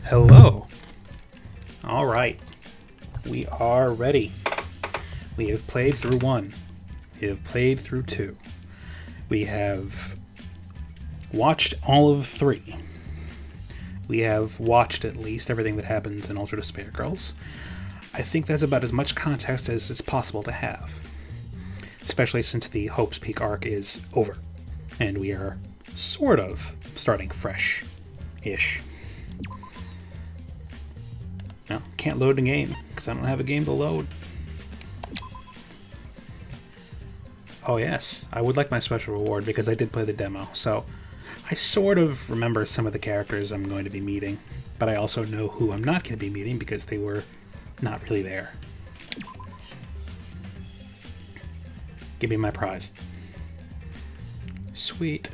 Hello. All right. We are ready. We have played through 1. We have played through 2. We have watched all of 3. We have watched at least everything that happens in Ultra Despair Girls. I think that's about as much context as it's possible to have. Especially since the Hope's Peak arc is over. And we are sort of starting fresh-ish. No, can't load a game, because I don't have a game to load. Oh yes, I would like my special reward because I did play the demo, so I sort of remember some of the characters I'm going to be meeting, but I also know who I'm not going to be meeting because they were not really there. Give me my prize. Sweet.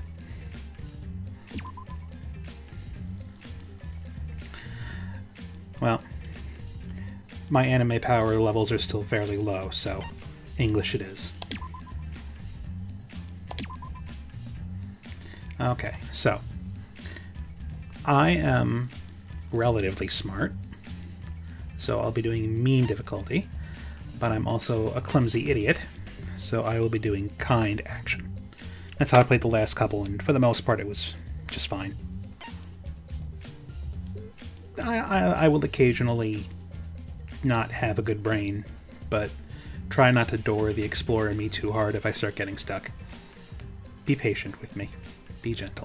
Well, my anime power levels are still fairly low, so English it is. Okay, so I am relatively smart, so I'll be doing mean difficulty, but I'm also a clumsy idiot, so I will be doing kind action. That's how I played the last couple, and for the most part it was just fine. I will occasionally not have a good brain, but try not to door the explorer in me too hard if I start getting stuck. Be patient with me. Be gentle.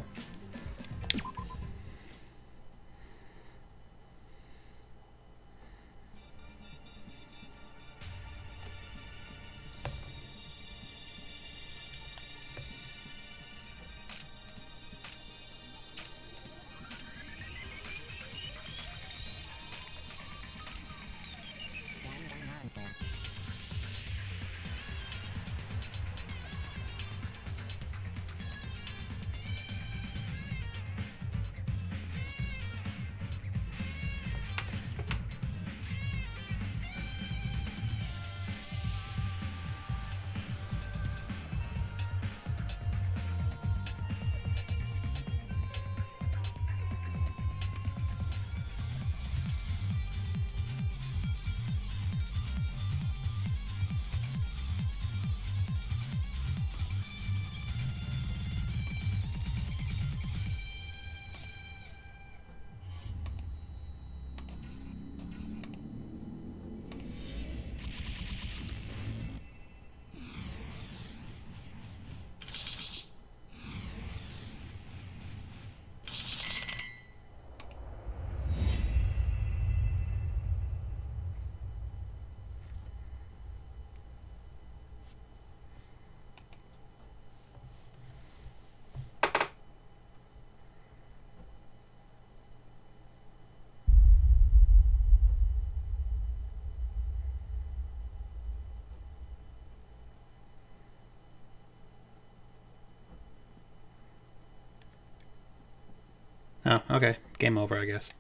Oh, okay. Game over, I guess.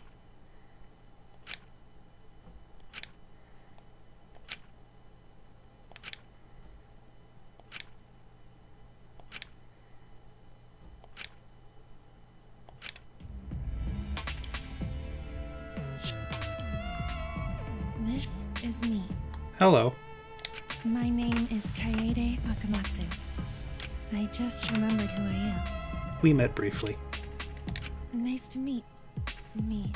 This is me. Hello. My name is Kaede Akamatsu. I just remembered who I am. We met briefly. Nice to meet me.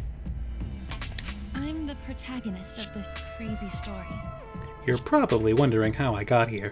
I'm the protagonist of this crazy story. You're probably wondering how I got here.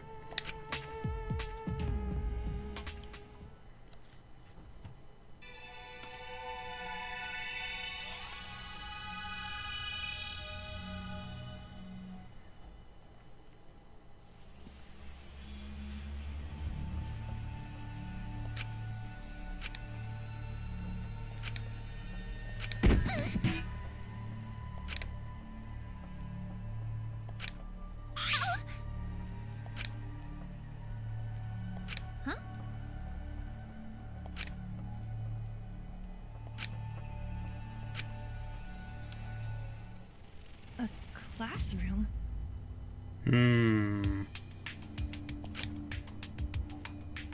Classroom?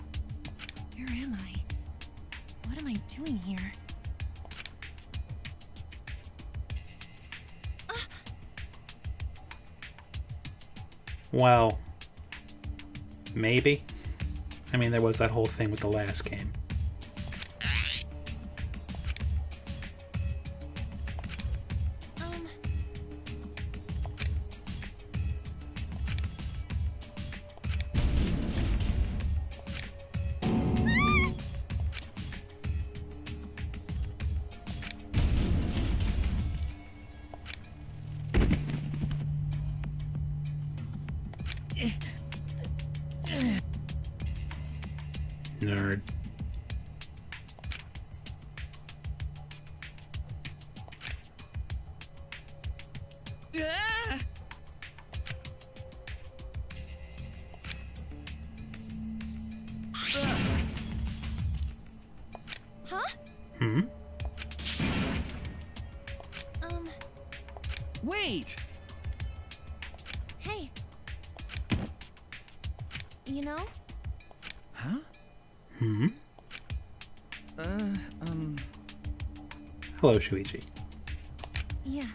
Where am I? What am I doing here? Well, maybe. I mean, there was that whole thing with the last game. Nerd. Huh? Hmm? Wait! Hey. You know? Huh? Hmm? Hello, Shuichi. Yeah.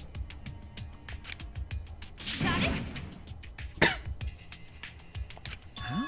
Got it? Huh?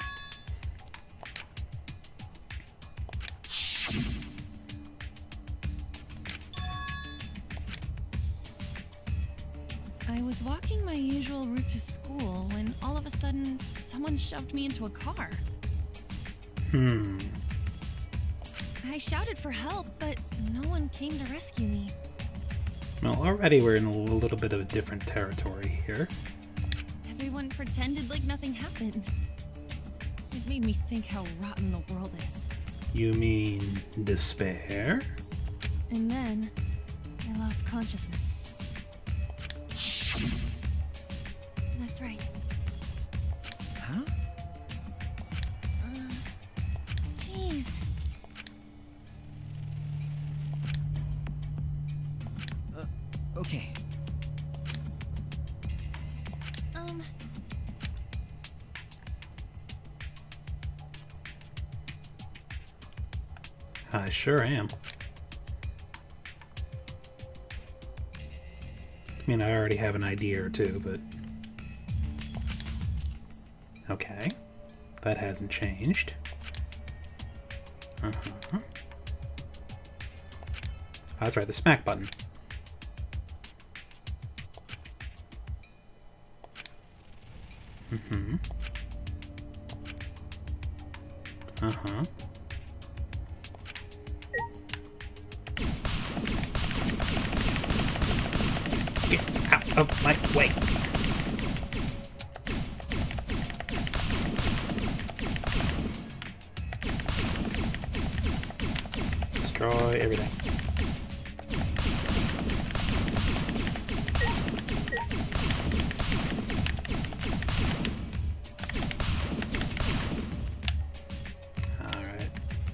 I was walking my usual route to school when all of a sudden someone shoved me into a car. Hmm. I shouted for help, but no one came to rescue me. Well, already we're in a little bit of a different territory here. Everyone pretended like nothing happened. It made me think how rotten the world is. You mean despair? And then I lost consciousness. That's right. Huh? Jeez. Okay. I sure am. I mean, I already have an idea or two, but... Okay. That hasn't changed. Uh-huh. Oh, that's right, the smack button. Mm-hmm. Uh-huh. Get out of my way! Destroy everything. Alright.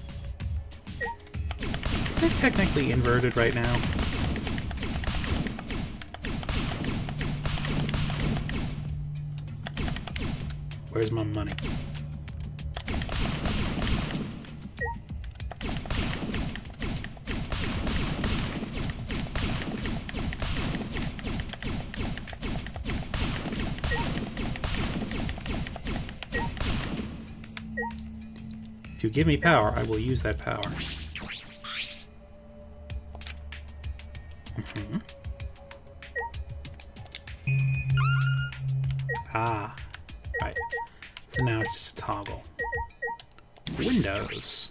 Is it technically inverted right now? Where's my money? If you give me power, I will use that power. Mm-hmm. Ah, right. So now it's just a toggle. Windows.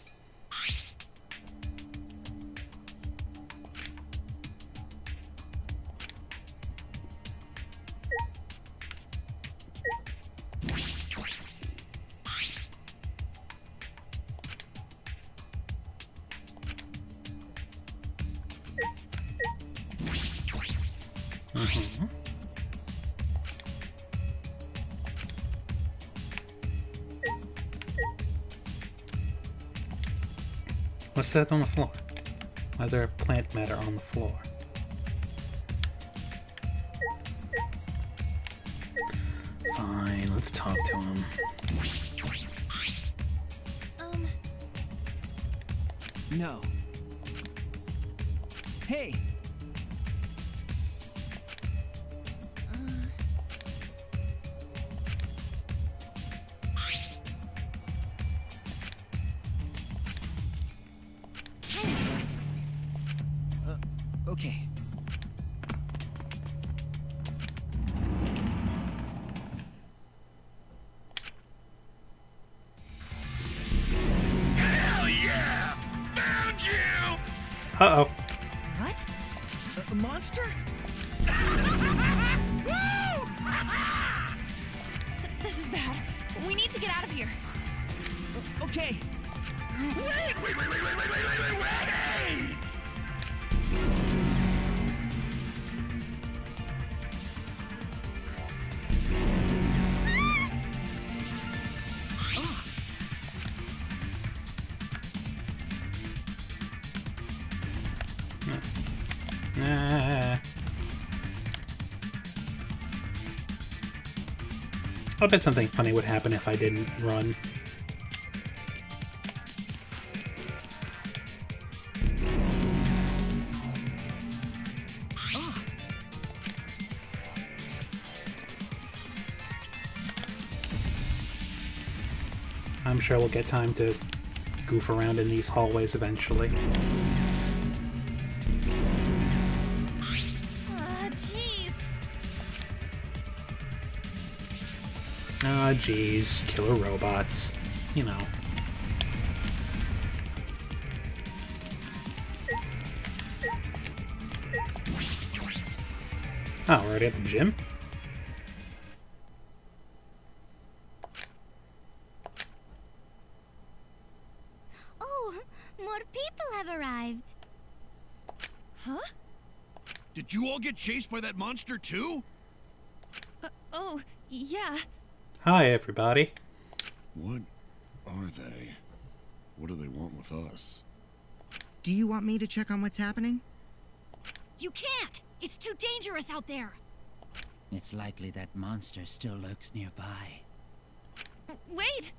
Mm-hmm. What's that on the floor? Why is there plant matter on the floor? Fine, let's talk to him. No. Hey! Uh-oh. What? A monster? This is bad. We need to get out of here. Okay. Wait! Nah. I'll bet something funny would happen if I didn't run. I'm sure we'll get time to goof around in these hallways eventually. Jeez. Ah, jeez. Killer robots. You know. Oh, we're already at the gym? Oh, more people have arrived. Huh? Did you all get chased by that monster too? Oh, yeah. Hi, everybody. What are they? What do they want with us? Do you want me to check on what's happening? You can't! It's too dangerous out there! It's likely that monster still lurks nearby. Wait!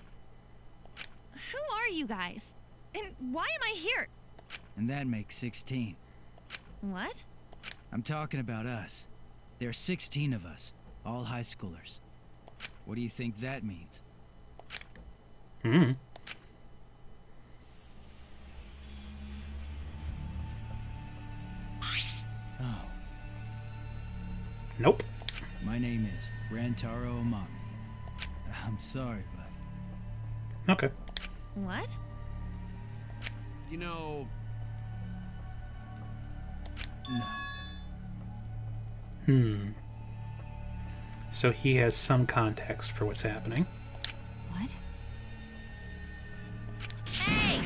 Who are you guys? And why am I here? And that makes 16. What? I'm talking about us. There are 16 of us, all high schoolers. What do you think that means? Hmm. Oh, Nope. my name is Rantaro Amami. I'm sorry, buddy. Okay. What? You know, No. Hmm. So he has some context for what's happening. What? Hey!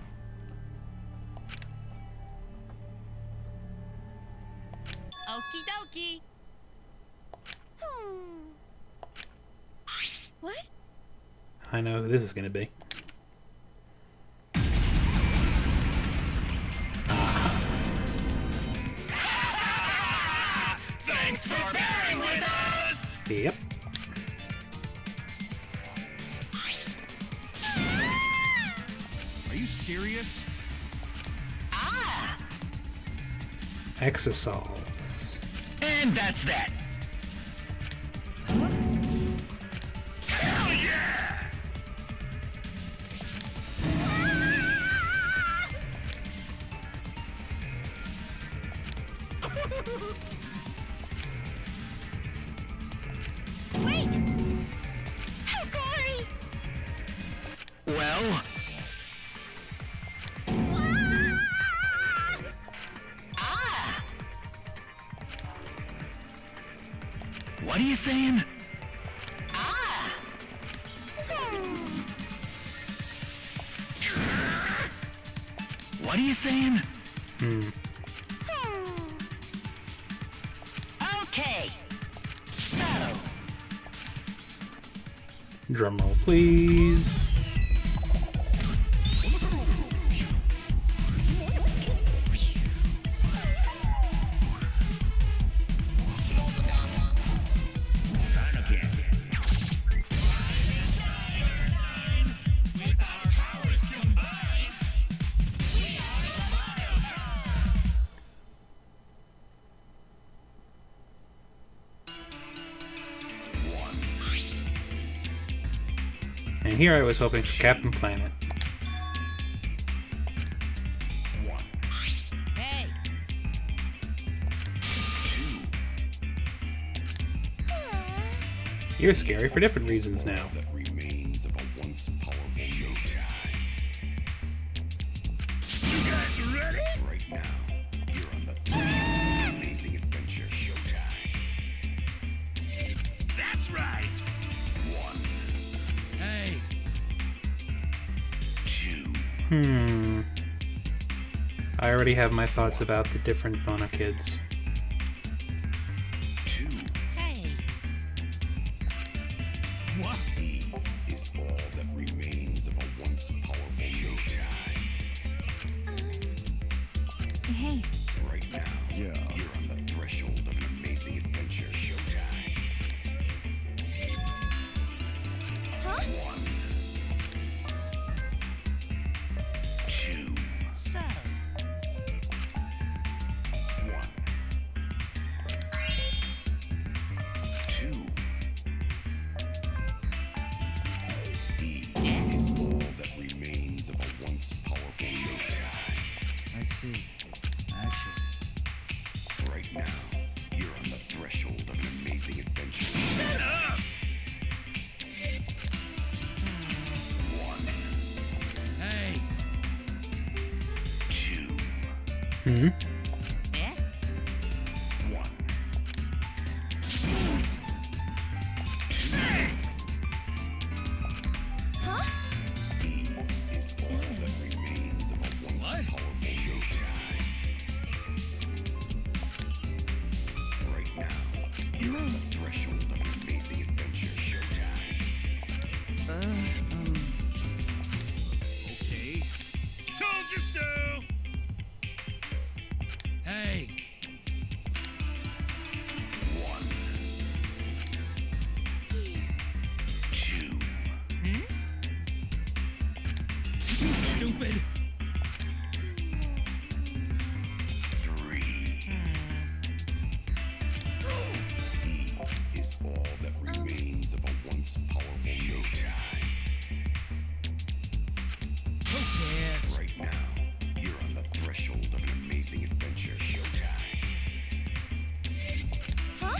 Okie dokie. What? I know who this is going to be. thanks for bearing with us. Yep. Are you serious? Exosols. And that's that. Hell yeah! Wait! Well, what are you saying? What are you saying? Hmm. Okay. So, Drumroll, please. And here I was hoping for Captain Planet. Hey! You're scary for different reasons now. That remains of a once powerful nature. you guys ready? Right right. 1. Hey. 2. I already have my thoughts about the different Bona kids. 2. Hey. What? E is all that remains of a once powerful nation. Hey. Right now, you're on the threshold of an amazing adventure. Showtime. Huh? 1. 2. So. 1. 2. E is all that remains of a once powerful nation. I see. Actually. Right now, you're on the threshold of an amazing adventure. Shut up! 1. Hey. 2. Hmm? Yeah? 1. Huh? E is all that remains of a once What? powerful nation. Right now, you're on the threshold of an amazing adventure. Okay. Told you so. Hey. 1. 2. You stupid. 3. E is all that remains of a once powerful nation. Who cares? Right now, you're on the threshold of an amazing adventure. Showtime. Huh?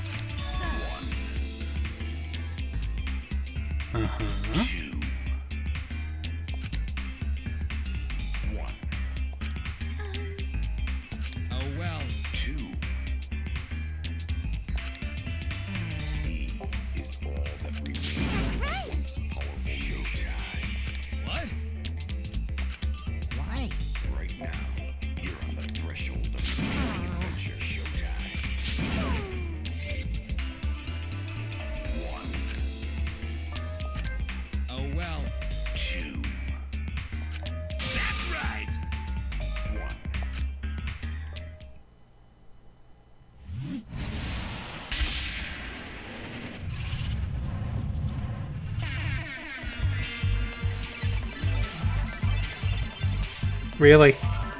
1. Uh-huh. 2. 1. Oh well. 2. E is all that remains of a once powerful nation. What? Why? Right now, you're on the threshold of an amazing adventure. Showtime. 1. Oh well. 2. That's right. 1. Really?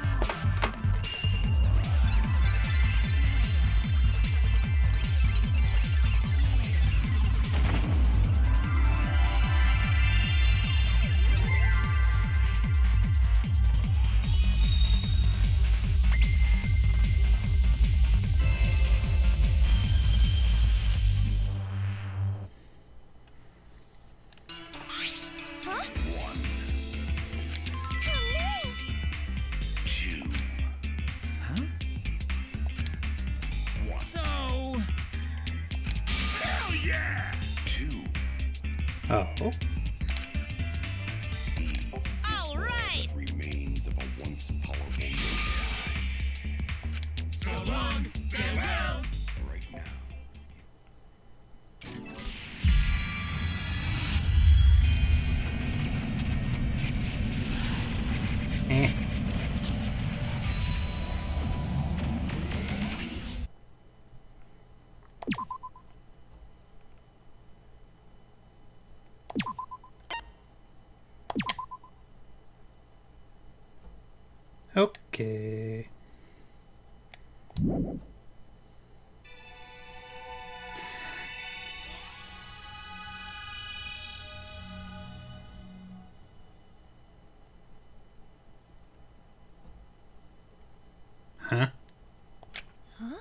Huh? 1. How nice! 2. Huh? 1. So. Hell yeah! 2. Oh. E All right. that remains of a once powerful nation. So long. Farewell. Right now. Eh. Okay. Huh? Huh?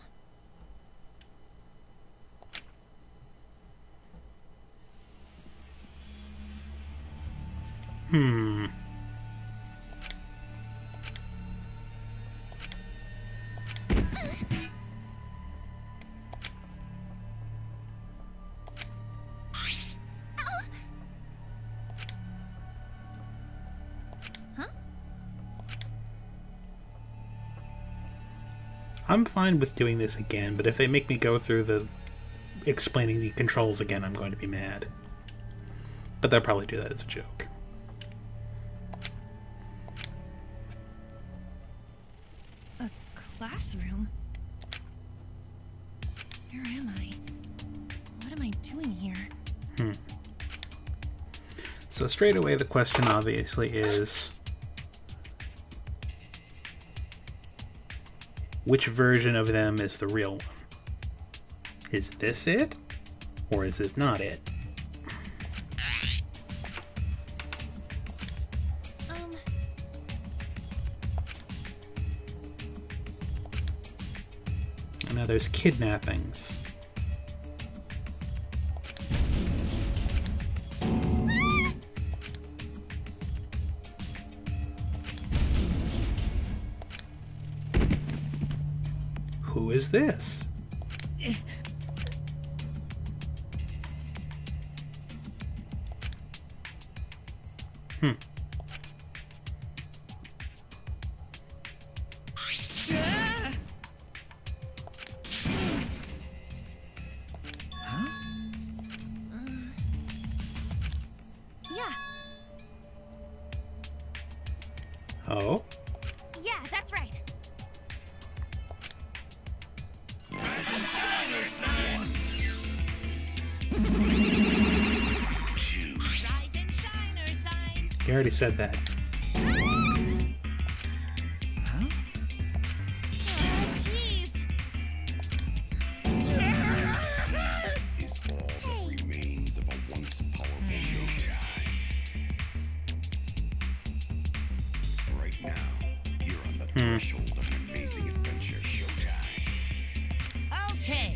Hmm. I'm fine with doing this again, but if they make me go through the explaining the controls again, I'm going to be mad. But they'll probably do that as a joke. A classroom? Where am I? What am I doing here? So straight away the question obviously is, which version of them is the real one? Is this it? Or is this not it? And now there's kidnappings. Who is this? Yeah. Oh? Yeah, that's right. Rise and shine or sign. You already said that. Oh, jeez. Is all that remains of a once powerful nation. Right now, you're on the threshold of an amazing adventure. Okay.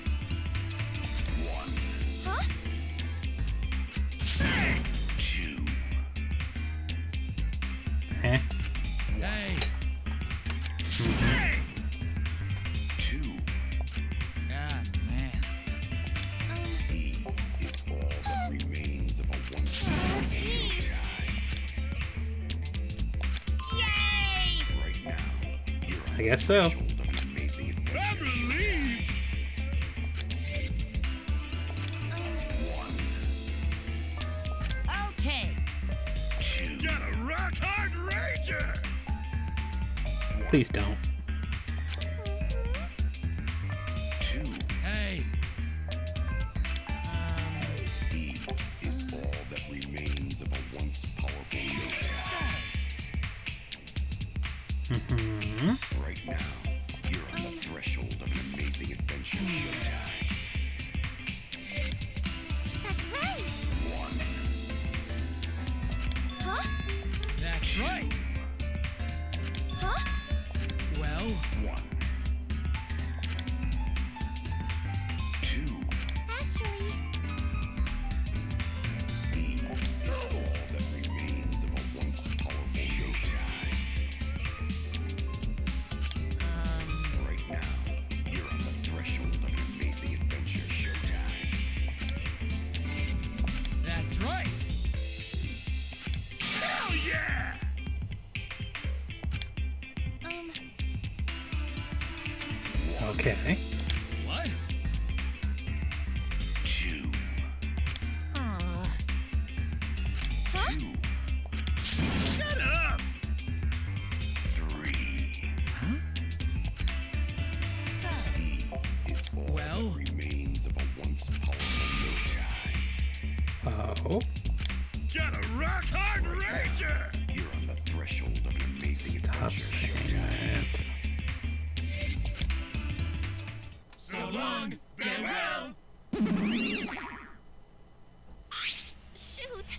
Huh? Eh? Hey! Ah, man. He is all that remains of a once powerful Jeez. Yay! Right now, you're on I guess so. the threshold of an amazing adventure. I'm relieved. Okay. Got a rock hard ranger. Please don't. Hey! He is all that remains of a once powerful nation. Right now, you're on the threshold of an amazing adventure. That's right. Huh? That's right! Huh? Well, Actually, He is all that remains of a once powerful nation. Right now, you're on the threshold of an amazing adventure. that's right! Hell yeah! Okay. What? Shut up. He is all Well? that remains of a once powerful nation. Oh. Got a rock hard ranger. You're on the threshold of an amazing Stop adventure. saying that. So long, farewell. shoot.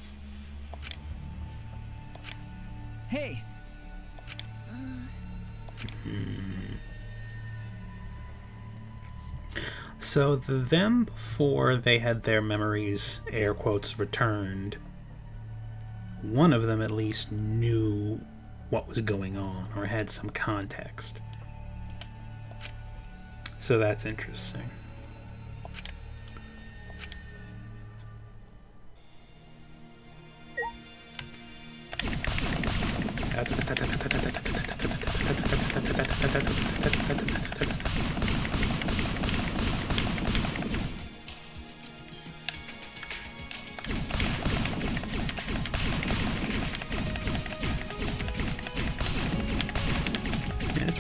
Hey! So them before they had their memories, air quotes, returned, one of them at least knew what was going on or had some context. So that's interesting.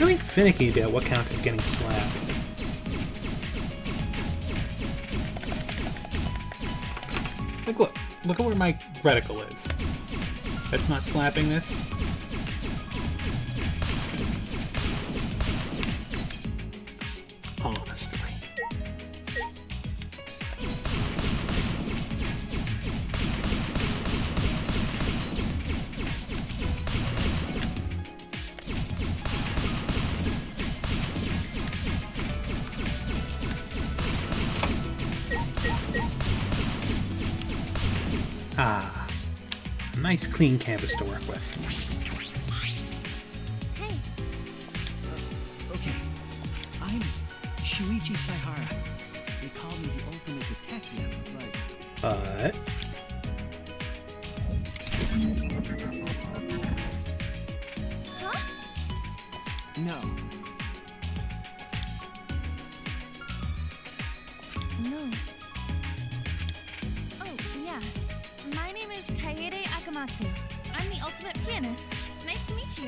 really finicky about what counts as getting slapped. Like, look at where my reticle is. That's not slapping this. Honestly. Ah, a nice clean canvas to work with. Hey, Okay. I'm Shuichi Saihara. They call me the ultimate detective, but... But huh? No. No. Oh, yeah. My name is Kaede Akamatsu. I'm the ultimate pianist. Nice to meet you.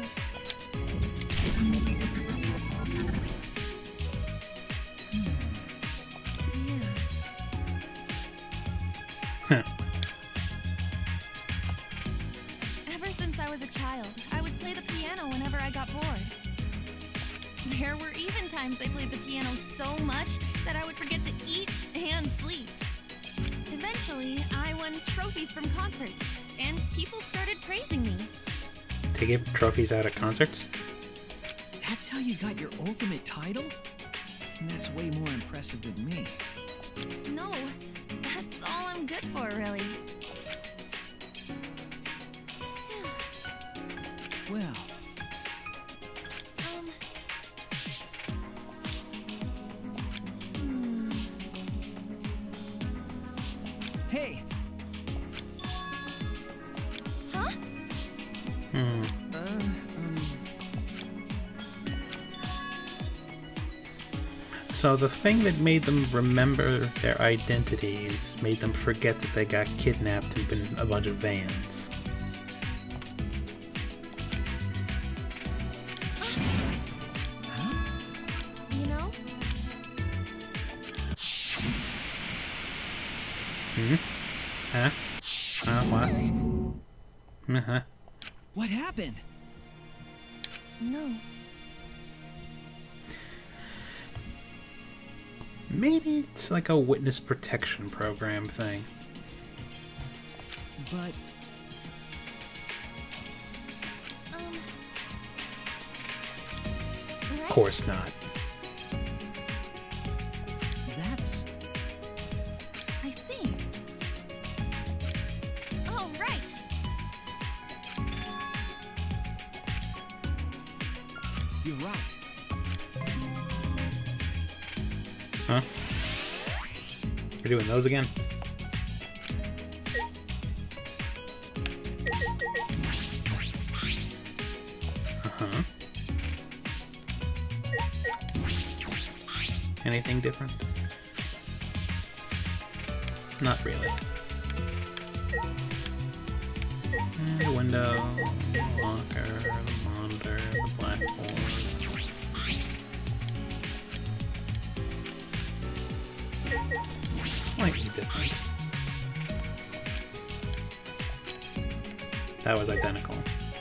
huh. Ever since I was a child, I would play the piano whenever I got bored. There were even times I played the piano so much that I would forget to eat and sleep. Eventually, I won trophies from concerts, and people started praising me. They give trophies out at concerts? That's how you got your ultimate title? And that's way more impressive than me. No, that's all I'm good for, really. Well, hey! Huh? So the thing that made them remember their identities made them forget that they got kidnapped and been in a bunch of vans. You know? Huh? What? Uh-huh. What happened? No. Maybe it's like a witness protection program thing. But Of Right? course not. that's... I see. Oh, right. You're right. Huh? You're doing those again? Uh-huh. Anything different? Not really. The window, the locker, the monitor, the blackboard. Slightly different. That was identical.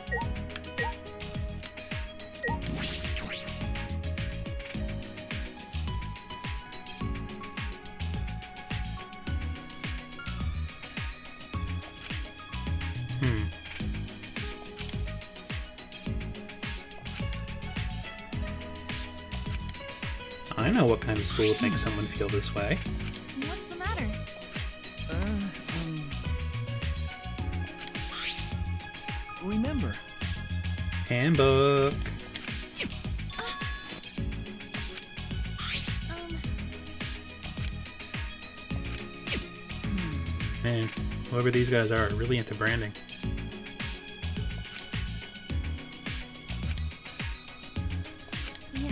I know what kind of school would make someone feel this way. What's the matter? Remember. Handbook. Man, whoever these guys are really into branding. Yeah.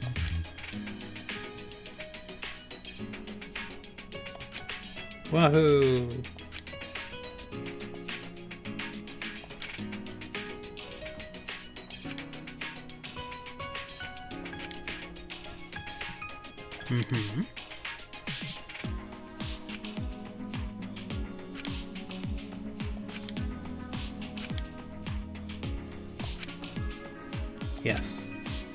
Wahoo! Mm-hmm. Yes.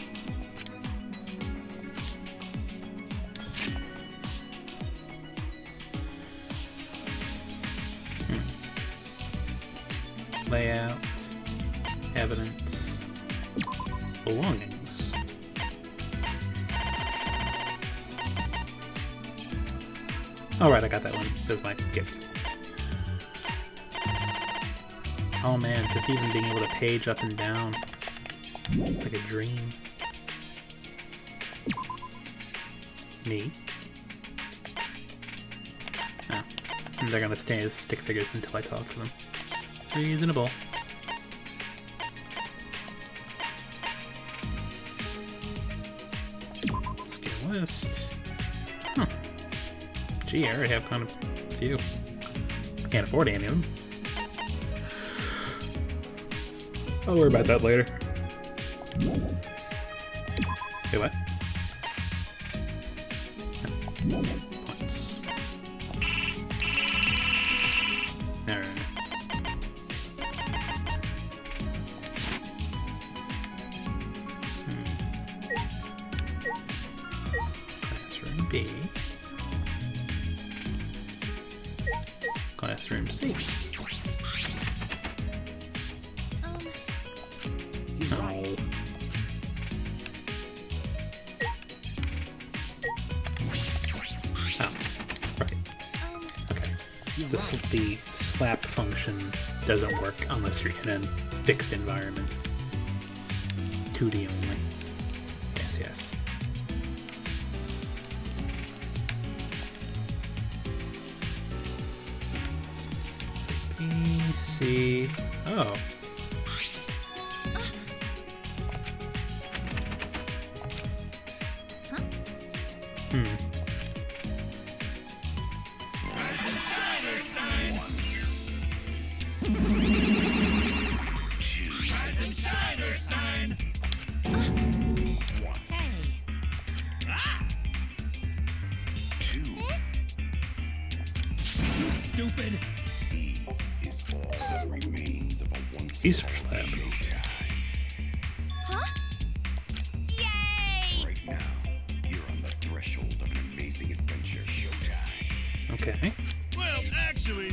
Layout, evidence, belongings. Alright, I got that one. That's my gift. Oh man, just even being able to page up and down. It's like a dream. Me. Oh. And they're gonna stay as stick figures until I talk to them. Reasonable. Skill list. Huh. Gee, I already have kind of a few. Can't afford any of them. I'll worry about that later. Hey, what? Points. Alright. Classroom B. Classroom C. No. Oh, right. Okay. The slap function doesn't work unless you're in a fixed environment. 2D only. Yes, yes. B, C. Oh. Stupid. E is all that remains of a once Research powerful lab. showtime. Huh? Yay! Right now, you're on the threshold of an amazing adventure. Showtime. Okay. Well, actually,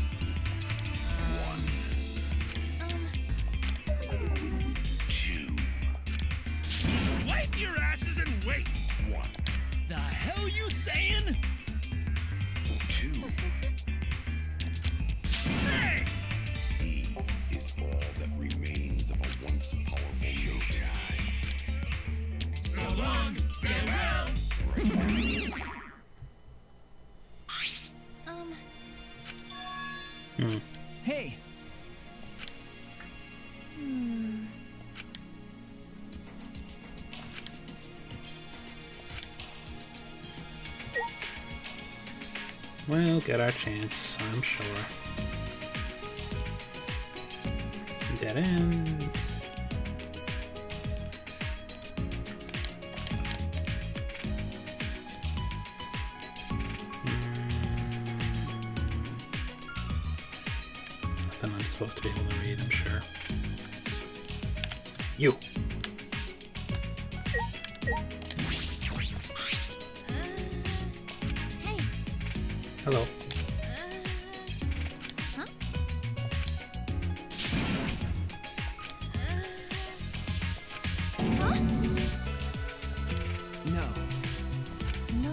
just wipe your asses and wait. The hell you saying? Hey! E is all that remains of a once powerful showtime. So long, farewell. Right now, Hey, We'll get our chance, I'm sure. Dead end. Nothing I'm supposed to be able to read, I'm sure. You! Hey. Hello. Huh? Huh? no. No.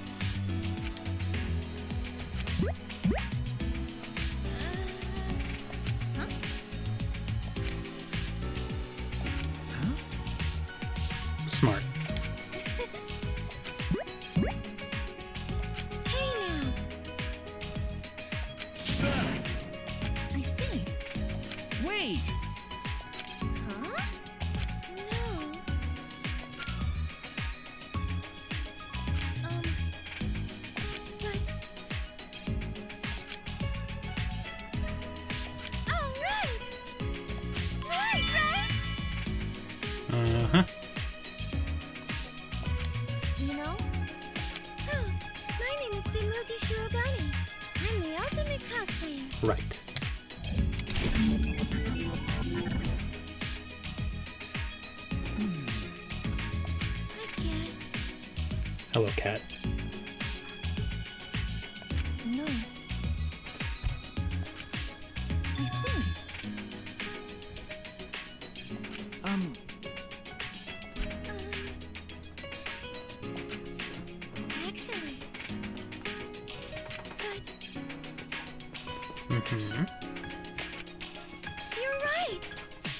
Huh? Smart. Hey now. I see. Wait! Huh? No. But... Oh, right! Right! Uh-huh. You know, Right. I guess. Hello, cat. No. I see. Actually. But Mm-hmm. you're right.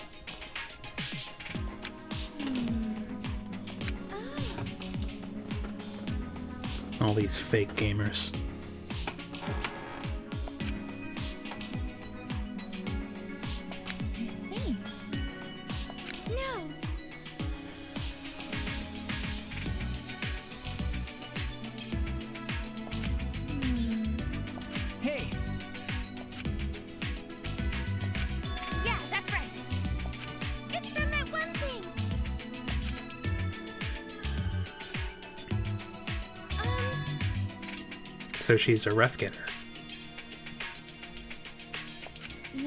Oh. All these fake gamers. I see. No. Hey, Yeah, that's right. It's from that one thing. So she's a ref getter. Yeah.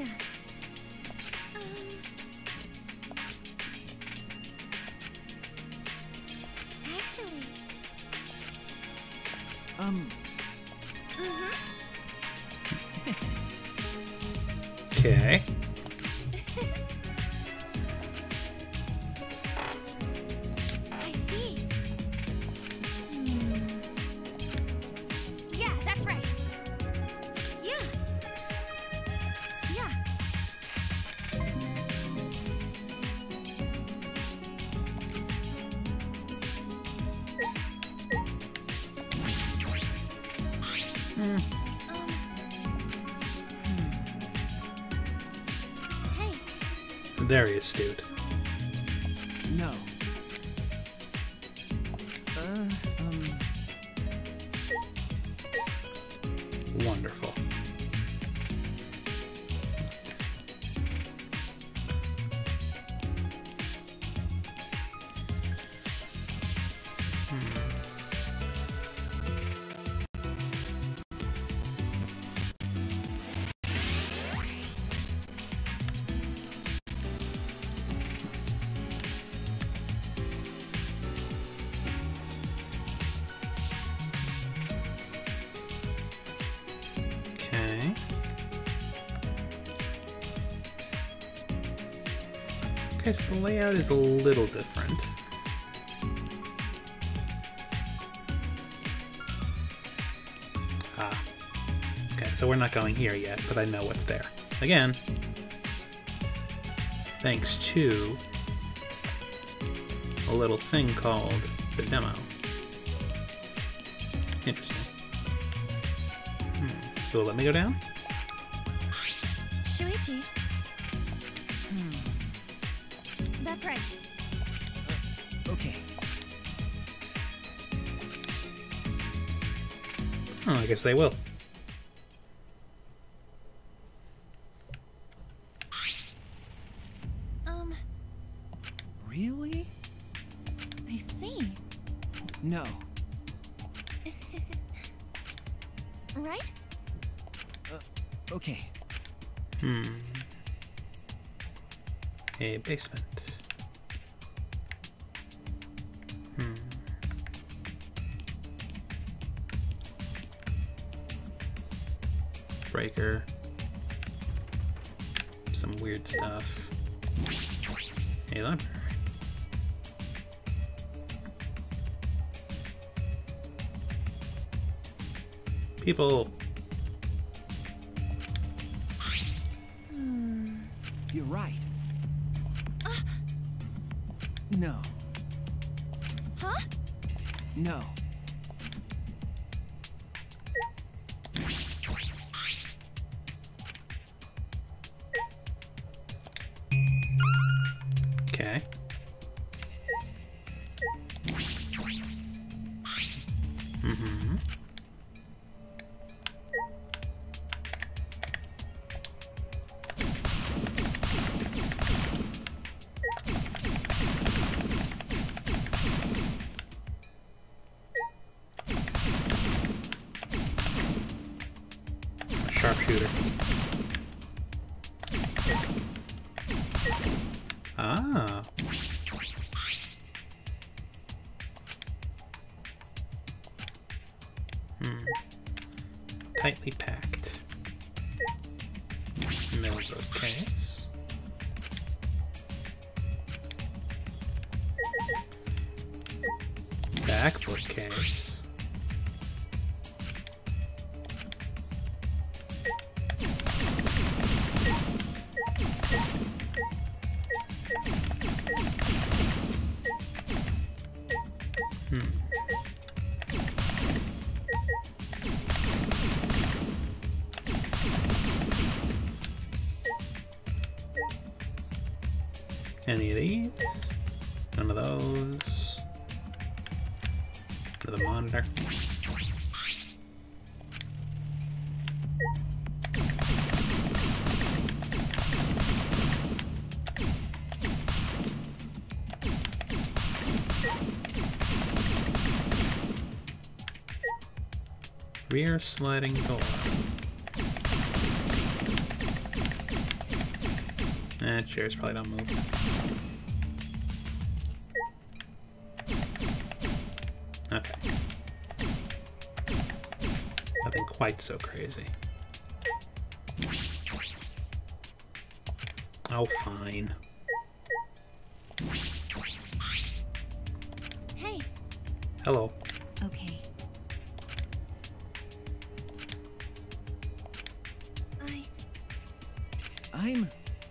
Actually. Okay. I see. Yeah, that's right. Yeah. Yeah. Hey, Very astute. no. Wonderful. Okay. Okay, so the layout is a little different. Ah. Okay, so we're not going here yet, but I know what's there. Again, thanks to a little thing called the demo. Interesting. So let me go down? Shuichi. That's right. Okay. Oh, I guess they will. Really? I see. No. Right? Okay. A basement. Breaker. Some weird stuff. A library. People. You're right. No. Huh? No. Okay. Sharpshooter. Ah. Tightly packed. Middle bookcase. Back bookcase. Any of these? None of those. Another monitor. Rear sliding door. Chair's probably not moving. Okay. Nothing quite so crazy. Oh, fine. Hey. Hello. Okay. I'm...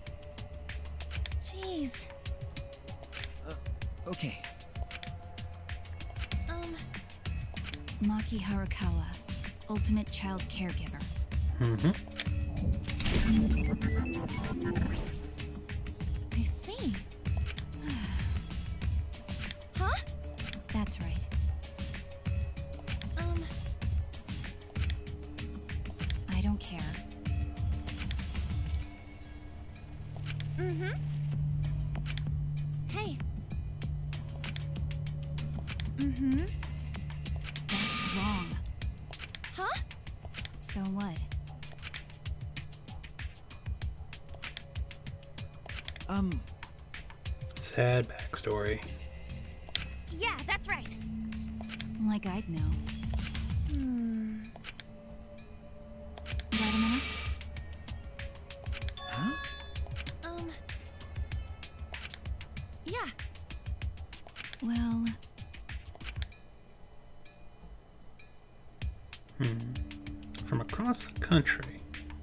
Jeez. Okay. Maki Harakawa, ultimate child caregiver. I see. Huh? That's right. I don't care. Hey. That's wrong. Huh? So what? Sad backstory. Yeah, that's right. Like I'd know. Wait a minute. Huh? Yeah. Well... From across the country.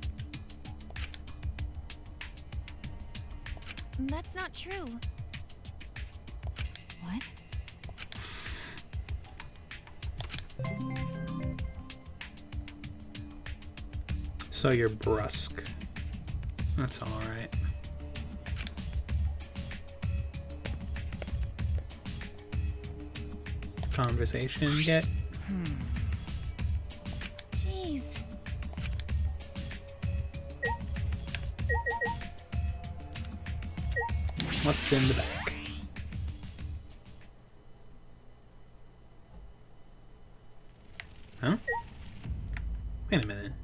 That's not true. What? So you're brusque. That's alright. Conversation yet? Jeez. What's in the back? Huh? Wait a minute.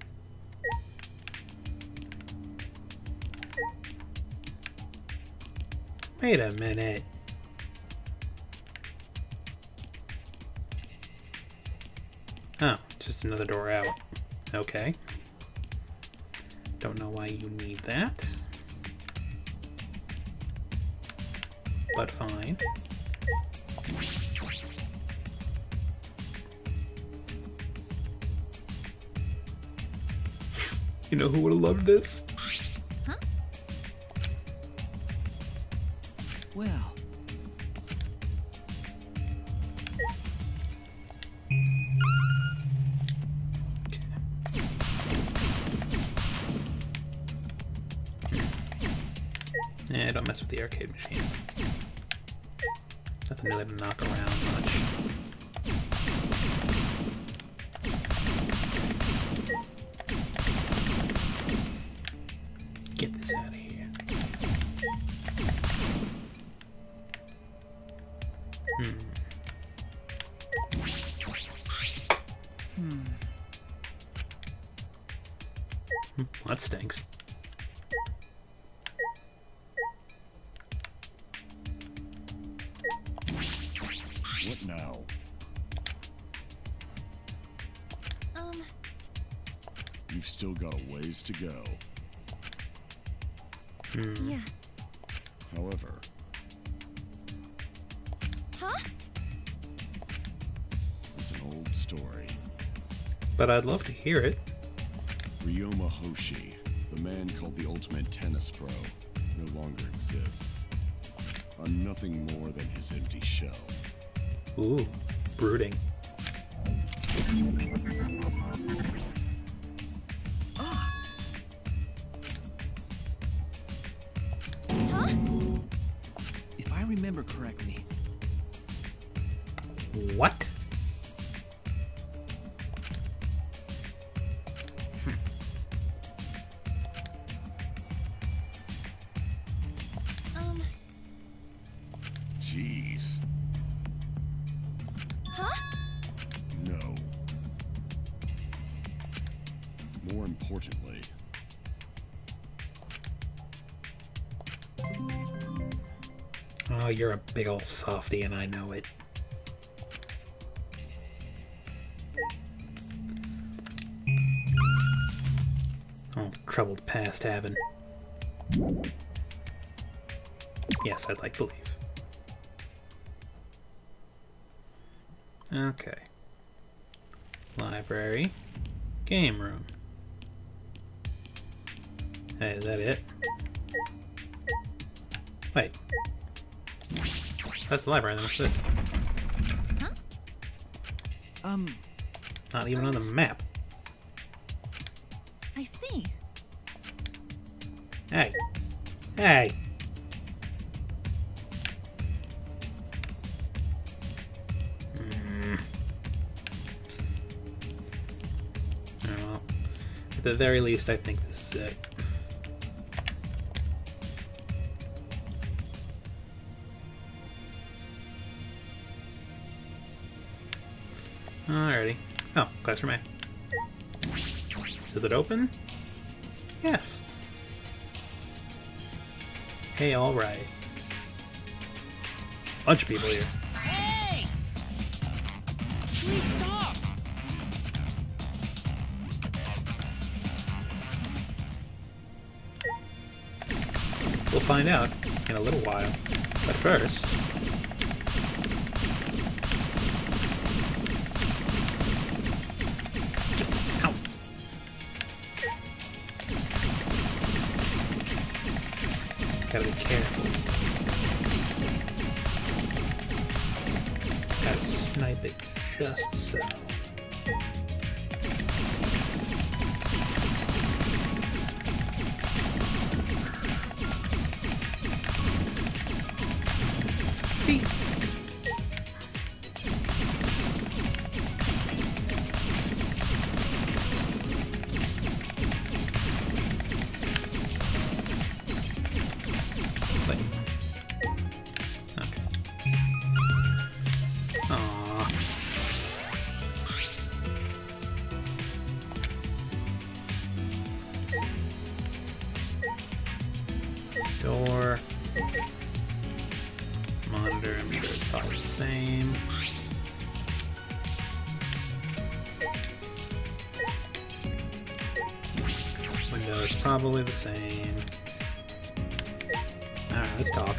Wait a minute. Oh, just another door out. Okay. Don't know why you need that. But fine. You know who would have loved this? Huh? Well... Yeah, don't mess with the arcade machines. Nothing really to knock around much. Get this out of here. That stinks. What now? You've still got a ways to go. Yeah. However, Huh? it's an old story. But I'd love to hear it. Ryoma Hoshi, the man called the ultimate tennis pro, no longer exists. I'm nothing more than his empty shell. Ooh, brooding. Huh? If I remember correctly, What? Jeez. Huh? No. More importantly, Oh, you're a big old softy, and I know it. Oh, troubled past having. Yes, I'd like to believe. Okay. Library. Game room. Hey, is that it? Wait. That's the library, then what's this? Not even on the map. I see. Hey. Hey. Well, at the very least, I think this is it. Alrighty. Oh, classroom A. Does it open? Yes. Hey, alright. Bunch of people here. Hey! Please stop! We'll find out in a little while. But first... Ow. Gotta be careful. Gotta snipe it just so. See? Wait. Okay. Aww. Door. Monitor, I'm sure it's probably the same. Windows probably the same. Alright, let's talk.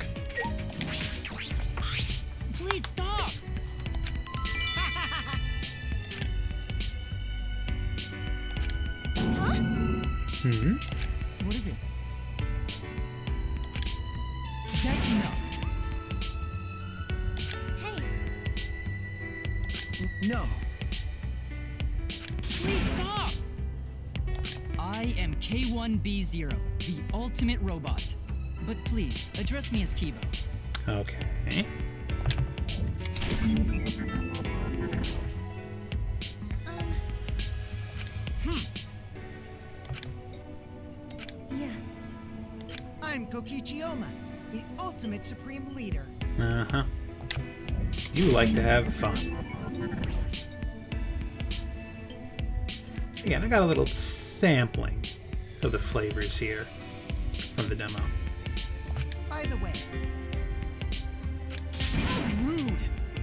Please stop! Hmm? what is it? That's enough. Hey, No, Please stop! I am K1B0, the ultimate robot. But please, address me as Kibo. Okay. yeah. I'm Kokichiyama, the ultimate supreme leader. Uh-huh. You like to have fun. Again, I got a little sampling of the flavors here from the demo. By the way, Rude!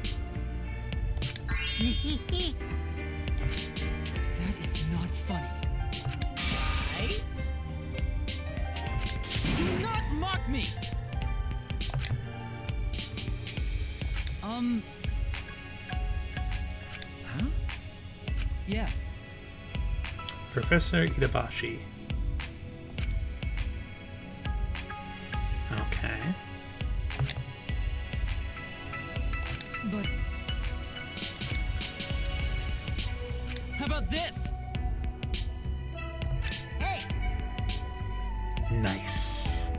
That is not funny. Right? Do not mock me! Huh? Yeah. Professor Itabashi. Okay. But... how about this? hey, Nice.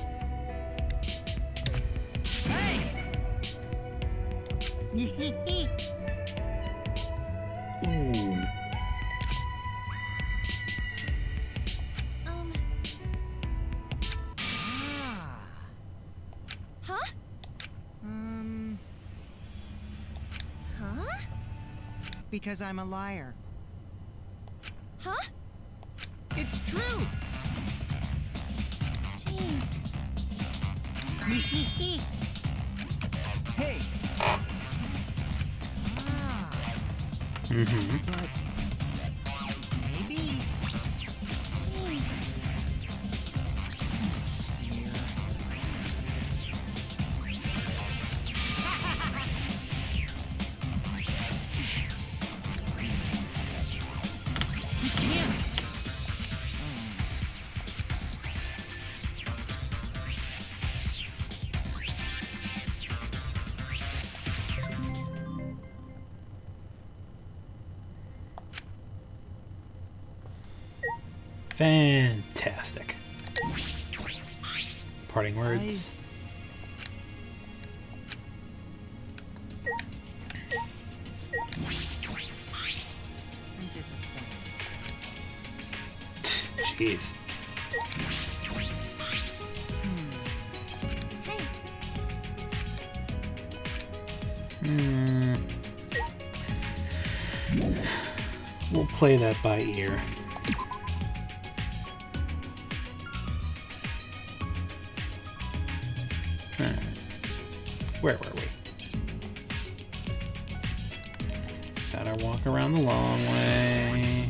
Hey! Ooh. Huh? Huh? because I'm a liar. Huh? It's true. Jeez. Hey. Ah, Mm-hmm. but maybe. Jeez. Dear. You can't! Fantastic. Parting words. I'm disappointed. Jeez. Hey, Hmm. We'll play that by ear. Alright. Where were we? Gotta walk around the long way.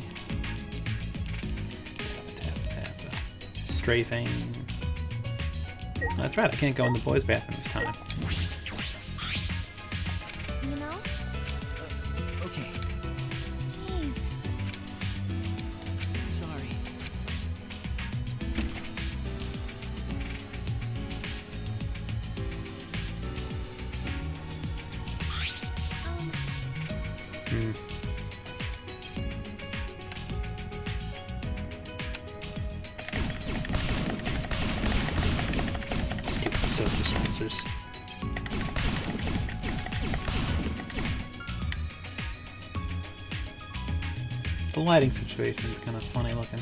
Tap, tap, tap. Strafing. That's right, I can't go in the boys' bathroom this time. you know? Okay, Jeez. sorry. Hmm. Stupid soap dispensers. The lighting situation is kind of funny looking.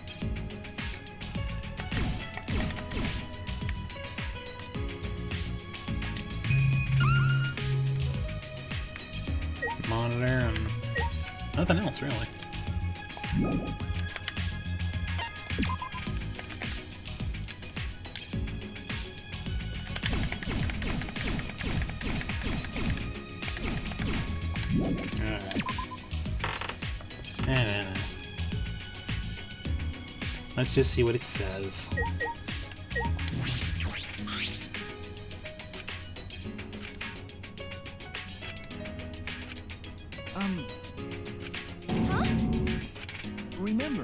Monitor and nothing else really. Alright. Let's just see what it says. Huh? Remember,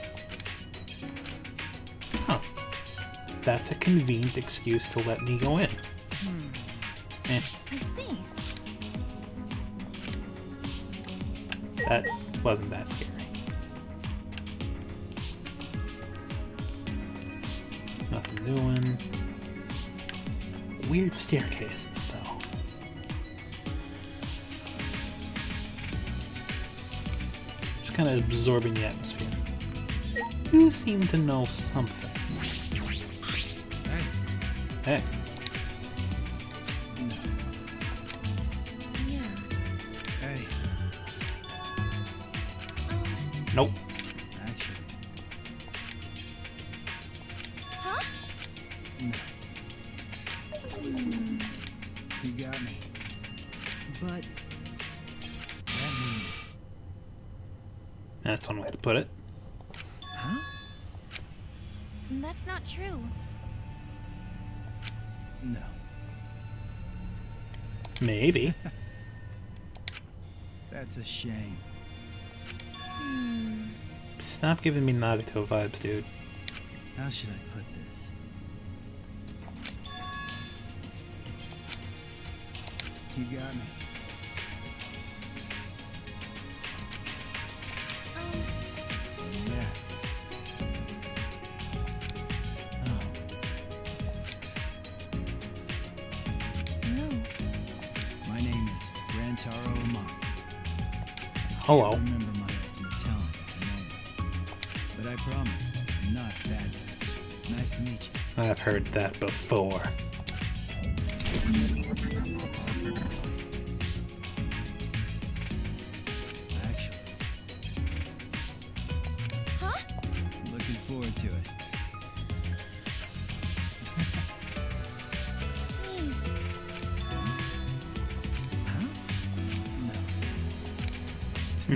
Huh. That's a convenient excuse to let me go in. Eh, I see. that wasn't that scary. Nothing doing. Weird staircases, though. Just kind of absorbing the atmosphere. You seem to know something. hey, Hey, Yeah. hey, nope. actually, You got me. But that means... That's one way to put it. Huh? That's not true. No. Maybe. That's a shame. Stop giving me Nagato vibes, dude. How should I put this? You got me. Yeah. Oh. No. My name is Rantaro Amon. Hello. I remember my ultimate talent at the moment. But I promise, I'm not bad. Nice to meet you. I've heard that before. Actually. Huh? I'm looking forward to it. Jeez. Huh? No.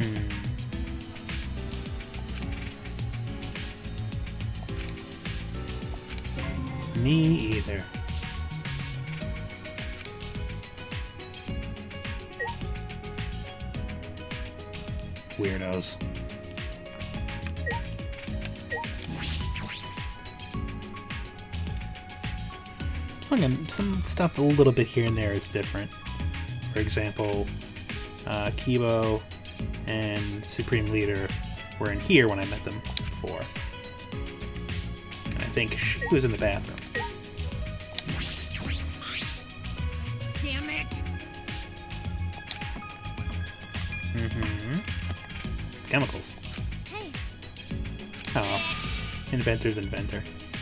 Me either. Weirdos. Some stuff a little bit here and there is different. For example, Kibo and Supreme Leader were in here when I met them before. And I think she was in the bathroom. Damn it! Chemicals. Hey, Oh, inventor's inventor.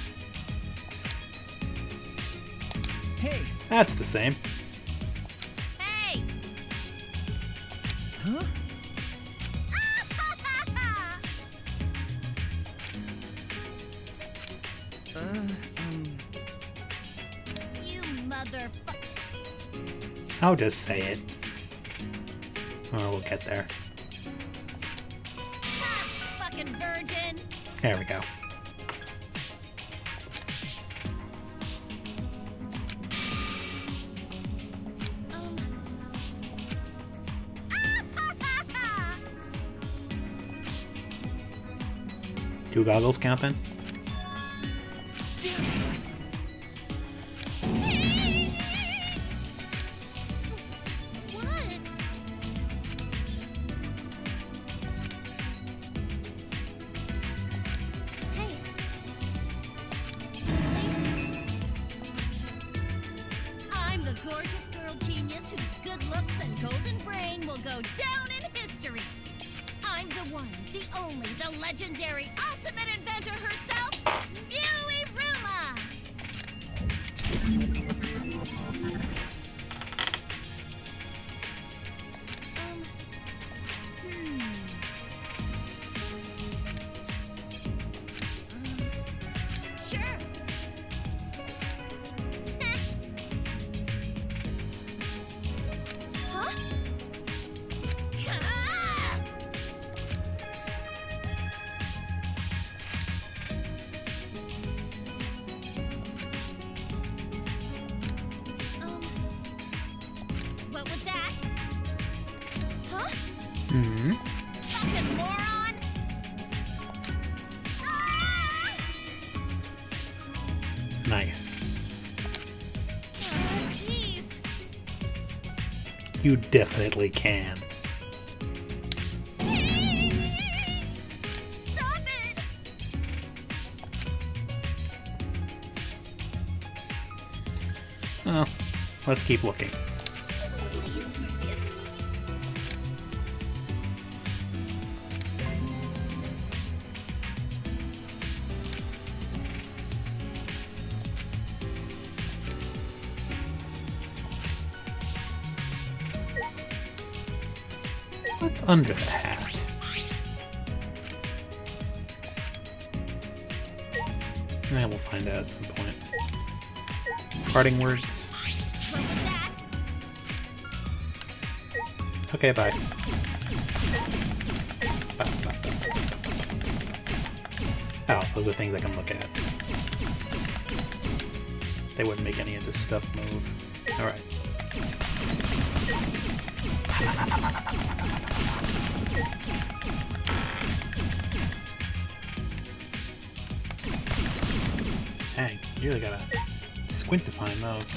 Hey! That's the same. hey! Huh? You motherfucker! I'll just say it. Or we'll get there. Fucking virgin! There we go. Two goggles count then? What? Hey. I'm the gorgeous girl genius whose good looks and golden brain will go down in history. I'm the one, the only, the legendary ultimate inventor herself, Yui Ruma! Sure. Huh? Ah! What was that? Huh? Fucking moron! Ah! Nice. Oh, jeez. You definitely can. Stop it! Well, let's keep looking. Please forgive me. What's under the hat? We'll find out at some point. Parting words. What was that? Okay, bye. Bye, bye, bye. Oh, those are things I can look at. They wouldn't make any of this stuff move. Alright. Dang, you really gotta squint to find those.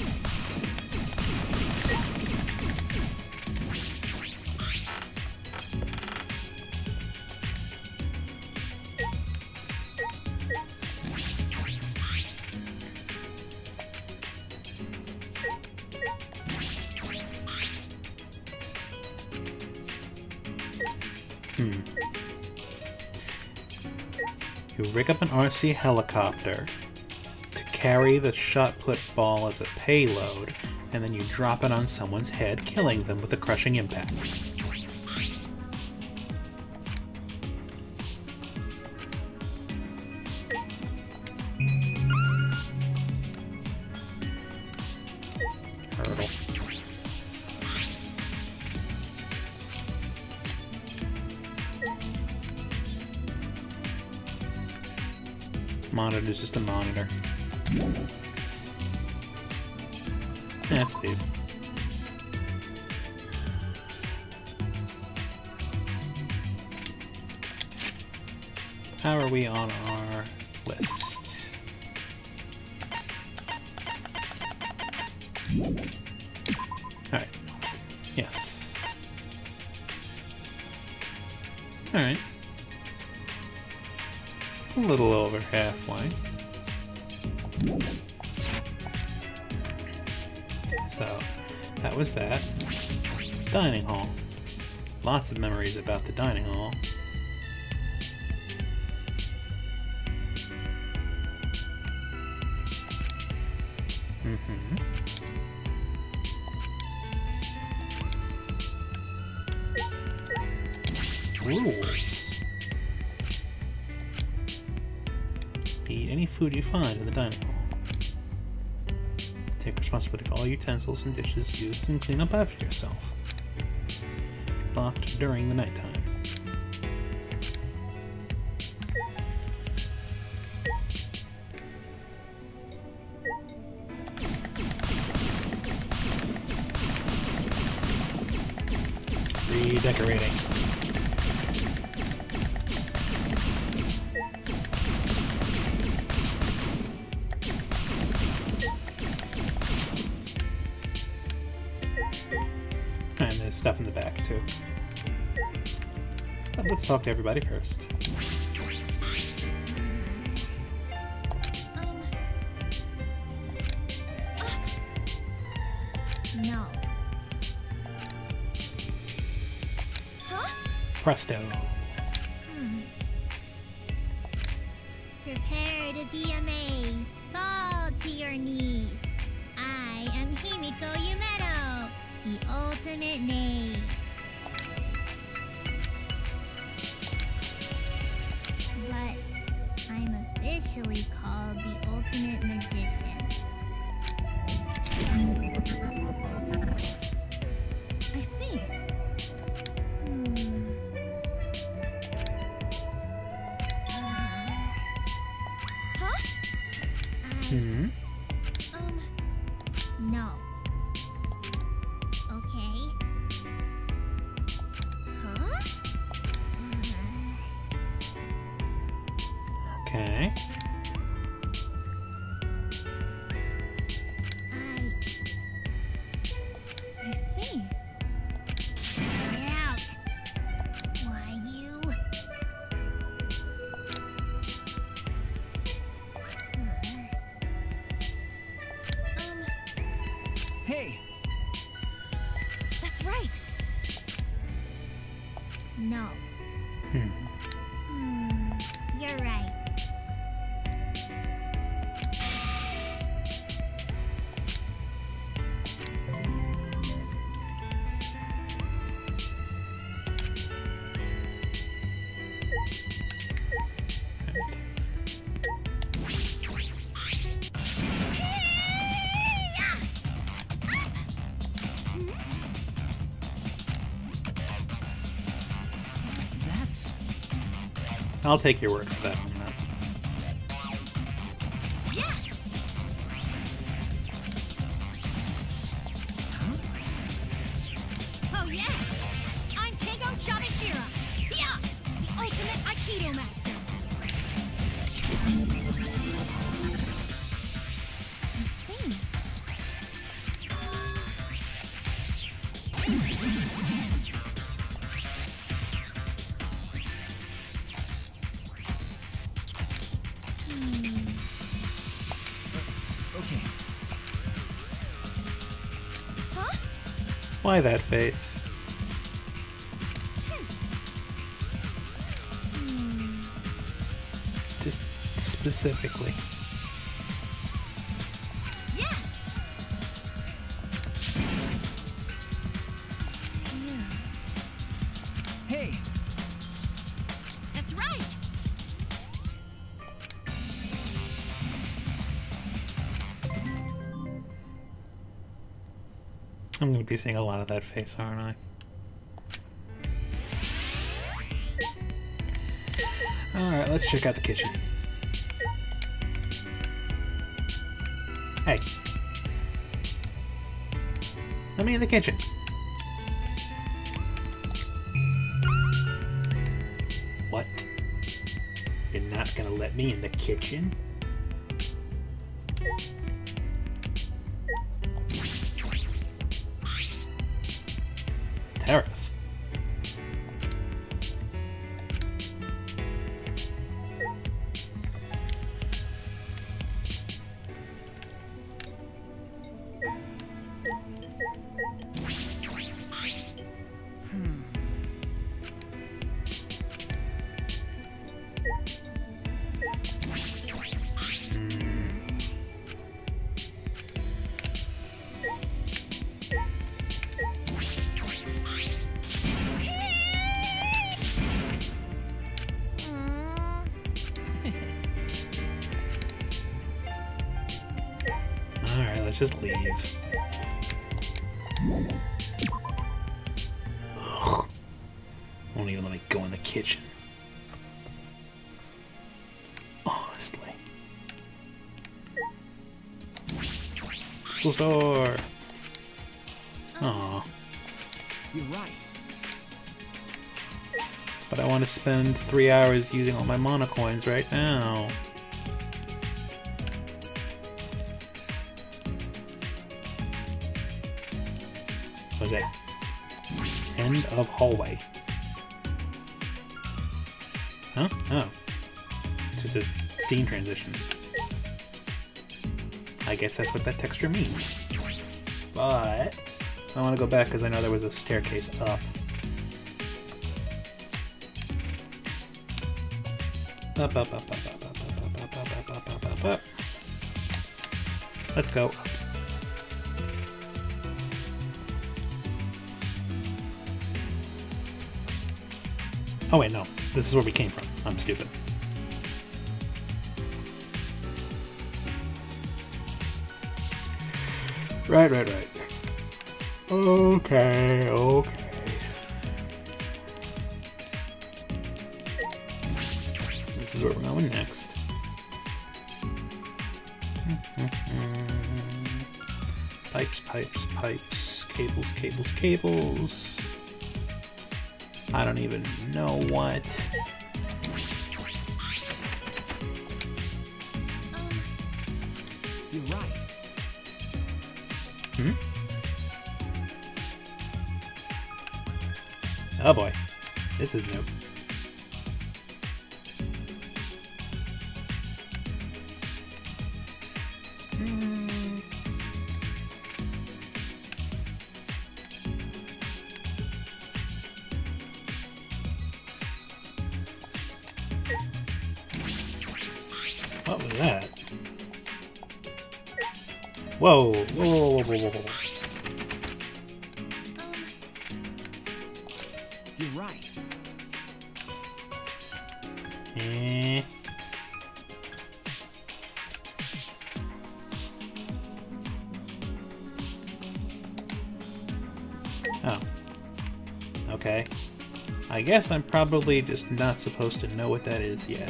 You rig up an RC helicopter to carry the shot-put ball as a payload, and then you drop it on someone's head, killing them with a crushing impact. Hurdle. Monitor is just a monitor. That's Steve. How are we on our list? Alright. Yes. Alright. A little over halfway. So, that was that. Dining hall. Lots of memories about the dining hall. Rules. Eat any food you find in the dining hall. Take responsibility for all utensils and dishes used and clean up after yourself. Locked during the nighttime. Redecorating. And there's stuff in the back too. But let's talk to everybody first. No. Huh? Presto. Prepare to be amazed. Fall to your knees. I am Himiko Yumeto, the ultimate mage. But I'm officially called the ultimate magician. I see. Huh? No. Okay. Huh? Okay. I see. Get out. Why you? Hey! That's right. No. You're right. I'll take your word for that one, then. Yes! Oh, yes! I'm Tego Chabashira! Yeah! The ultimate Aikido master! I see. Okay. Huh? Why that face? Just specifically. Yes! Hey, That's right! I'm going to be seeing a lot of that face, aren't I? Alright, let's check out the kitchen. Hey. Let me in the kitchen. What? You're not gonna let me in the kitchen? Terrace. Alright, let's just leave. Ugh. Won't even let me go in the kitchen. Honestly. School store! Aw. you're right. But I want to spend 3 hours using all my mana coins right now. What was that? End of hallway. Huh? Oh. Just a scene transition. I guess that's what that texture means. But I want to go back because I know there was a staircase up. Up, up, up, up, up, up, up, up, up, up, up, up, up. Let's go up. Oh wait, no. This is where we came from. I'm stupid. Right. Okay. This is where we're going next. Pipes. Cables. I don't even know what. You're right. Oh boy. This is new. What was that? Whoa. You're right. Oh. Okay. I guess I'm probably just not supposed to know what that is yet.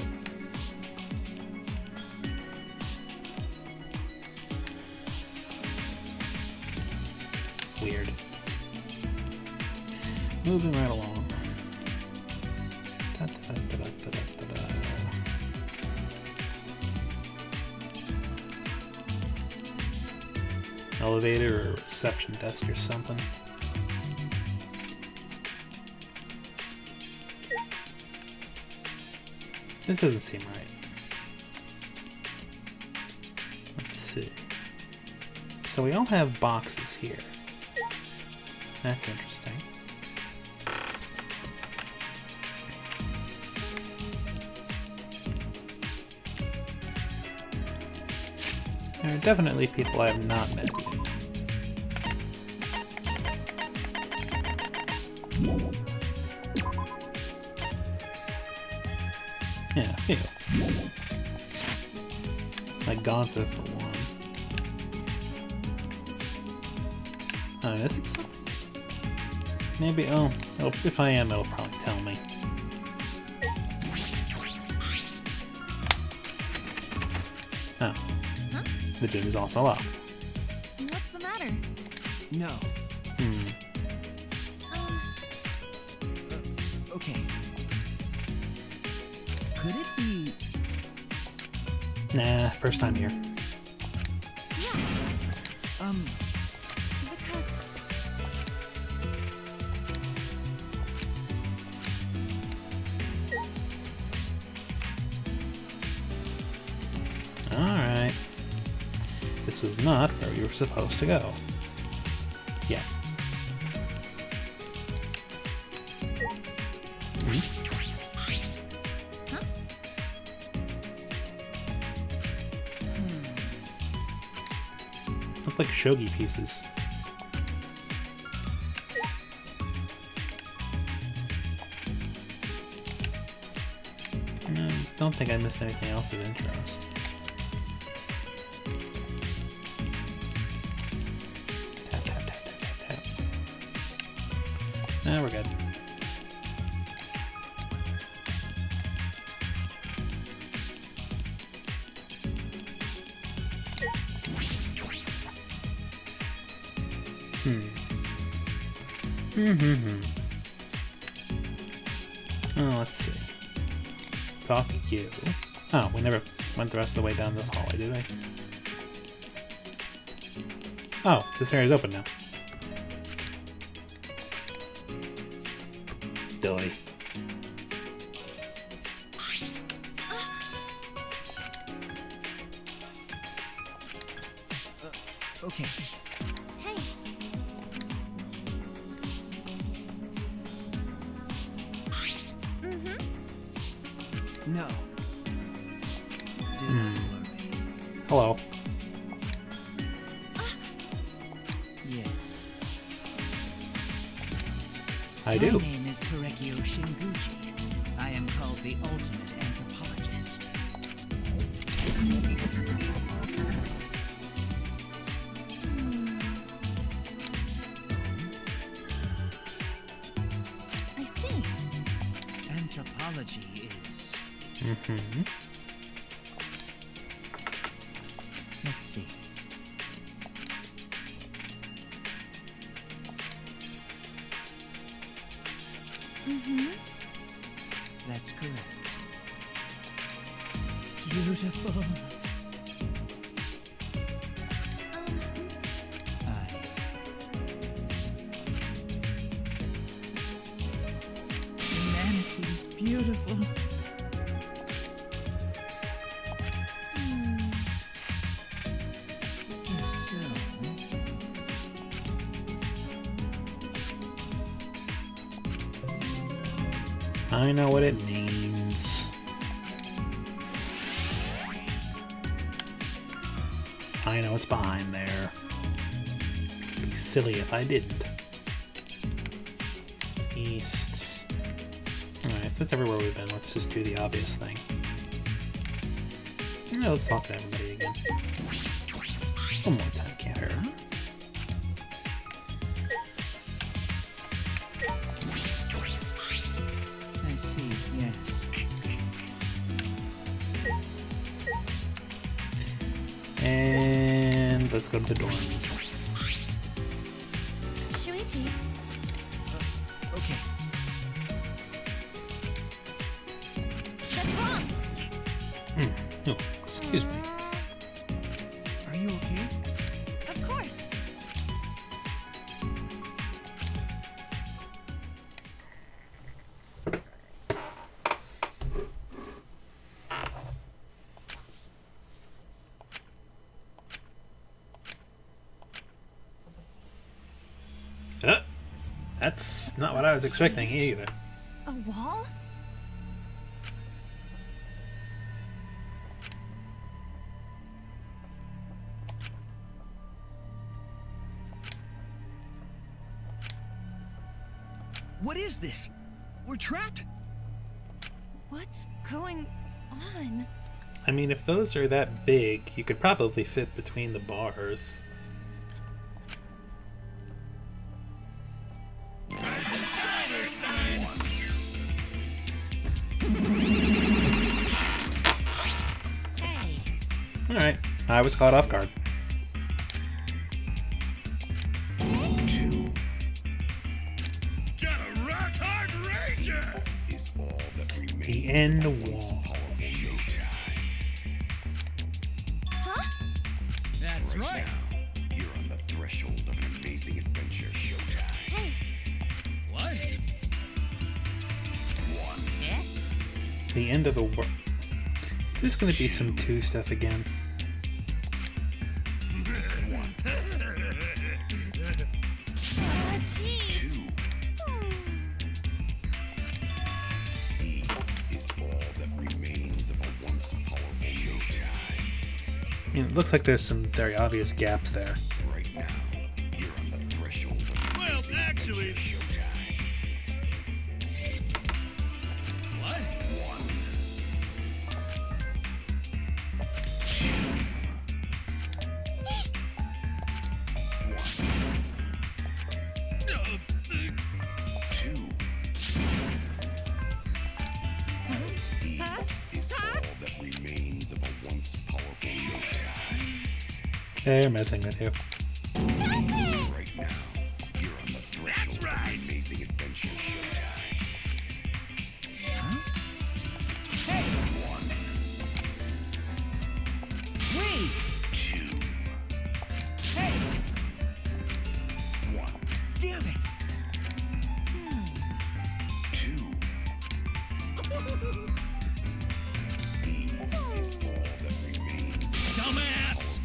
Weird. Moving right along. Da-da-da-da-da-da-da. Elevator or reception desk or something. This doesn't seem right. Let's see. So we all have boxes here. That's interesting. There are definitely people I have not met yet. Yeah, a few. Like Gauntha for one. Am I missing something? Maybe, oh, if I am, it'll probably tell me. Oh. Huh? The gym is also locked. What's the matter? No. Okay. Could it be... Nah, first time here. Yeah. Because... Alright. This was not where we were supposed to go. Yeah. Huh? Look like shogi pieces. Don't think I missed anything else of interest. Tap, tap, tap, tap, tap, tap. Nah, we're good. Oh, let's see. Talk to you. Oh, we never went the rest of the way down this hallway, did we? Oh, this area's open now. Dilly. Okay. Hey. No. Do not worry. Hello. Yes. I do. My name is Korekio Shinguchi. I am called the ultimate anthropologist. I see. Anthropology is... Let's see. That's correct. Beautiful. Humanity is beautiful. If so... I know what it means. I know what's behind there. It'd be silly if I didn't. East. Alright, that's everywhere we've been. Let's just do the obvious thing. Yeah, let's talk to everybody again. One more time, can't hurt. let's go to the dorms. Shuichi, Okay. that's wrong. Oh, excuse me. Are you okay? Of course. That's not what I was expecting either. A wall? What is this? We're trapped? What's going on? I mean, if those are that big, you could probably fit between the bars. Hey. Alright, I was caught off guard. Got a rock-hard ranger! Is all that remains The end of a once wall. powerful nation. Huh? That's Right now, you're on the threshold of an amazing adventure. Hey. What? Yeah? The end of the world. This is going to be some 2 stuff again. Jeez. E is all that remains of a once powerful nation. I mean, it looks like there's some very obvious gaps there. Right now, you're on the threshold of an Well, amazing actually- adventure. What? E is all that remains of a once powerful nation. They're messing with you. Right now, you're on the threshold That's right. of an amazing adventure. Wait! Hey! Damn it! E is all that remains of a Dumbass!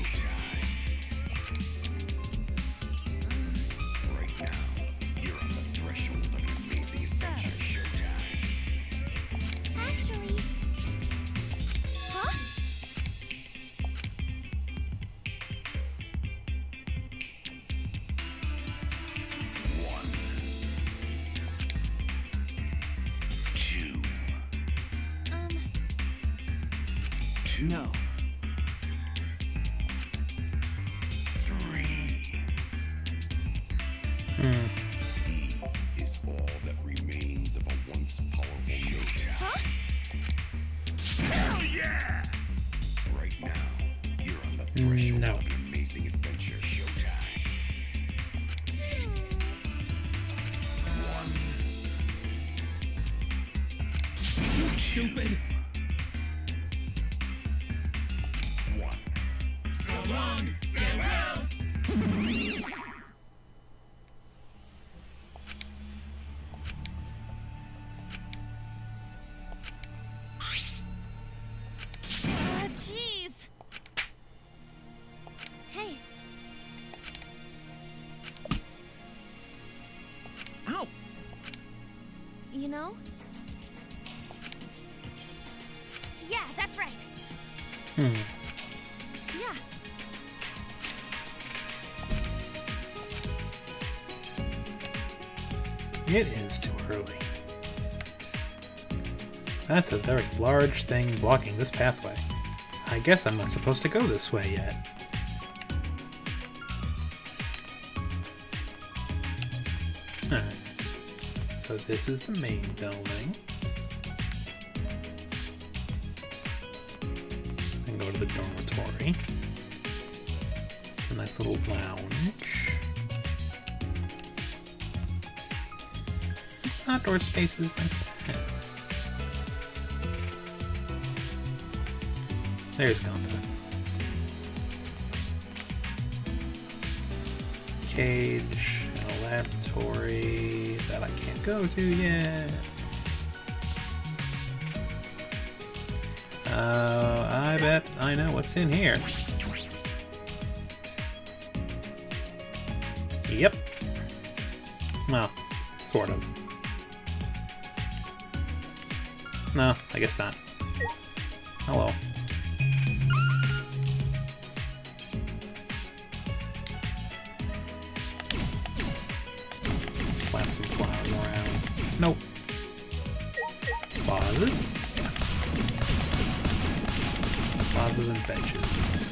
right now, you're on the threshold of an amazing adventure. Actually. Huh? No. Hmm. E is all that remains of a once powerful nation. Huh? Hell yeah! Right now, you're on the threshold No. of an amazing adventure. You stupid! So long, farewell! Jeez. Hey. Ow! You know? Yeah, that's right. Hmm. Yeah. It is too early. That's a very large thing blocking this pathway. I guess I'm not supposed to go this way yet. Alright. So this is the main building. And go to the dormitory. Nice little lounge. This outdoor space is nice to have. There's Gonta. Cage, a laboratory that I can't go to yet. I bet I know what's in here. Yep. Well, sort of. No, I guess not. Hello. Slap some flowers around. Nope. Vases? Yes. Vases and benches.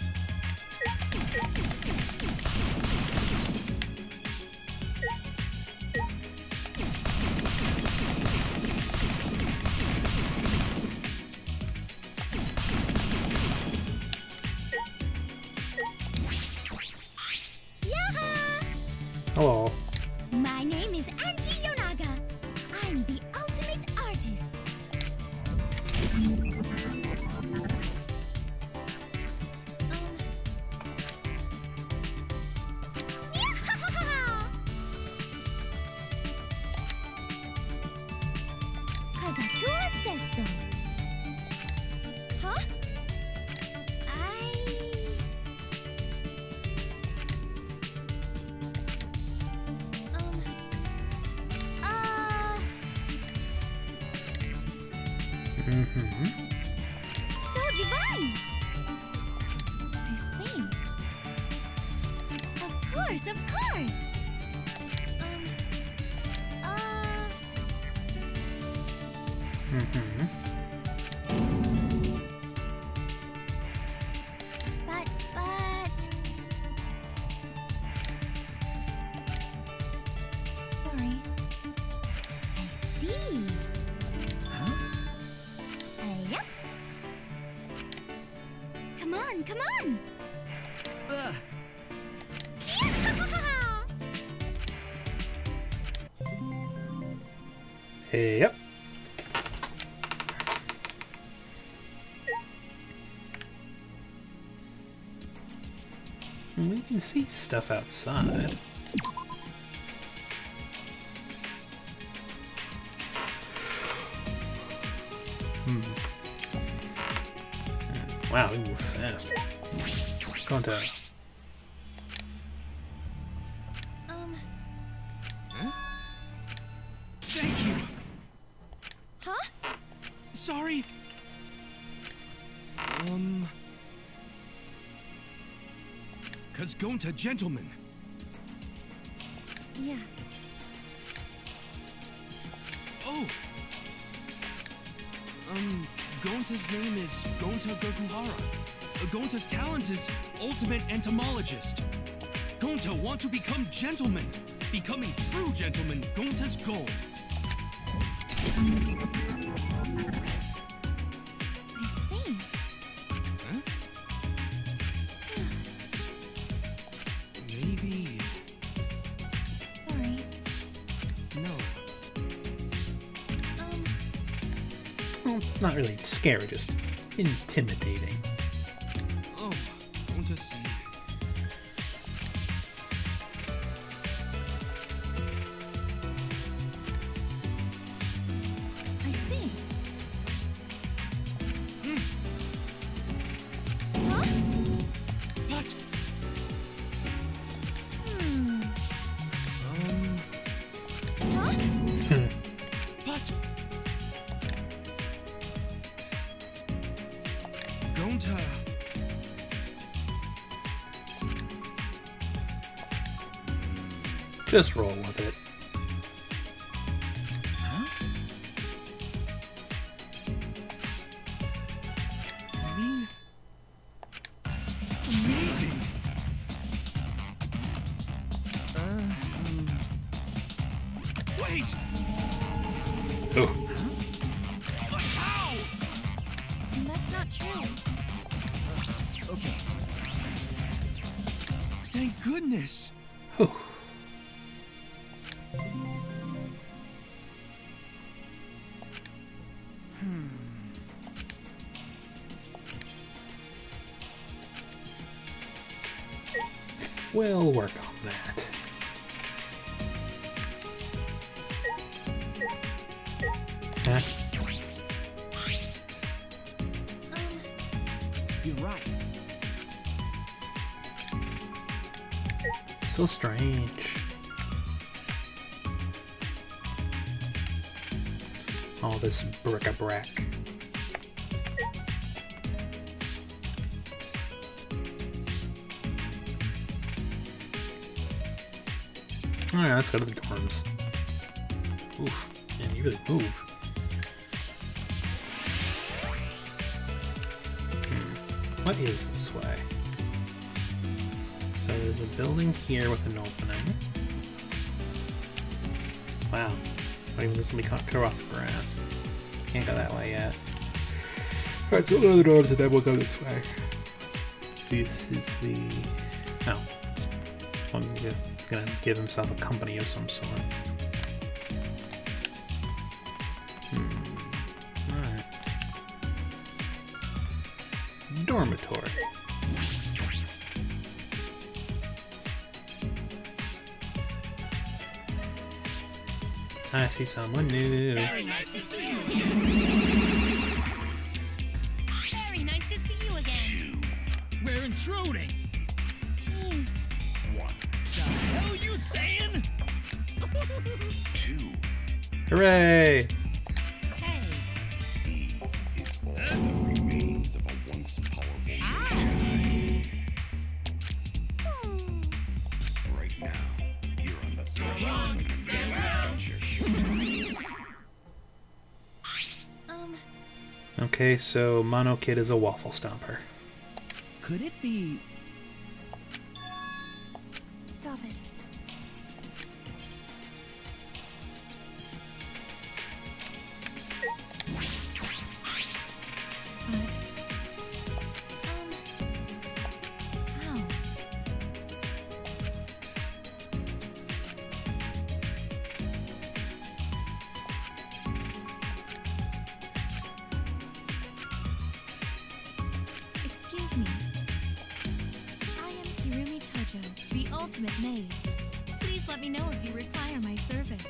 Hello. My name is Angie Yonaga. I'm the ultimate artist. Kazatua says so. Huh? So divine! I see. Of course, of course! But... Sorry. I see. Yep. Come on, come on! Yep. We can see stuff outside. Wow, we move fast. Gonta. Thank you. Huh? Sorry. Cause Gonta, gentleman. Yeah. Oh. Gonta's name is Gonta Gokuhara. Gonta's talent is ultimate entomologist. Gonta want to become gentleman. Becoming true gentleman, Gonta's goal. I see. Huh? Maybe... Sorry. No. Well, not really scary, just intimidating. Oh, Gonta see. I see. Huh? But... Huh? But... Gonta... Just roll with it. I mean... Amazing! Wait! Oh. But how? That's not true. Okay. goodness! Whew. We'll work on that. Huh? You're right. So strange. All this bric-a-brac. Alright, let's go to the dorms. Oof, man, you really move. What is this way? So there's a building here with an opening. Wow. Not even this will be cut across the grass. Can't go that way yet. Alright, so we'll go to the dorms and then we'll go this way. This is the... Oh. He's gonna give himself a company of some sort. Alright. Dormitory. I see someone new. Very nice to see you again. Very nice to see you again. We're intruding! Jeez. The hell you saying? Hooray! Hey. He is all that remains of a once powerful nation. Right now, you're on the threshold of an amazing adventure. Okay, so Mono Kid is a waffle stomper. Could it be... Stop it. How? Excuse me. I am Kirumi Tojo, the ultimate maid. Please let me know if you require my service.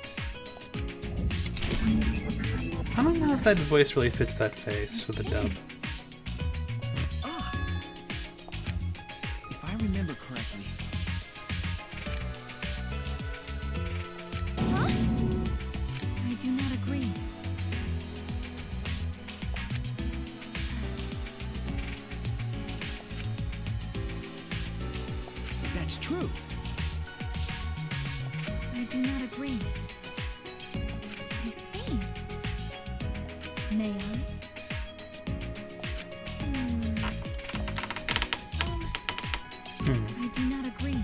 I don't know if that voice really fits that face with the dub. Ah! If I remember correctly... Huh? I do not agree. That's true. I do not agree. I see. May I? I do not agree.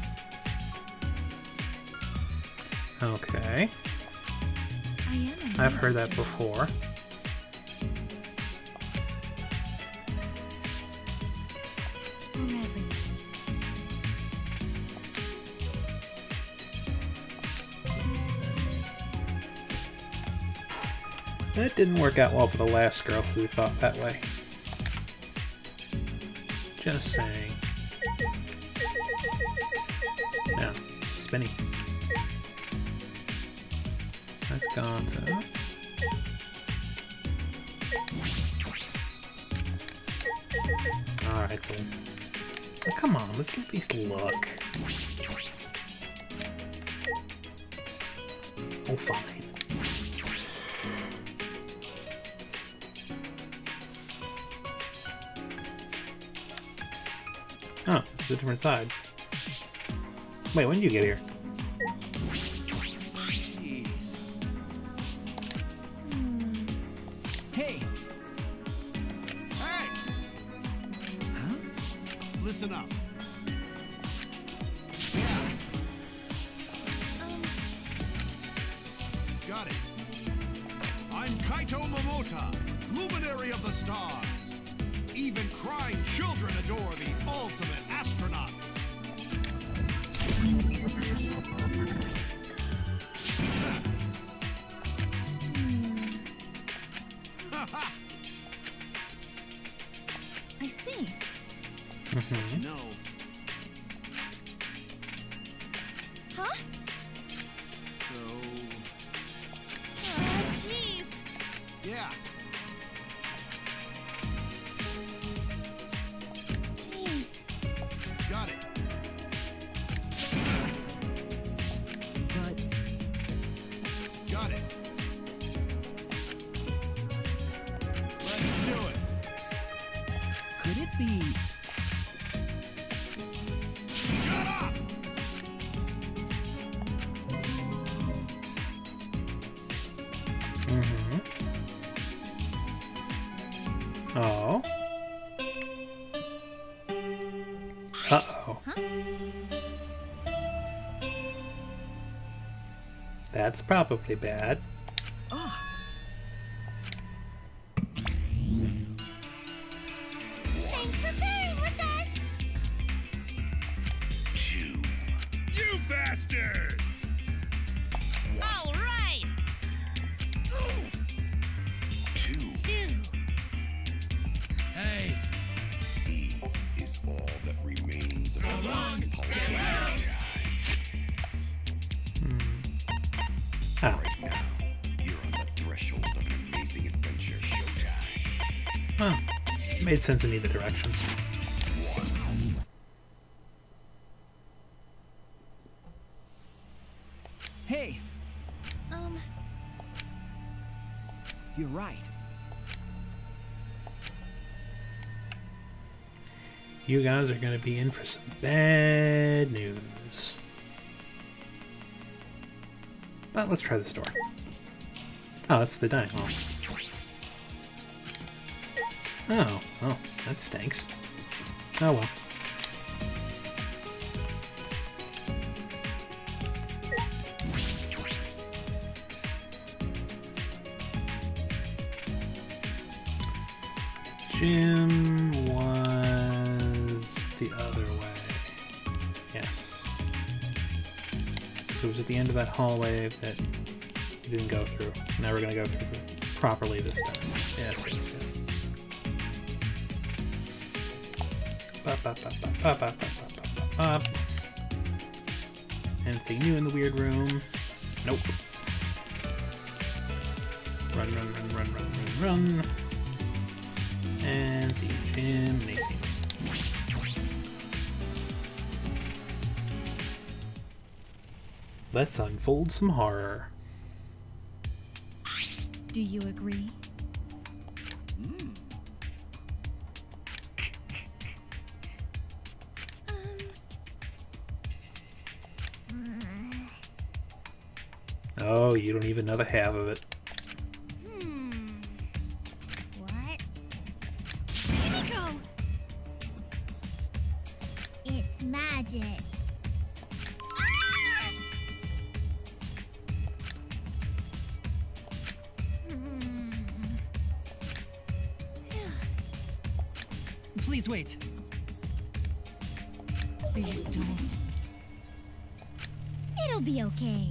Okay. I am. I've heard that before. Forever. That didn't work out well for the last girl who thought that way. Just saying. Yeah, spinny. That's gone to... Alright, so... Oh, come on, let's at least look. Oh, fine. Oh, it's a different side. Wait, when did you get here? Jeez. Hey! Hey! Huh? Listen up. Yeah. Got it. I'm Kaito Momota, luminary of the stars. Even crying children adore the ultimate astronaut. But you know, Huh? so Oh, jeez. yeah. Jeez. Got it. But Got it. Let's do it. could it be? Shut up! Mm-hmm. Oh. Uh-oh. That's probably bad. Thanks for bearing with us. You bastards! All right. Phew. Hey, He is all that remains of the most powerful. Oh. Right now, you're on the threshold of an amazing adventure. Showtime. Well, made sense in either direction. hey, you're right. You guys are going to be in for some bad news. But let's try this door. Oh, that's the dining hall. Oh, that stinks. Oh well. Jim was the other way. Yes. So it was at the end of that hallway that you didn't go through. Now we're going to go through properly this time. Yes, yes, yes. Ba, ba, ba, ba, ba, ba, ba, ba, ba, ba. Anything new in the weird room? Nope. Run, run, run, run, run, run, run. And the gymnasium. Let's unfold some horror. Do you agree? Oh, you don't even know the half of it. What? Here we go. It's magic. Please wait. Please don't. It'll be okay.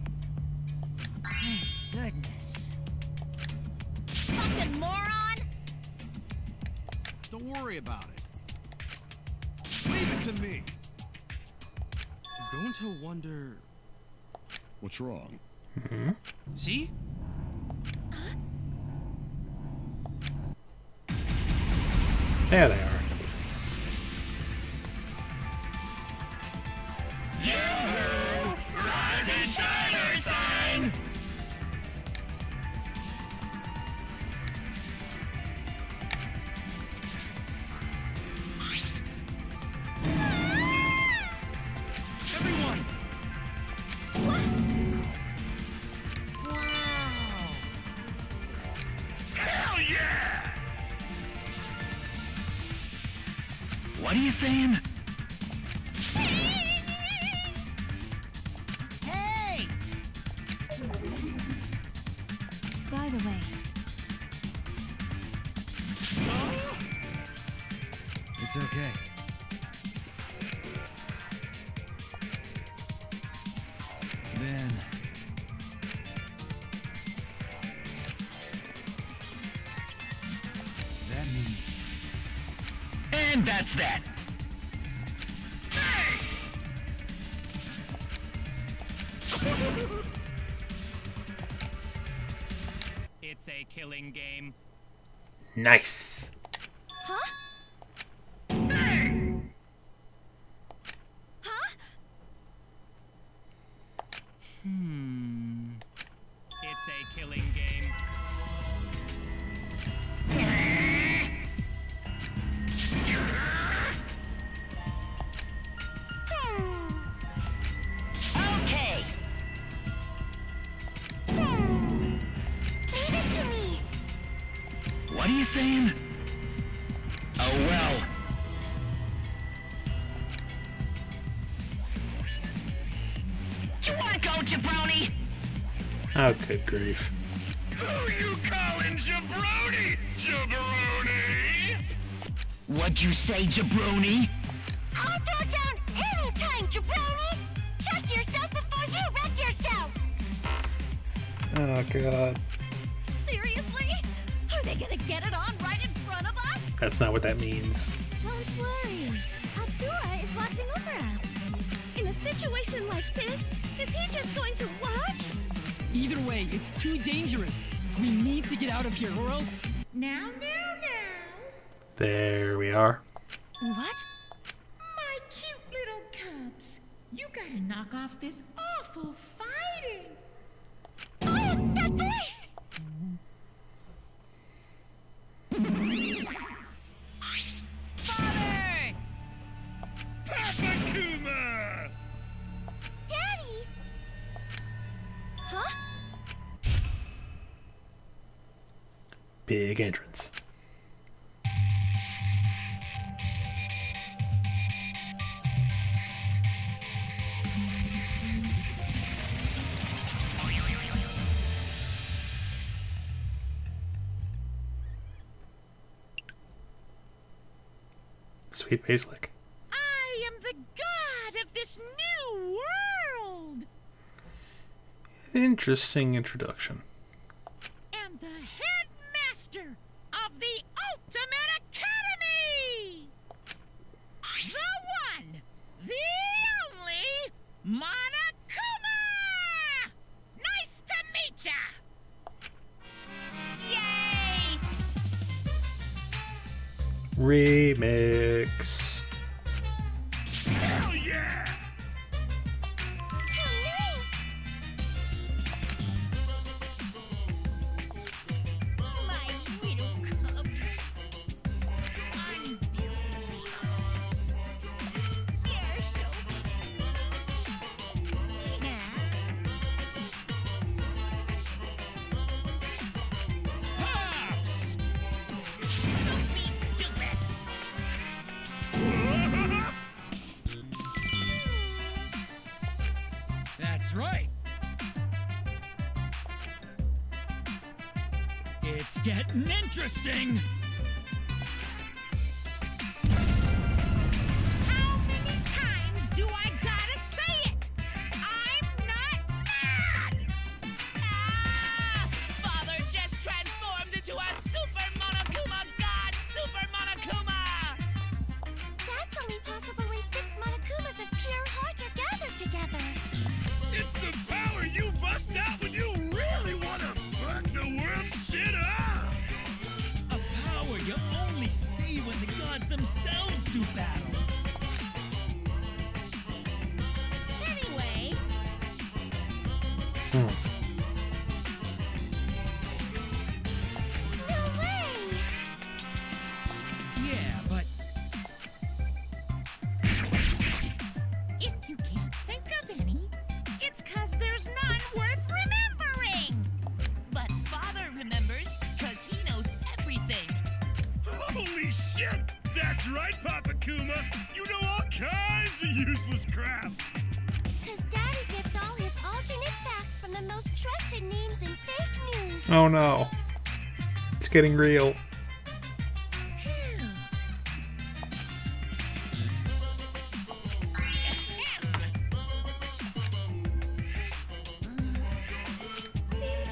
Goodness. Fucking moron! Don't worry about it. Leave it to me. I'm going to wonder. What's wrong? See? There they are. Everyone! Hell yeah! What are you saying? Hey! By the way, It's okay. Then that means And that's that. It's a killing game. Nice. Huh? Huh? It's a killing game. Okay. Leave it to me. What are you saying? Oh well. You wanna go, jabroni? Oh, good grief. Who you calling jabroni? Jabroni? What'd you say, jabroni? I'll throw down anytime, jabroni. Check yourself before you wreck yourself. Oh, God. Seriously? Are they gonna get it on right in front of us? That's not what that means. Don't worry. Abdullah is watching over us. In a situation like this, is he just going to watch? Either way, it's too dangerous. We need to get out of here, or else... Now. There we are. What? My cute little cubs. You gotta knock off this awful fighting. Oh, that voice! Father! Papa Kuma! Daddy! Huh? Big entrance. Sweet Basilic. I am the god of this new world. Interesting introduction. And the headmaster of the Ultimate Academy! The one, the only, Monokuma! Nice to meet ya! Yay! Remix. Hell yeah! My little cubs. They're so... Yeah. Pops! Don't be stupid. That's right. It's getting interesting. How many times do I gotta say it? I'm not mad! Ah! Father just transformed into a Super Monokuma God! Super Monokuma! That's only possible when 6 Monokumas of pure heart are gathered together. It's the power you bust out when you really want to fuck the world's shit up! A power you only see when the gods themselves do battle. Anyway, No way! Yeah, but if you can't think of any, it's 'cause there's none worth remembering! But Father remembers, because he knows everything. Holy shit! That's right, Papa Kuma! You know all kinds of useless crap! Because Daddy gets all his alternate facts from the most trusted names in fake news. Oh no. It's getting real. Seems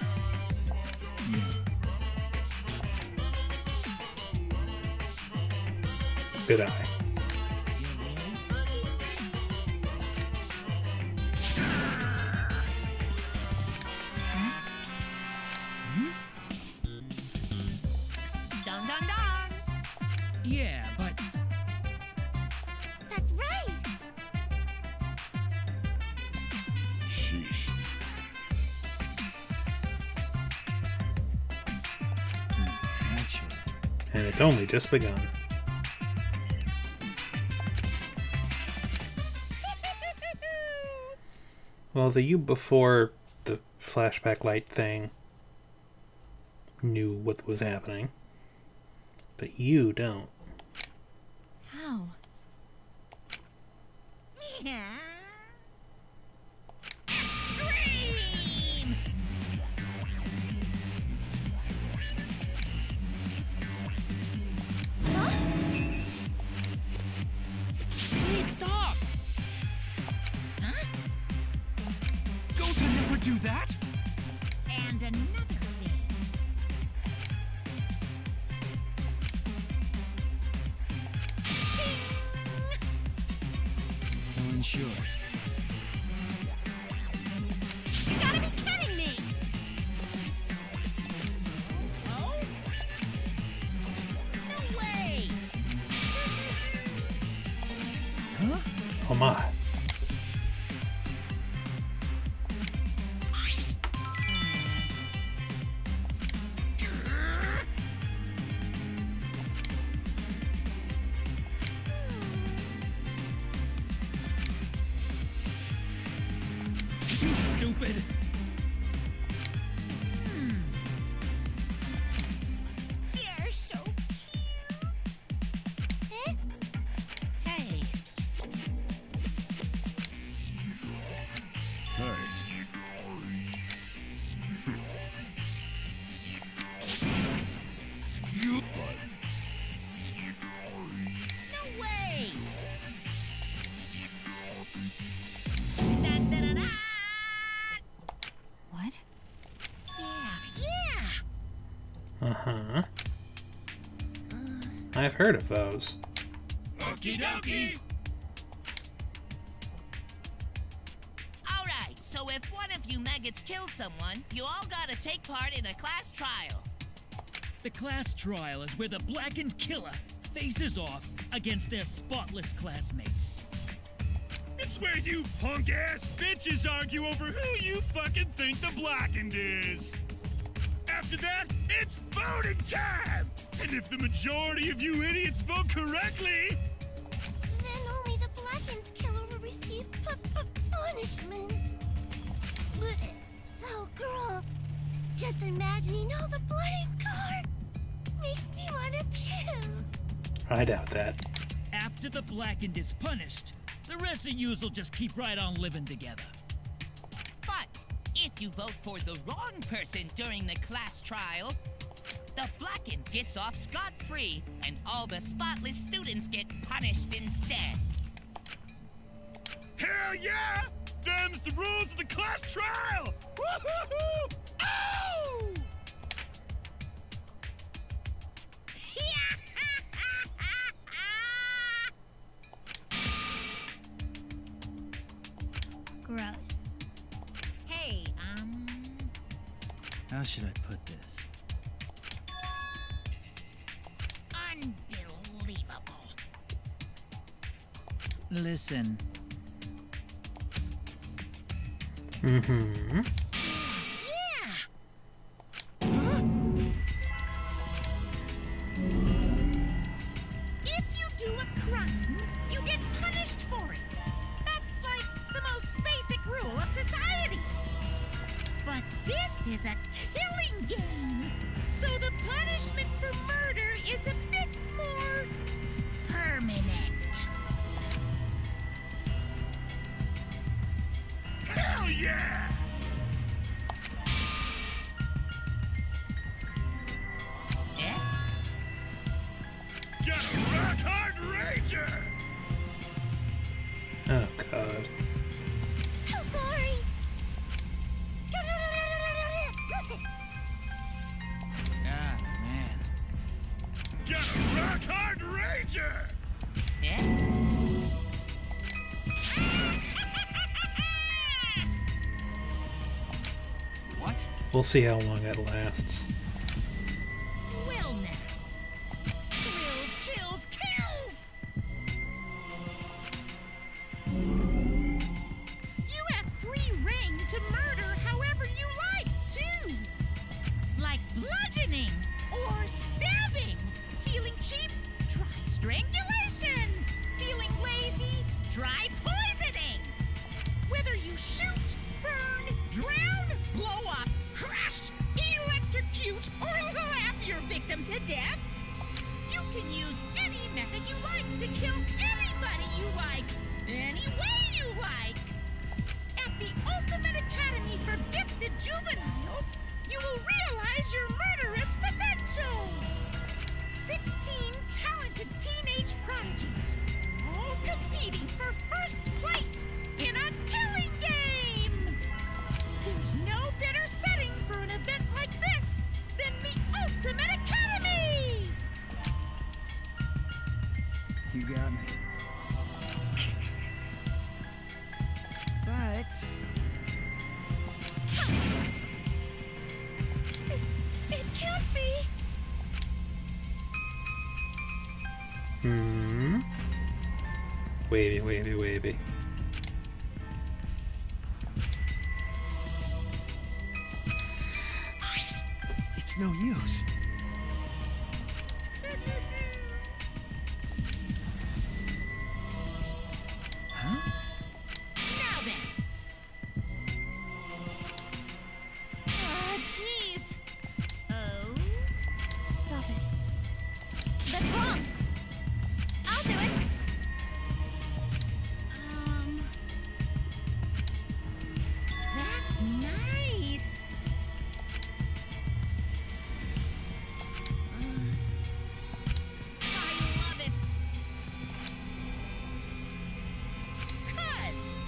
like Did I? And it's only just begun. Well, the you before the flashback light thing knew what was happening, but you don't. How? Extreme! Huh? Please stop! Huh? Gota never do that! And another thing. So unsure. You gotta be kidding me! Oh? No way! Huh? Oh my. You stupid! You're so cute! Eh? Hey, Hey, You... but no way! Da-da-da-da! What? Yeah! Uh-huh. I've heard of those. Okie dokie! Alright, so if one of you maggots kills someone, you all gotta take part in a class trial. The class trial is where the blackened killer faces off against their spotless classmates. It's where you punk-ass bitches argue over who you fucking think the blackened is. After that, it's voting time! And if the majority of you idiots vote correctly, Then only the Blackened killer will receive punishment. So, girl, just imagining all the blood and gore makes me want to puke. I doubt that. After the blackened is punished, the rest of yous will just keep right on living together. But if you vote for the wrong person during the class trial, the blackened gets off scot-free, and all the spotless students get punished instead. hell yeah! Them's the rules of the class trial! Woo-hoo-hoo! Oh! Gross. Hey, How should I put this? unbelievable. Listen, Mm-hmm. Yeah! If you do a crime, you get punished for it. That's like the most basic rule of society. But this is a killing game, so the punishment for murder is a bit more permanent. Hell yeah! Eh? Got a rock-hard rager! Oh, God. How boring! Ah, man. Got a rock-hard rager! Eh? What? We'll see how long that lasts. Well now. Thrills, chills, kills! You have free reign to murder however you like, too. Like bludgeoning or stabbing. Feel dry poisoning. Whether you shoot, burn, drown, blow up, crush, electrocute, or laugh your victim to death, you can use any method you like to kill anybody you like, any way you like. At the Ultimate Academy for Gifted Juveniles, you will realize your murderous potential. 16 talented teenage prodigies, all competing for first place in a killing game. There's no better setting for an event like this than the Ultimate Academy. You got me. But... It can't be. Wavy. it's no use. Huh? Now then. Oh, jeez. Oh? Stop it. That's wrong. I'll do it. That's nice. I love it. 'Cause.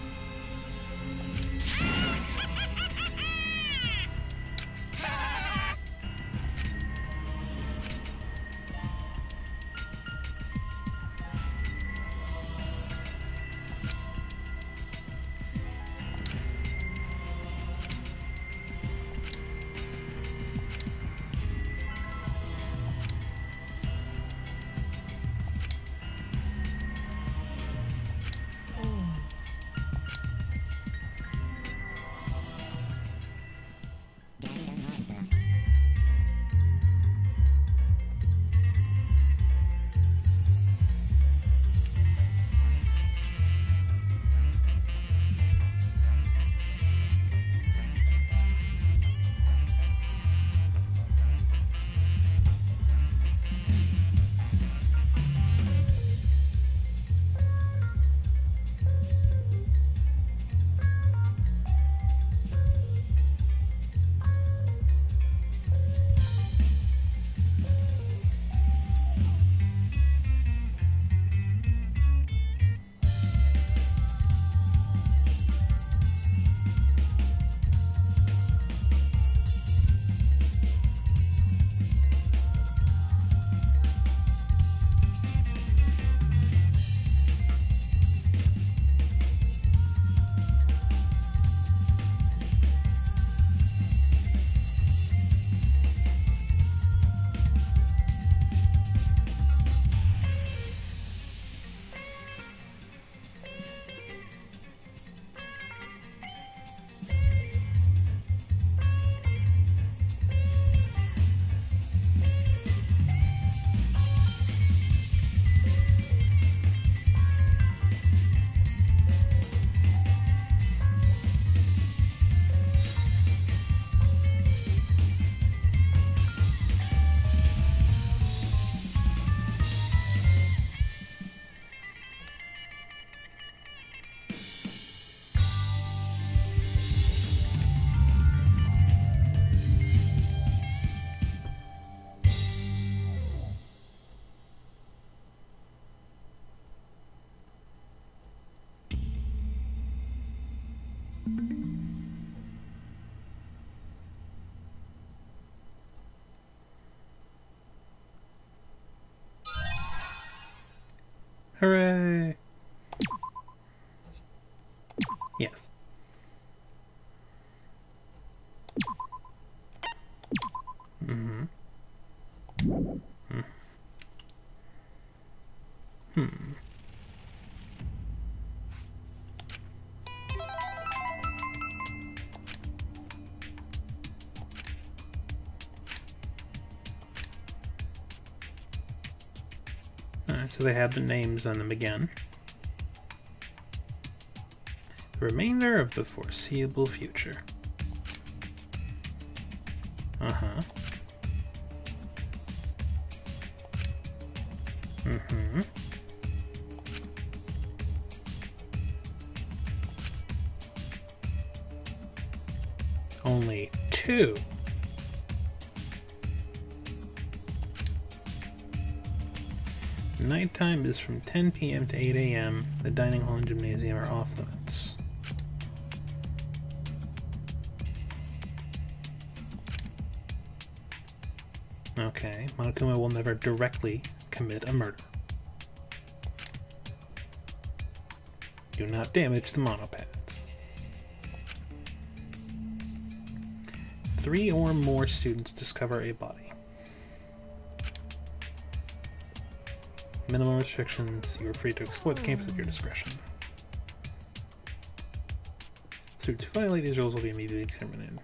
Hooray! Yes. Alright, so they have the names on them again. The remainder of the foreseeable future. Uh-huh. Mm-hmm. Only 2. Nighttime is from 10 p.m. to 8 a.m. The dining hall and gymnasium are off limits. Okay, Monokuma will never directly commit a murder. Do not damage the monopads. 3 or more students discover a body. Minimum restrictions. You are free to explore the campus at your discretion. Students who violate these rules will be immediately terminated.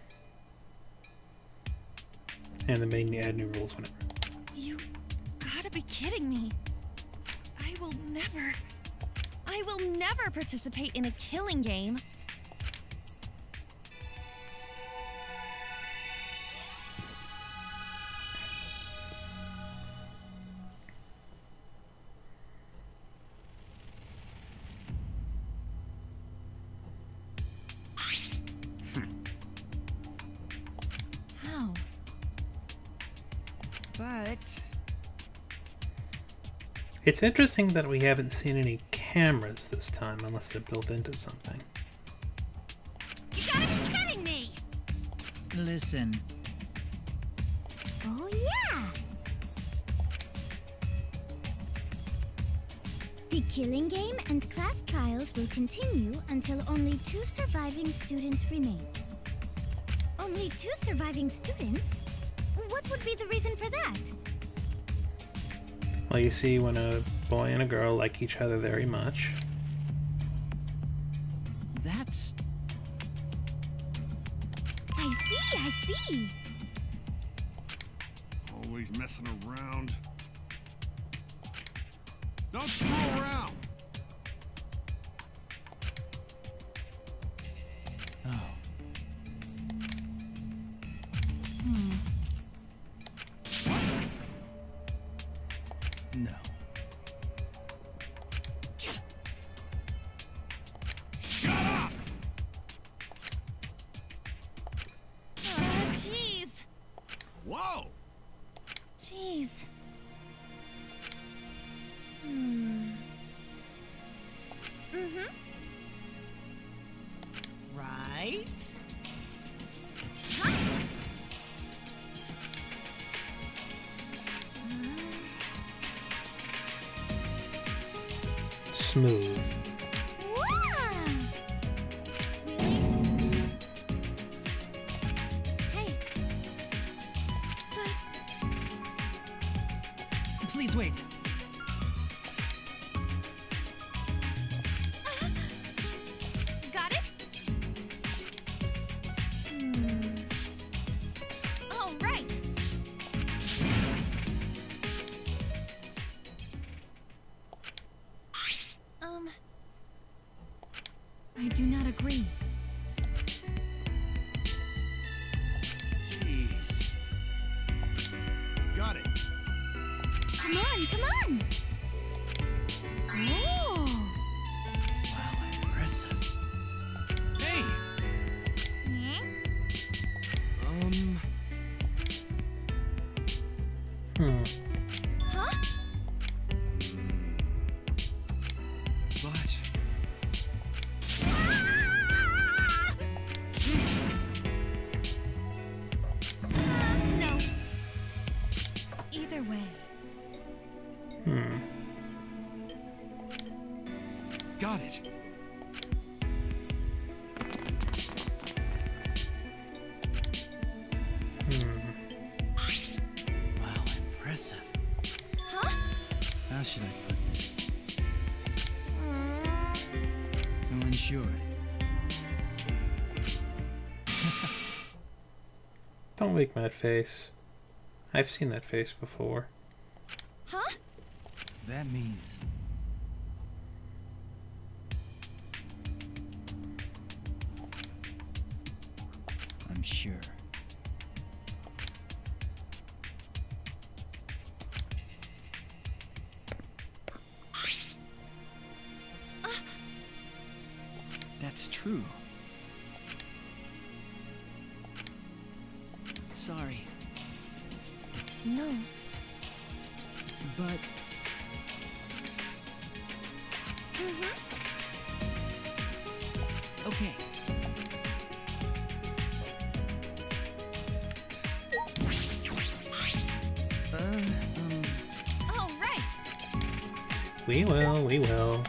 And they may add new rules whenever. You gotta be kidding me. I will never participate in a killing game. How? But It's interesting that we haven't seen any cameras this time, unless they're built into something. You gotta be kidding me! Listen, Oh, yeah! The killing game and class trials will continue until only 2 surviving students remain. Only 2 surviving students? What would be the reason for that? Well, you see, when a boy and a girl like each other very much, that's... I see! Always messing around. Don't screw around! oh, no. Shut up! Jeez. Whoa! Jeez. Right? smooth. Wow! Hey. Please wait. Got it? All right. I do not agree. Jeez. Got it. Come on! Oh! Wow, impressive. Hey! Huh? But... No. Either way. Got it. Wow, impressive. Huh? How should I put this? So unsure. Don't make that face. I've seen that face before. Huh? That means I'm sure. That's true. Sorry. No. But okay. Oh, right. We will, we will.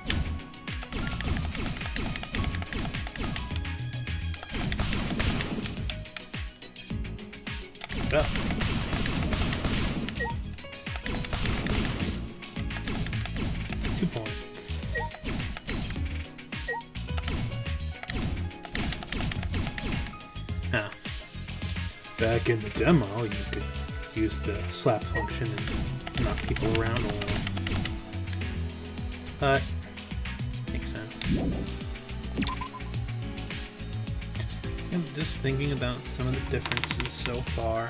Get up. 2 points. Now, back in the demo, you could use the slap function and knock people around a little. But, makes sense. Just thinking about some of the differences so far.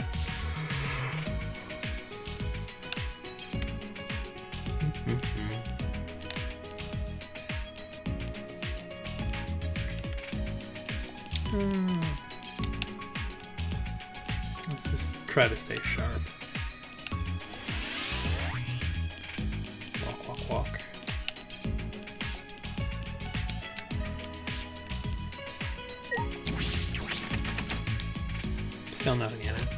Let's just try to stay sharp. Walk, walk, walk. Still nothing in it.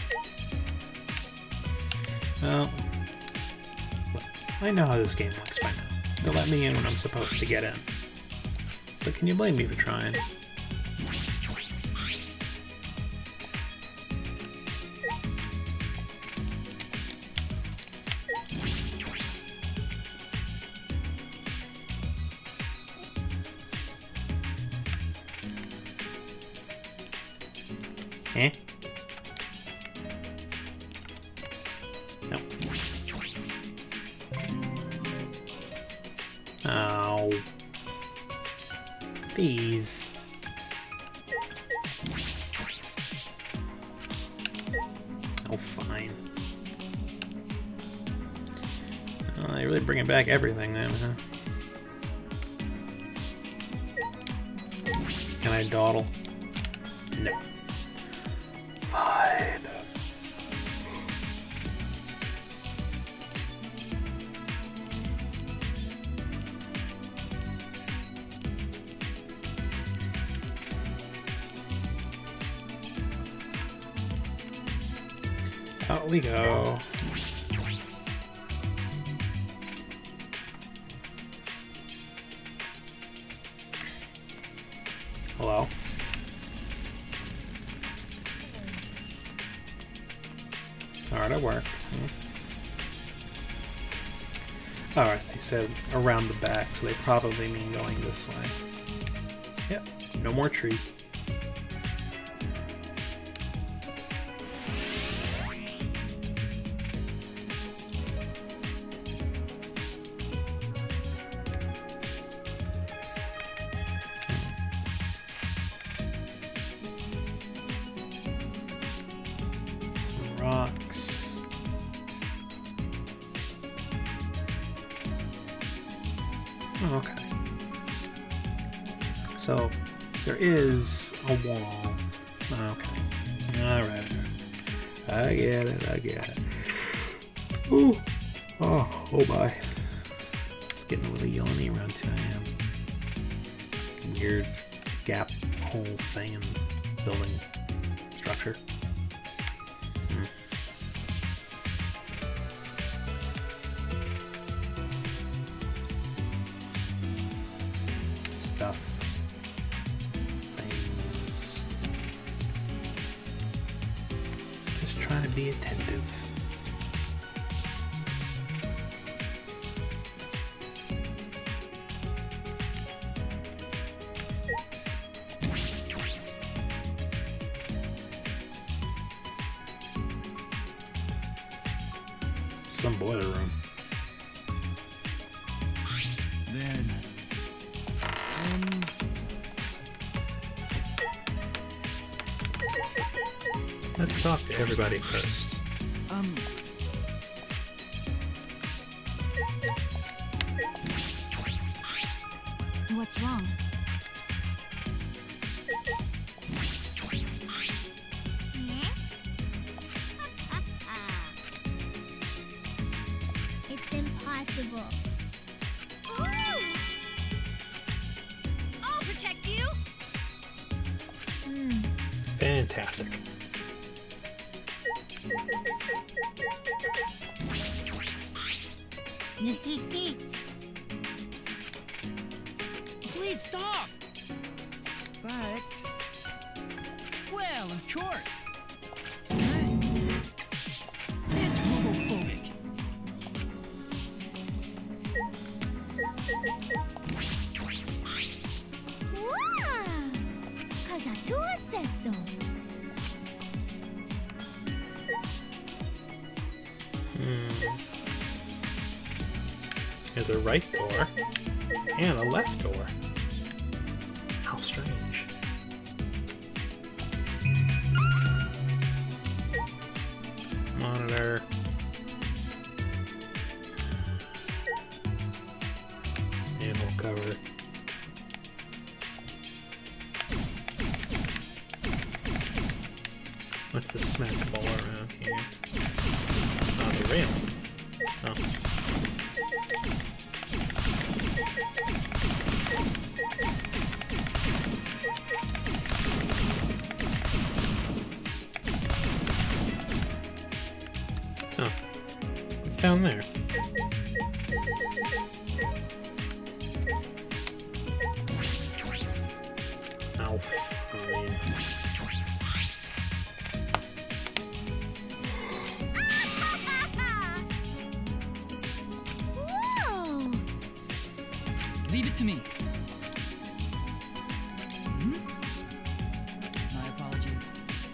Well, look, I know how this game works by now. They'll let me in when I'm supposed to get in. But can you blame me for trying? Eh? No. Oh. Please. Oh, fine. Oh, they're really bringing back everything then, huh? Can I dawdle? No. Fine. Out we go. Hello? Alright, I work. Alright, they said around the back, so they probably mean going this way. Yep, no more tree. Rocks. Oh, okay. So there is a wall. Okay. Alright. I get it, I get it. Ooh. Oh my. It's getting a little yawny around 2 AM. Weird gap hole thing in building structure. Stuff. Things. Just trying to be attentive. Some boiler room. Then talk to everybody first. What's wrong? It's impossible. I'll protect you. Fantastic. Please stop! But... Well, of course. It's homophobic. Wow! Cause tú haces eso. There's a right door and a left door. How strange. Monitor. And we'll cover. What's the smack ball around here? Oh, the railings. Oh. Oh. It's down there. Oh, fine. Whoa! Leave it to me. My apologies.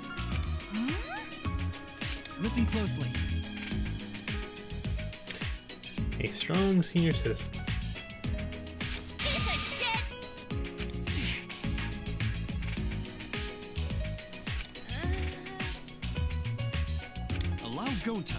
Listen closely. A strong senior citizen. Piece of shit! Allow Gonta.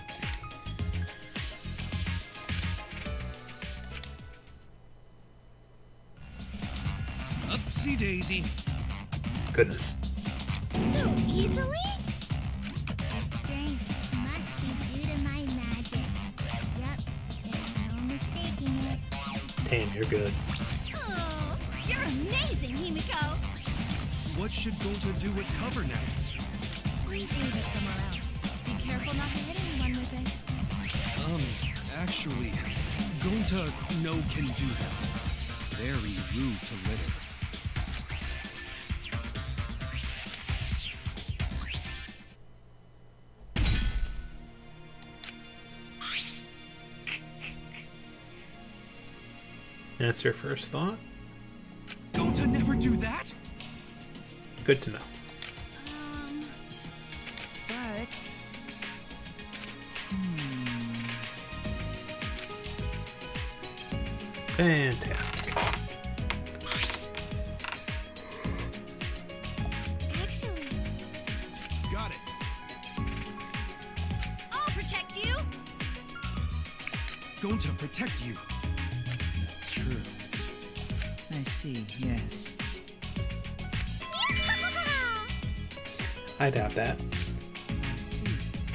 Upsy daisy. Goodness. So easily? The strength must be due to my magic. Yep, there's no mistaking it. Damn, you're good. Oh, you're amazing, Himiko! What should Gonta do with cover now? Please leave it somewhere else. Be careful not to hit anyone with it. Actually, Gonta no can do that. Very rude to litter. That's your first thought? Gonta never do that? Good to know. But... Fantastic. Actually, Got it. I'll protect you! Gonta protect you. That's true. I see, yes. I doubt that. I see.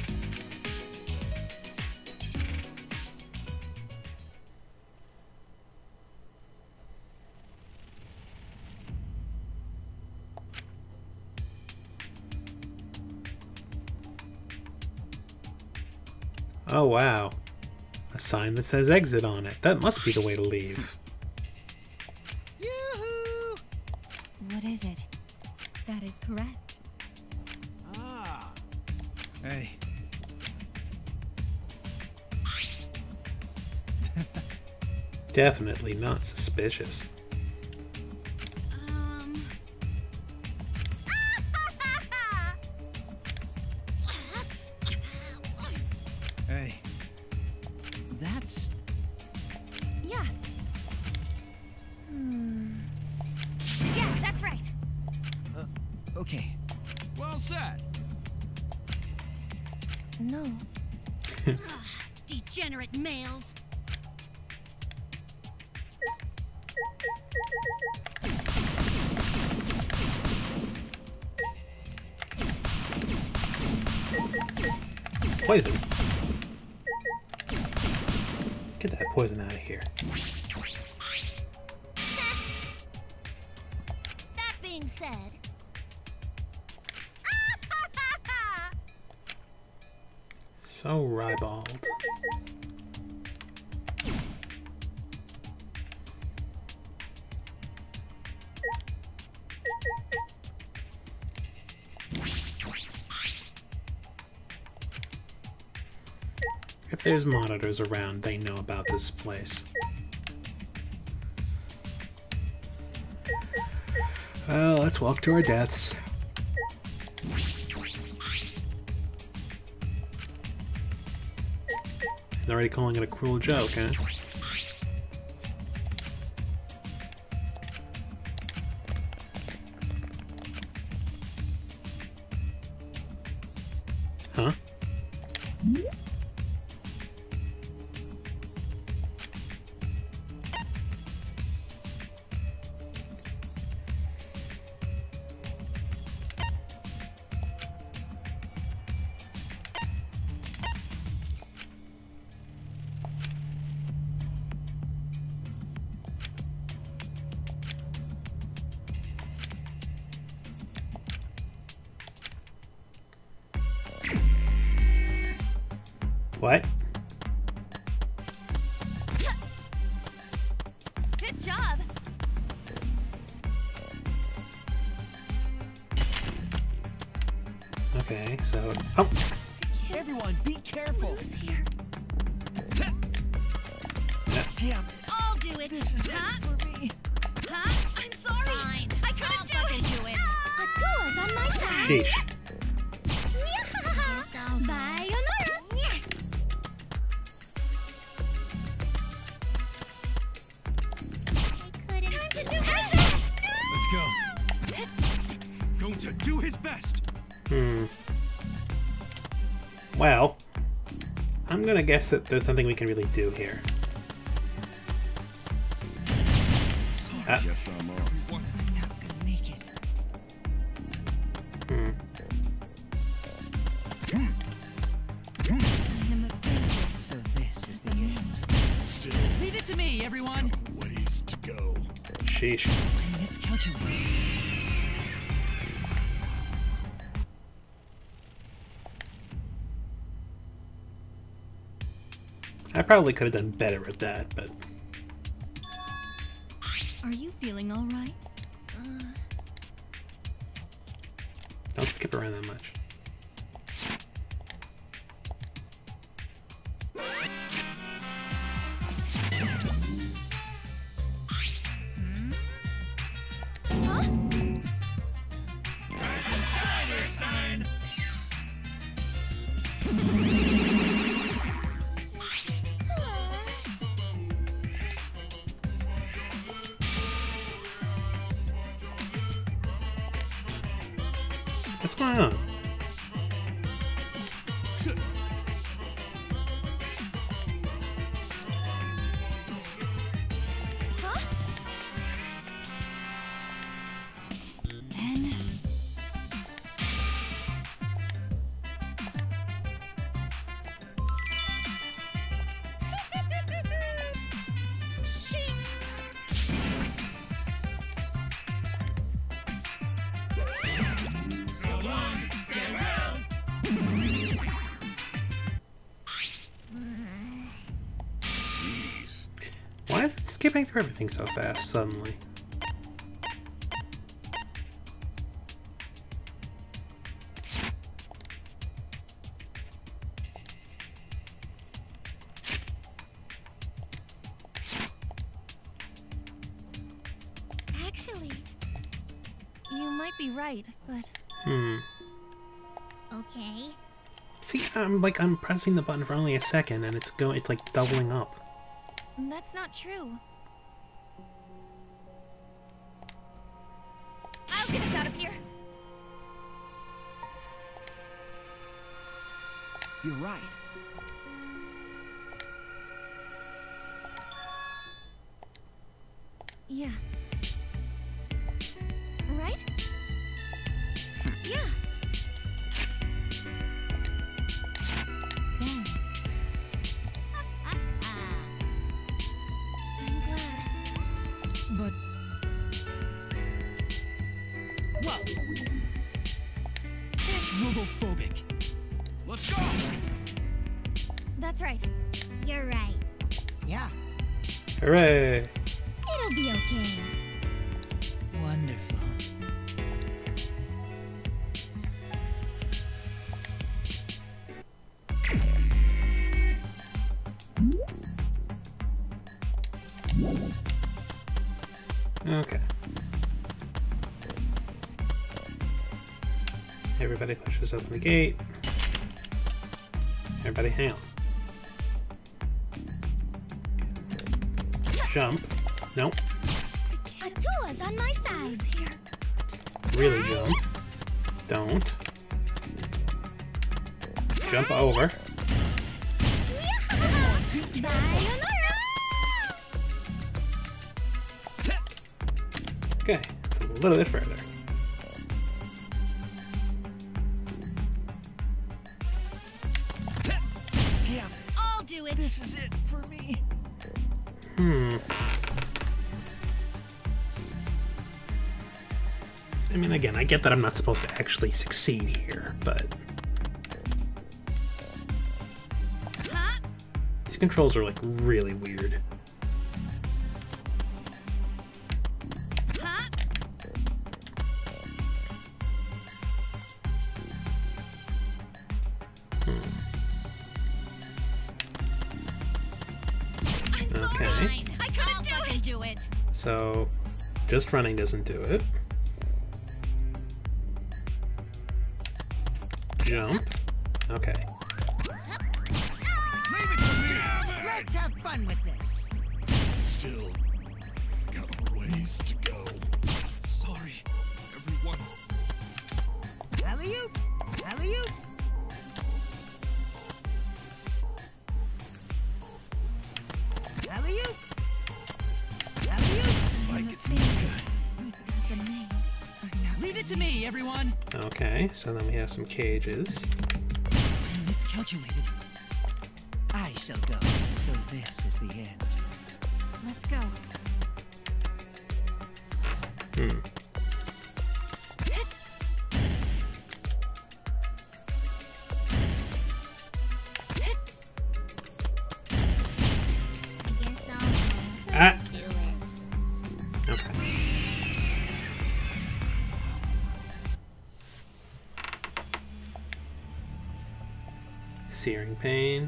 Oh, wow. A sign that says exit on it. That must be the way to leave. Yoo-hoo! What is it? That is correct. Ah. Hey, Definitely not suspicious. hey. That's... Yeah. Yeah, that's right. okay. Well said. No. Degenerate males. Poison. Get that poison out of here. That being said, So ribald. If there's monitors around, they know about this place. Well, let's walk to our deaths. They're already calling it a cruel joke, huh? Huh? What? Good job. Okay, so... Oh! Everyone, be careful. Who's here? Damn, I'll do it. this is it for me. Huh? I'm sorry. Fine. I couldn't do it. Akua's on my side. Sheesh. Sayonara. Yes. Time to do my best. Let's go. Going to do his best. Well, I'm gonna guess that there's nothing we can really do here. Guess I'm up. I'm not gonna make it. So this is the end. Still Leave it to me, everyone. ways to go. Sheesh. I miscalculated. I probably could have done better at that, but... Are you feeling all right? Don't skip around that much. What's going on? Ben? Jeez. Why is it skipping through everything so fast suddenly? Actually, you might be right, but Okay. See, I'm pressing the button for only a second and it's like doubling up. that's not true. I'll get us out of here. You're right. Yeah. Right? Yeah. Then. I'm glad. But Whoa! It's robophobic. Let's go! That's right. You're right. yeah, Hooray! It'll be okay. wonderful. Okay. Everybody pushes open the gate. Everybody hang on. Jump. Nope. Atula's on my side. Here. Really jump. Don't. Jump over. Sayonara! Okay, it's a little bit further. Yeah, I'll do it. this is it for me. I mean, again, I get that I'm not supposed to actually succeed here, but these controls are like really weird. Okay, I couldn't do it. so just running doesn't do it. Jump. Okay. Let's have fun with this. Still got a ways to go. Sorry, everyone. Alley-oop! Alley-oop! Alley-oop! Alley-oop! Like it's no good. As a maid. Leave it to me, everyone! Okay, so then we have some cages. I miscalculated. I shall go. So this is the end. Let's go. Guess I'll Ah! do it. Okay. Searing pain.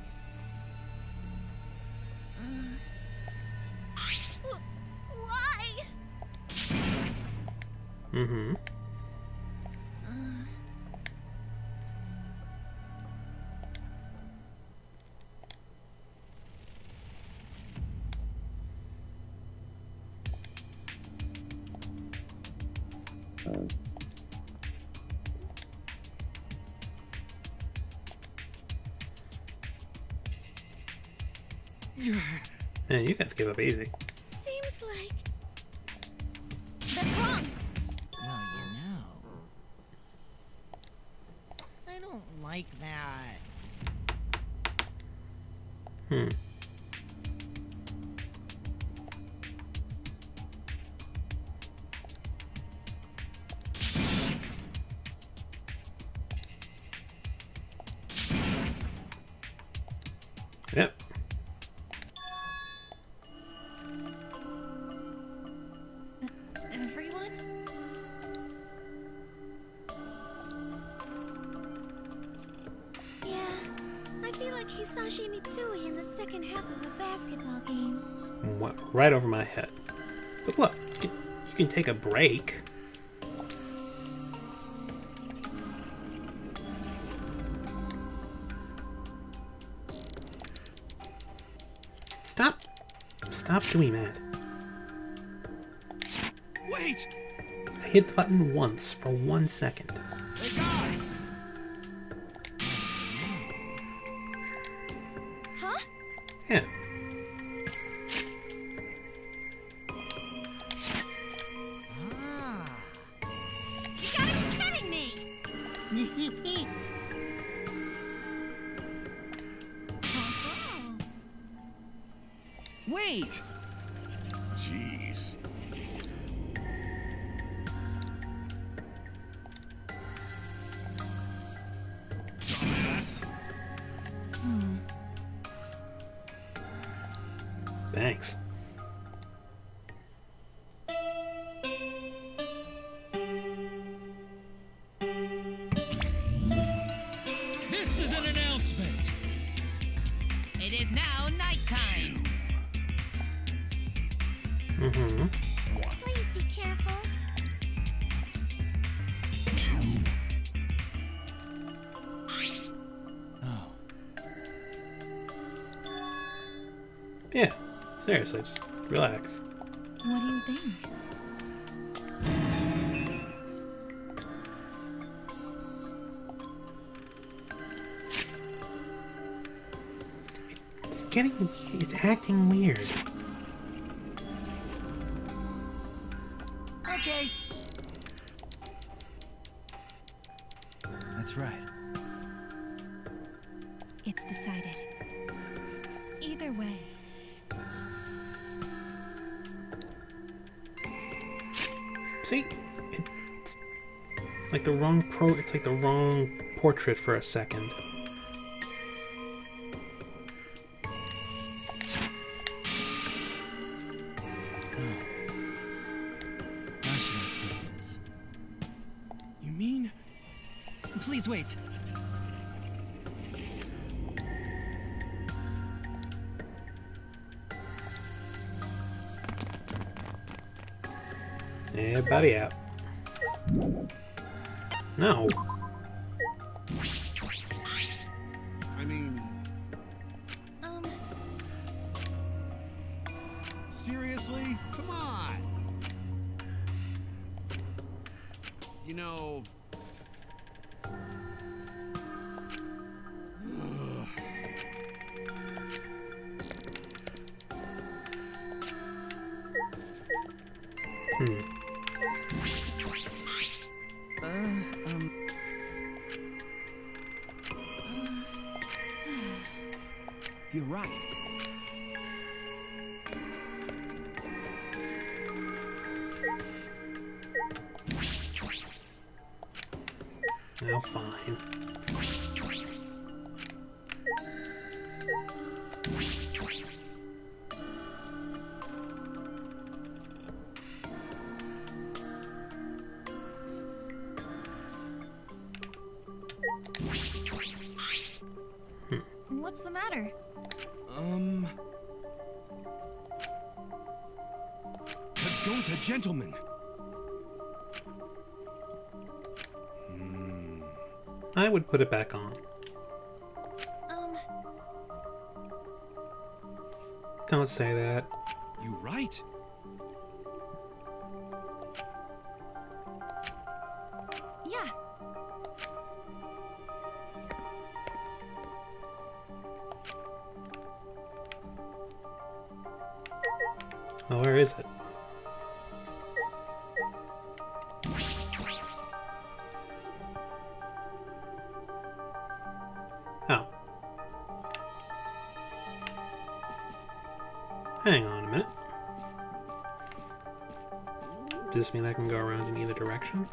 Why? Mm-hmm. Man, you guys give up easy. Seems like... That's wrong. Well, you know. I don't like that. Yep. Everyone? Yeah, I feel like Hisashi Mitsui in the second half of a basketball game. Went right over my head. But look, you can take a break. Stop doing that. Wait! I hit the button once for 1 second. Hey guys! Wait! Jeez. Dumbass. Thanks. This is an announcement. It is now nighttime. Mm-hmm. Please be careful. Oh, Yeah. Seriously, just relax. What do you think? It's acting weird. Okay. that's right. It's decided. Either way. See? It's like the wrong it's like the wrong portrait for a second. How should I put this? You mean? Please wait. Everybody out. No. I mean, Seriously? Come on! You know... Ugh. You're right. Oh, fine. What's the matter? Let's go to gentlemen. I would put it back on. Don't say that. You right? Yeah. Well, where is it? Oh. Hang on a minute. Does this mean I can go around in either direction?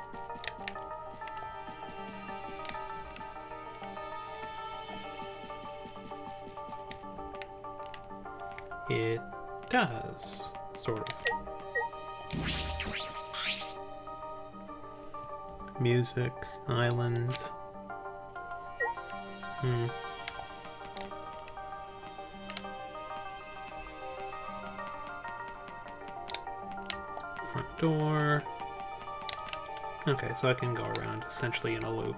It does, sort of. Music, island. Front door. Okay, so I can go around essentially in a loop.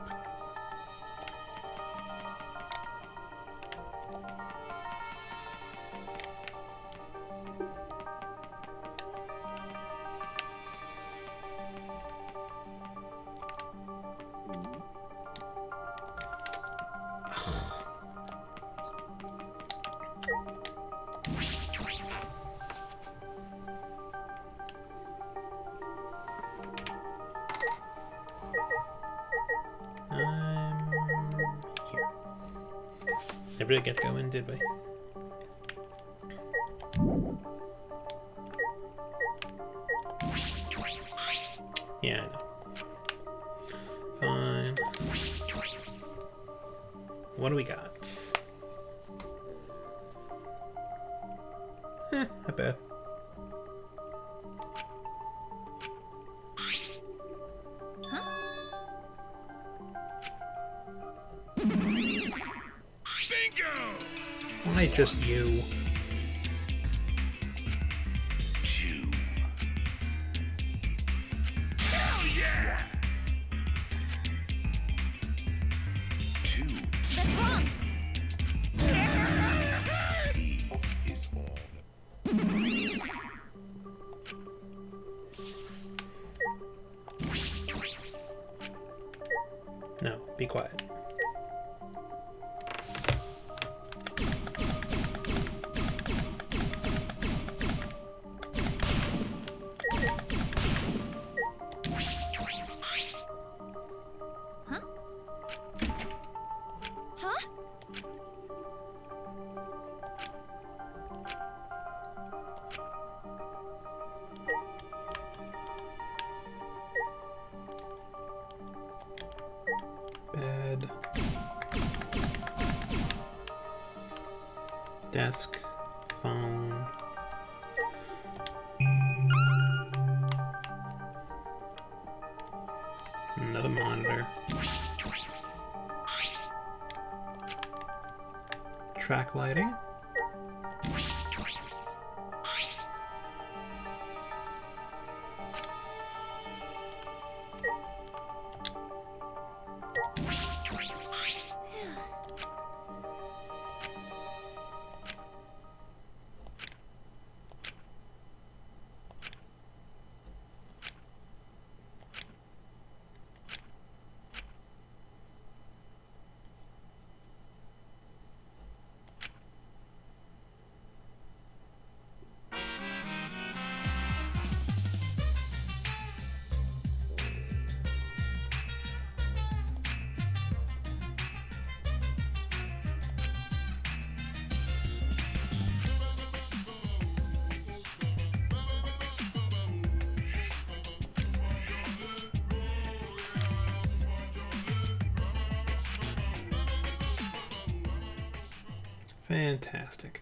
Here. Never did get to go in, did we? Yeah, I know. Fine. What do we got? Not bad. Why just you? Hell yeah! That's wrong. Is all No, be quiet. Bed. Desk. Phone. Another monitor. Track lighting. Fantastic.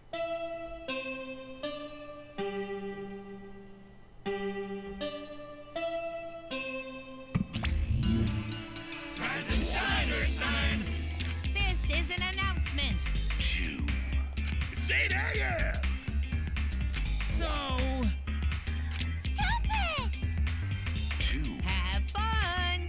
Rise and shine or sign. This is an announcement. It's 8 a.m. So, Stop it! Have fun.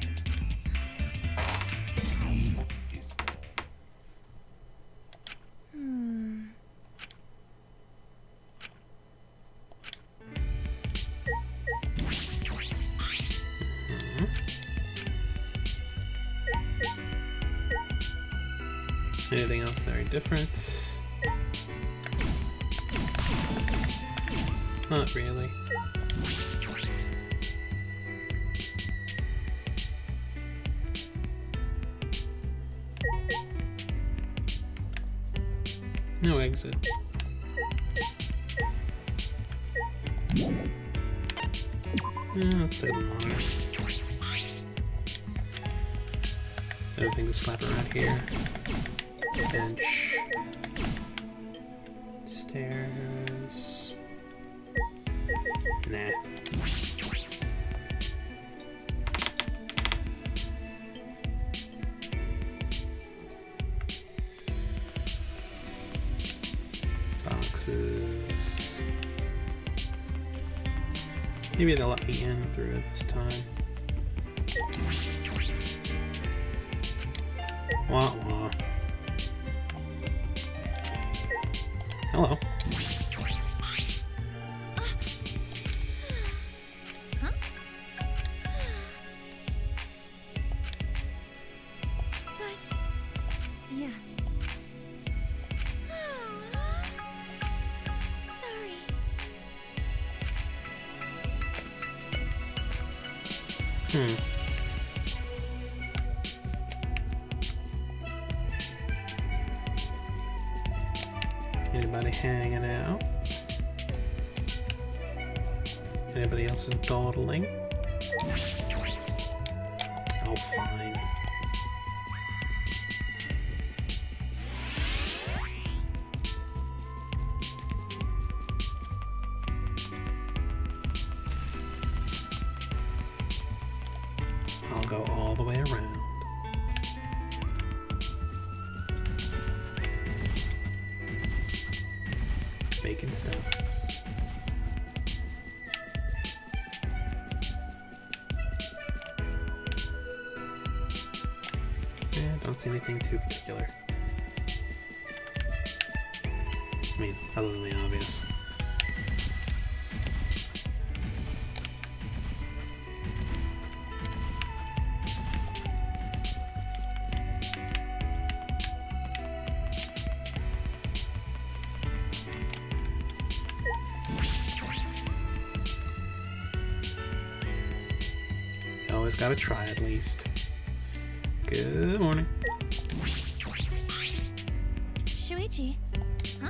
Anything else very different? Not really. No exit. Let's say the monitor. Everything to slap around here. Bench. Stairs. Nah. Boxes. Maybe they'll let me in through it this time. Wah wah. Hello. Yeah. Sorry. Anybody hanging out? Anybody else dawdling? Oh, fine. I'll go all the way around. Making stuff. Yeah, don't see anything too particular. I mean, other than the obvious. Always gotta try at least. Good morning. Shuichi, huh?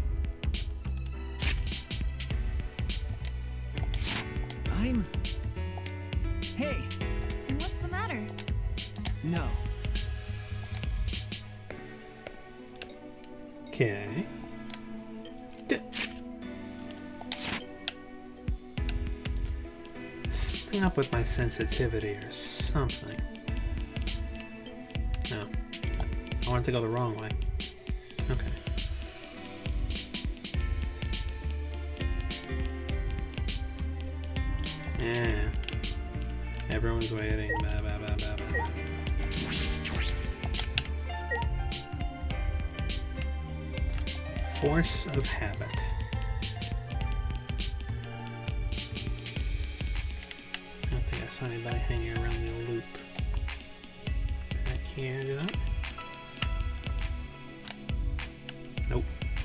Hey! What's the matter? No. Okay. Something up with my sensitivity or something. No. I wanted to go the wrong way. Okay. Yeah. Everyone's waiting. Blah, blah, blah, blah, blah. Force of habit. I don't think I saw anybody hanging around the loop. Back here, did I? Nope.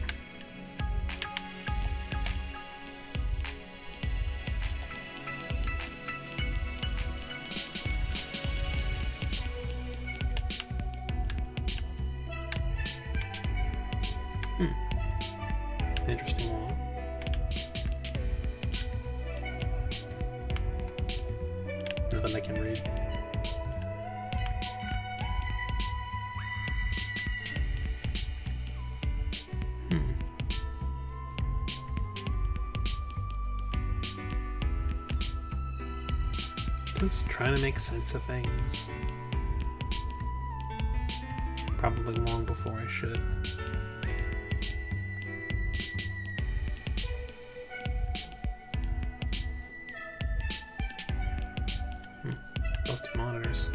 Interesting wall. Nothing I can read. Just trying to make sense of things. Probably long before I should. Busted monitors.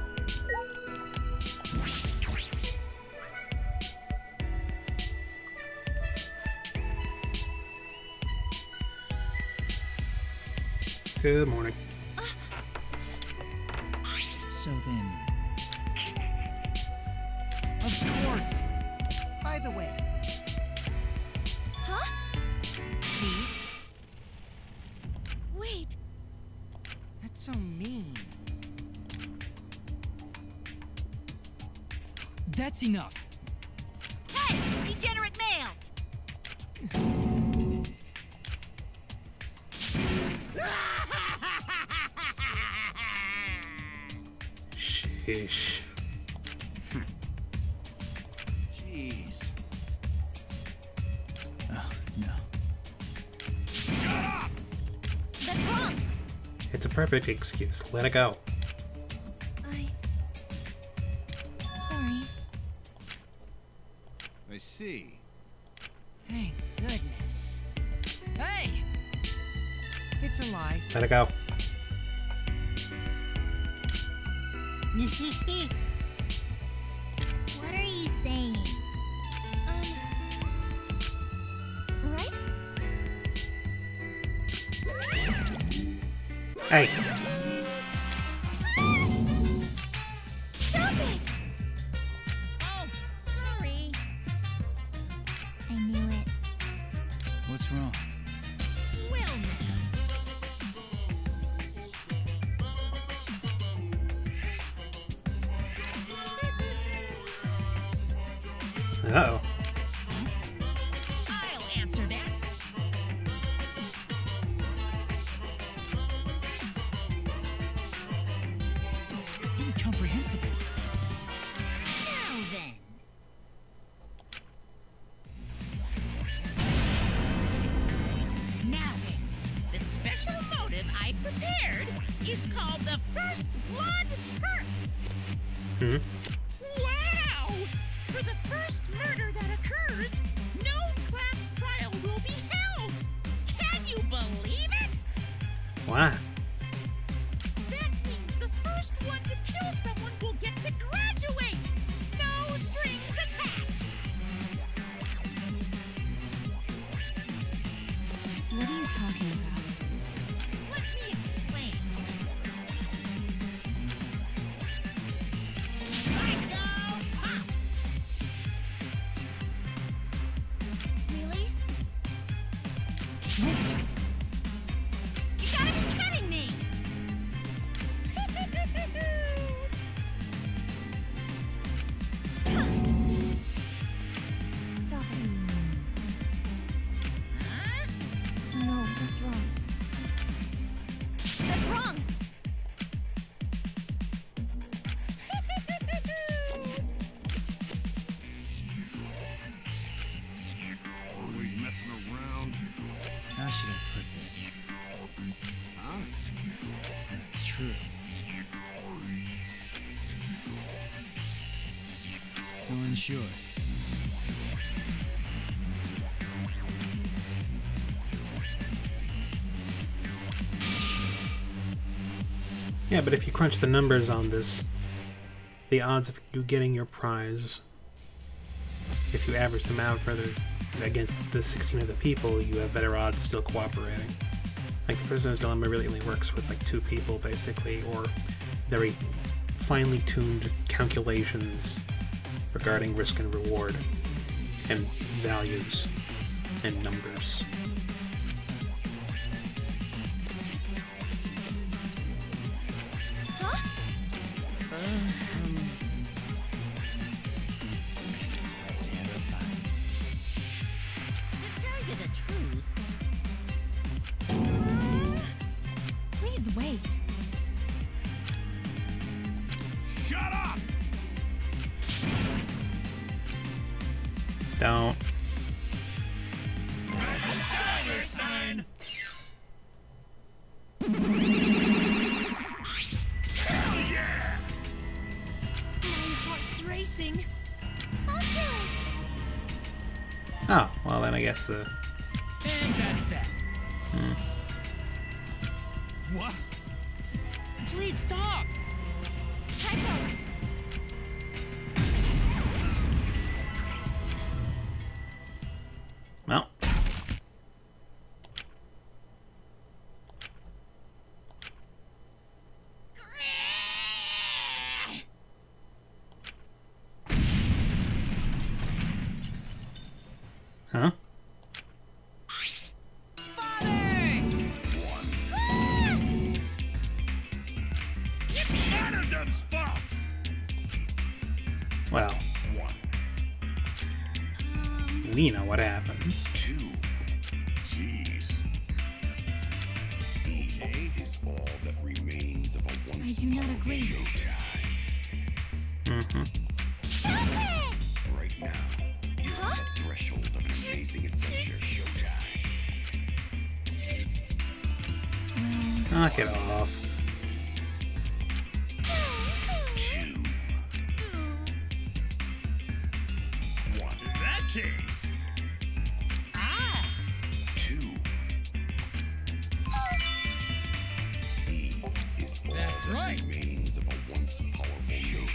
Good morning. So then... Of course! By the way... Huh? See? Wait. That's so mean. That's enough. Hey, degenerate male! Sheesh. Jeez. Oh, no. That's wrong! It's a perfect excuse. Let it go. Sorry. I see. Thank goodness. Hey! It's a lie. Let it go. What are you saying? Right? Hey. Stop it! Oh, sorry. I knew it. What's wrong? Well, Uh-oh. I'll answer that. Incomprehensible. narrative I prepared is called the First Blood Perk. Hmm? Wow! For the first murder that occurs, no class trial will be held. Can you believe it? Wow. That means the first one to kill someone will get to graduate. No strings attached. What are you talking about? Let me explain. Psycho Pop! Really? You gotta be kidding me! Stop it. Huh? No, that's wrong. That's wrong! Always messing around. How should I put this? Huh? It's true. So unsure. Yeah, but if you crunch the numbers on this, the odds of you getting your prize, if you average them out further against the 16 other people, you have better odds still cooperating. Like, the Prisoner's Dilemma really only works with, like, 2 people, basically, or very finely tuned calculations regarding risk and reward, and values, and numbers. To tell you the truth, Please wait. Shut up! Don't. That's a shiner sign! Hell yeah! my heart's racing. Oh, well then I guess the... And that's that. What? Please stop! Well. Huh? It's Anadum's fault! Well. We know what happens. Jeez. Okay is all that remains of a once I do not agree. Mm-hmm. Right now, you're at the threshold of an amazing adventure. Knock it off. In that case, He is all That's that right. remains of a once powerful nation.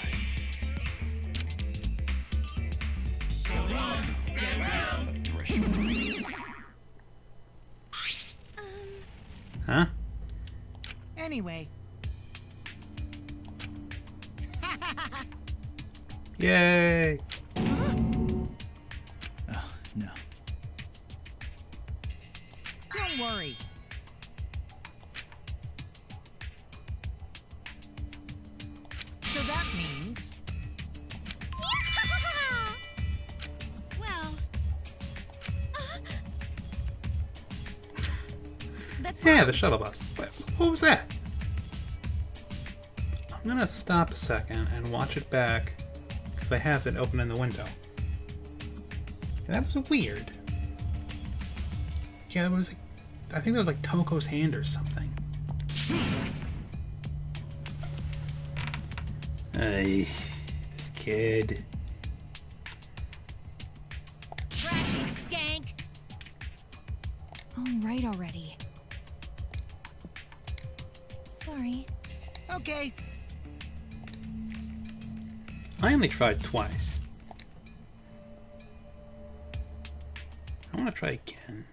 At the threshold. Huh? Anyway, Yay! Oh, no. don't worry. So that means... Well... That's Yeah, the shuttle bus. What was that? I'm gonna stop a second and watch it back, because I have it open in the window. And that was weird. Yeah, it was like, I think that was like Toko's hand or something. Hey, this kid. Trashy skank! All right already. Sorry. Okay. I only tried twice. I want to try again.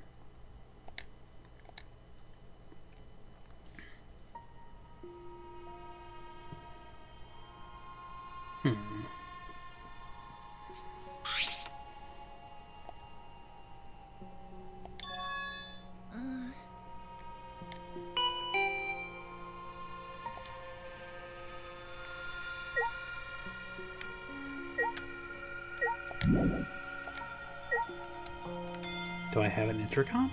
Do I have an intercom?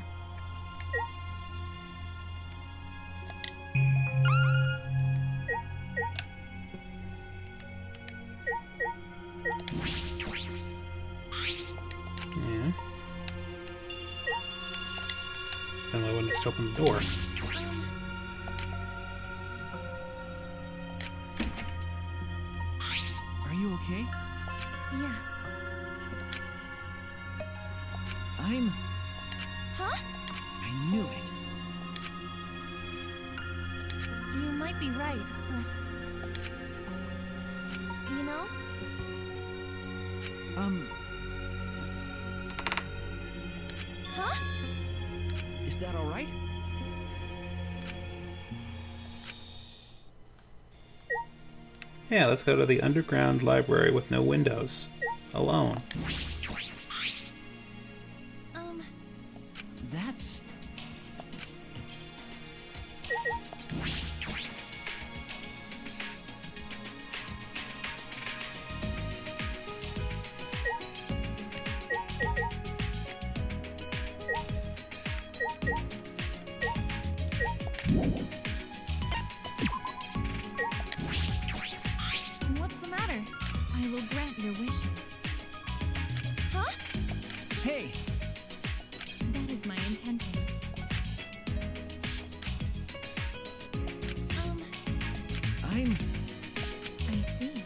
Yeah. Then I wouldn't just open the door. Are you okay? Yeah. I'm... Huh? I knew it. You might be right, but... You know? Huh? Is that all right? Yeah, let's go to the underground library with no windows. Alone. That's... What's the matter? I will grant your wishes. Huh? Hey! That is my intention. I'm... I see.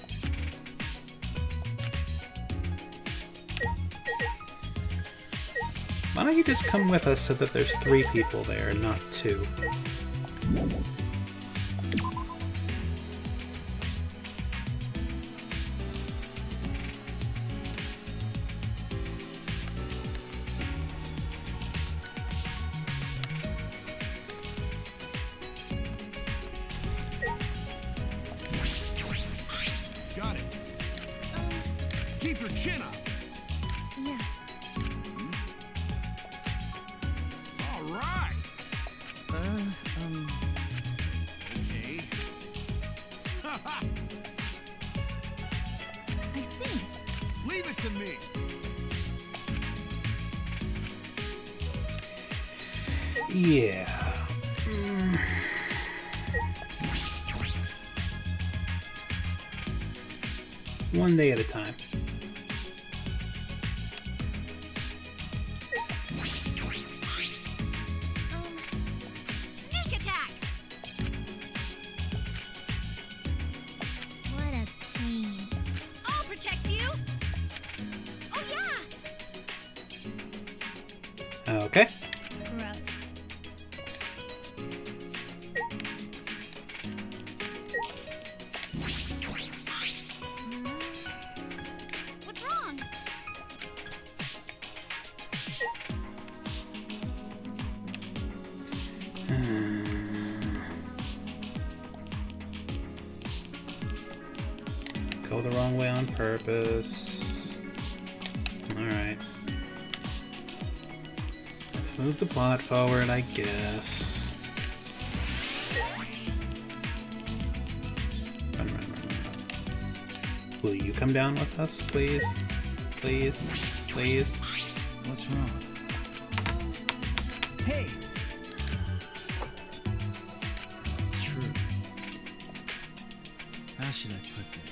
Why don't you just come with us so that there's 3 people there and not 2? Got it. Keep your chin up. Yeah. All right. Okay. I see. Leave it to me. Yeah. One day at a time. Sneak attack! What a pain. I'll protect you! Oh yeah! Okay. Gross. What's wrong? Go the wrong way on purpose. Alright. Let's move the plot forward, I guess. Run, run, run, run. Will you come down with us, please? Please? Please? What's wrong? Hey! It's true. How should I put this?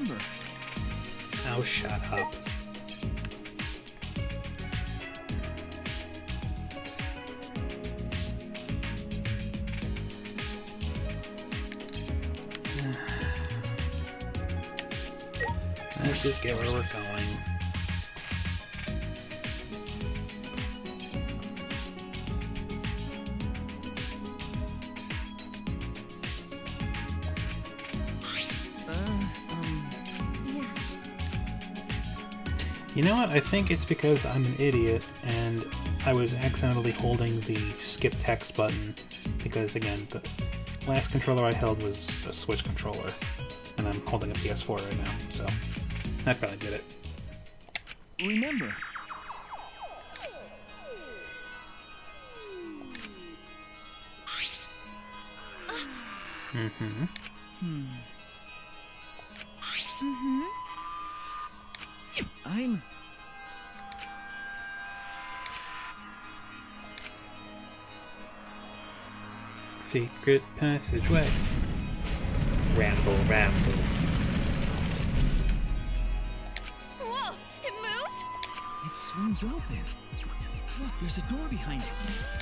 remember. Oh, shut up. Let's just get where we're going. You know what? I think it's because I'm an idiot and I was accidentally holding the skip text button because, again, the last controller I held was a Switch controller and I'm holding a PS4 right now, so that probably did it. Remember. Mm-hmm. I'm... Secret passageway. Ramble, ramble. Whoa! It moved? It swings open. Look, there's a door behind it.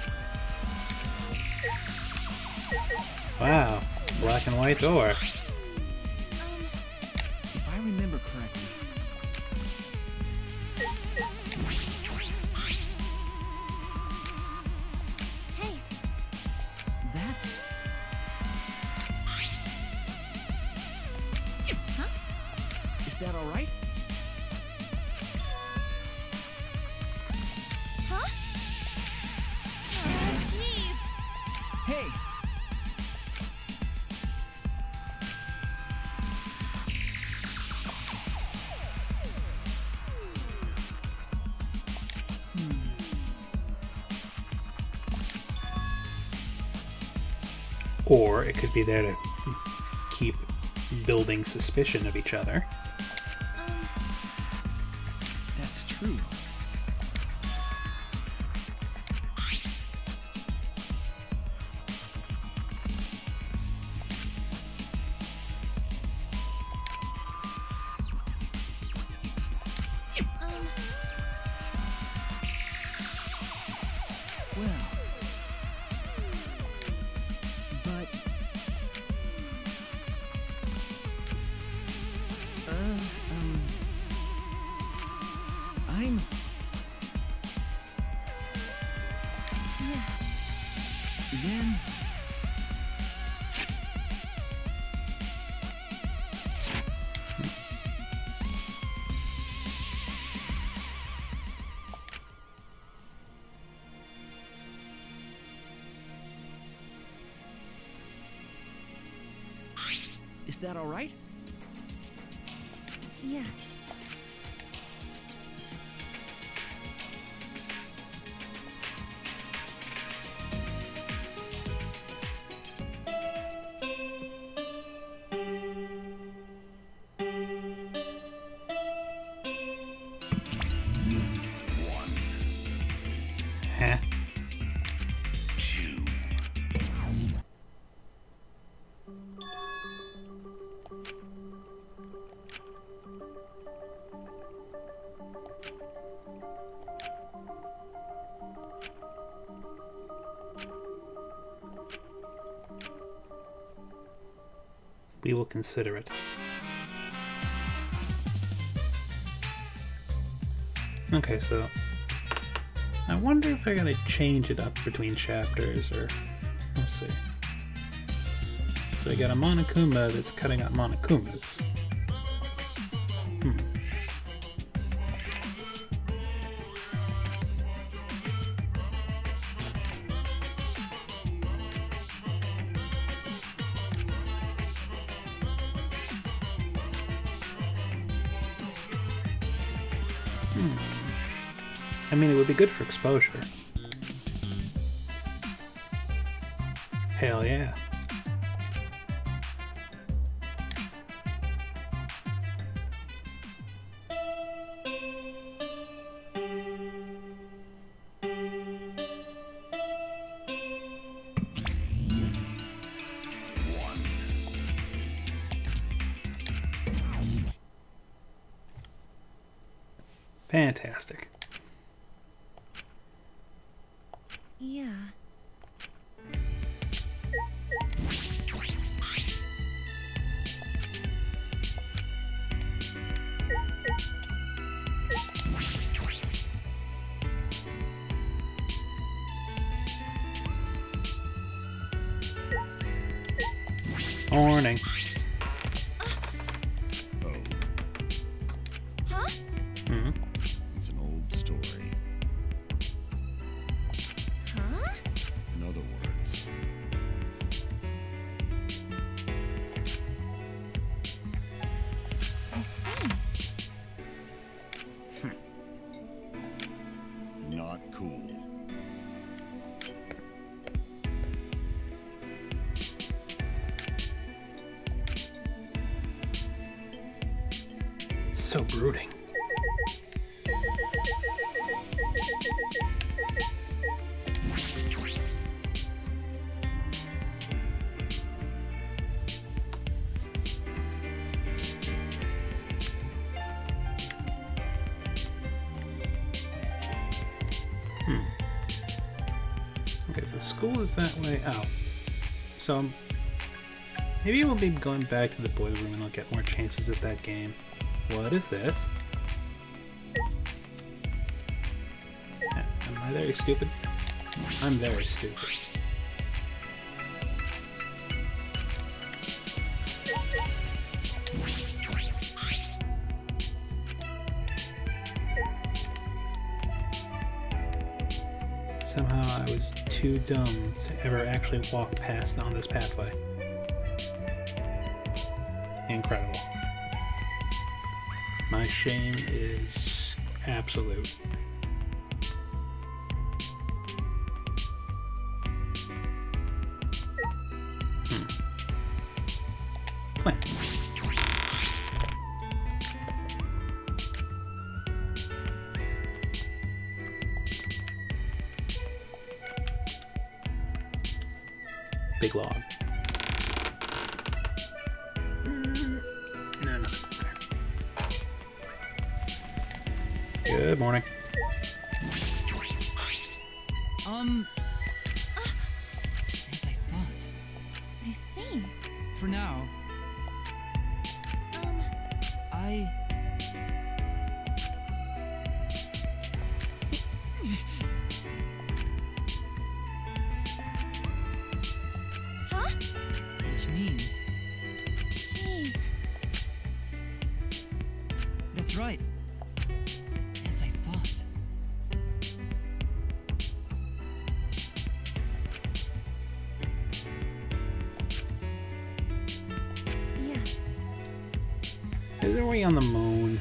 Wow. Black and white door. If I remember correctly... Hey. That's... Huh? Is that all right? Huh? Oh, jeez. Hey! Or it could be there to keep building suspicion of each other. That's true. Well... But... I'm... Yeah. Then... Is that all right? Yeah. Huh? We will consider it. Okay, so I wonder if they're gonna change it up between chapters, or let's see. So we got a Monokuma that's cutting up Monokumas. I mean, it would be good for exposure. Hell yeah. Fantastic. Yeah. Morning. Oh, Huh? Hmm. it's an old story. Huh? In other words, I see. not cool. So brooding. Okay, so the school is that way out. So maybe we'll be going back to the boiler room and I'll get more chances at that game. What is this? Am I very stupid? I'm very stupid. Somehow I was too dumb to ever actually walk past on this pathway. Incredible. My shame is absolute. Plants. Big log. No. Good morning. As I thought. I see. For now, I... Huh? Which means... Jeez. That's right. As I thought. Yeah. Is there a way on the moon?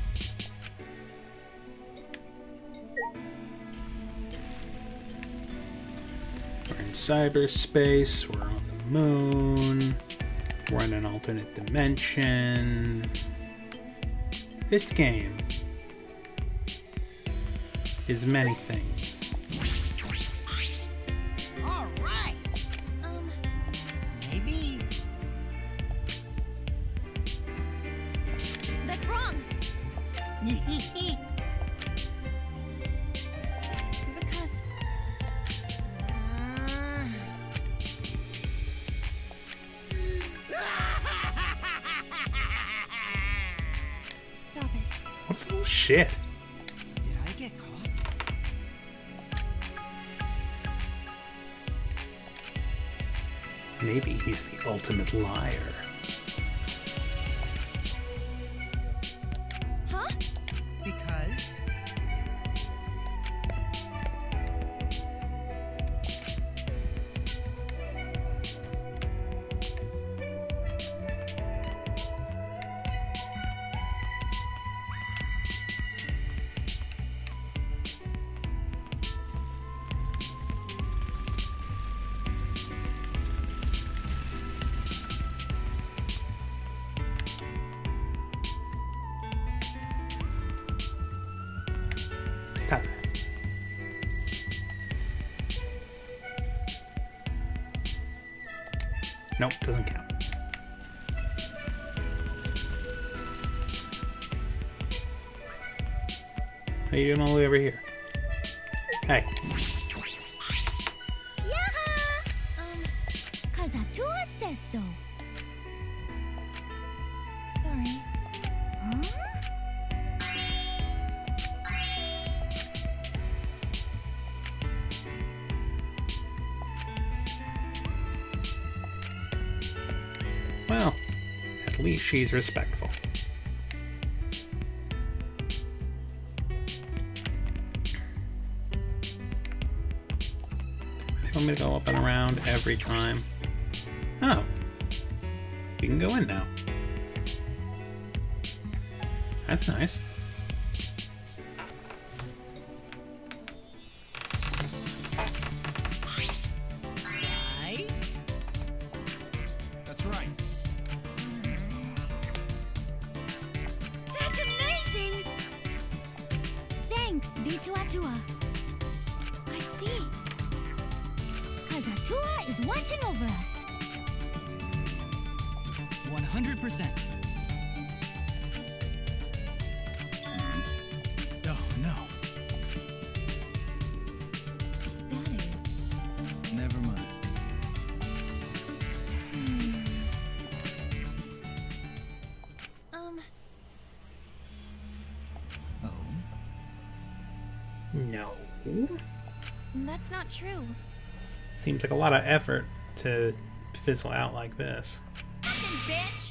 We're in cyberspace, we're on the moon, we're in an alternate dimension. This game is many things. All right. Maybe. That's wrong. Because stop it. What the shit? Did I get caught? Maybe he's the ultimate liar. Huh? Because... Stop that. Nope, doesn't count. What are you doing all the way over here? Hey. Yaha! 'Cause Atua says so. Sorry. Huh? Well, at least she's respectful. Want me to go up and around every time? Oh. We can go in now. That's nice. Right? That's right. That's amazing! Thanks, B2Atua. I see. 'Cause Atua is watching over us. 100%. Oh, no. That is. Never mind. Oh? No. That's not true. Seems like a lot of effort to fizzle out like this. Fucking bitch!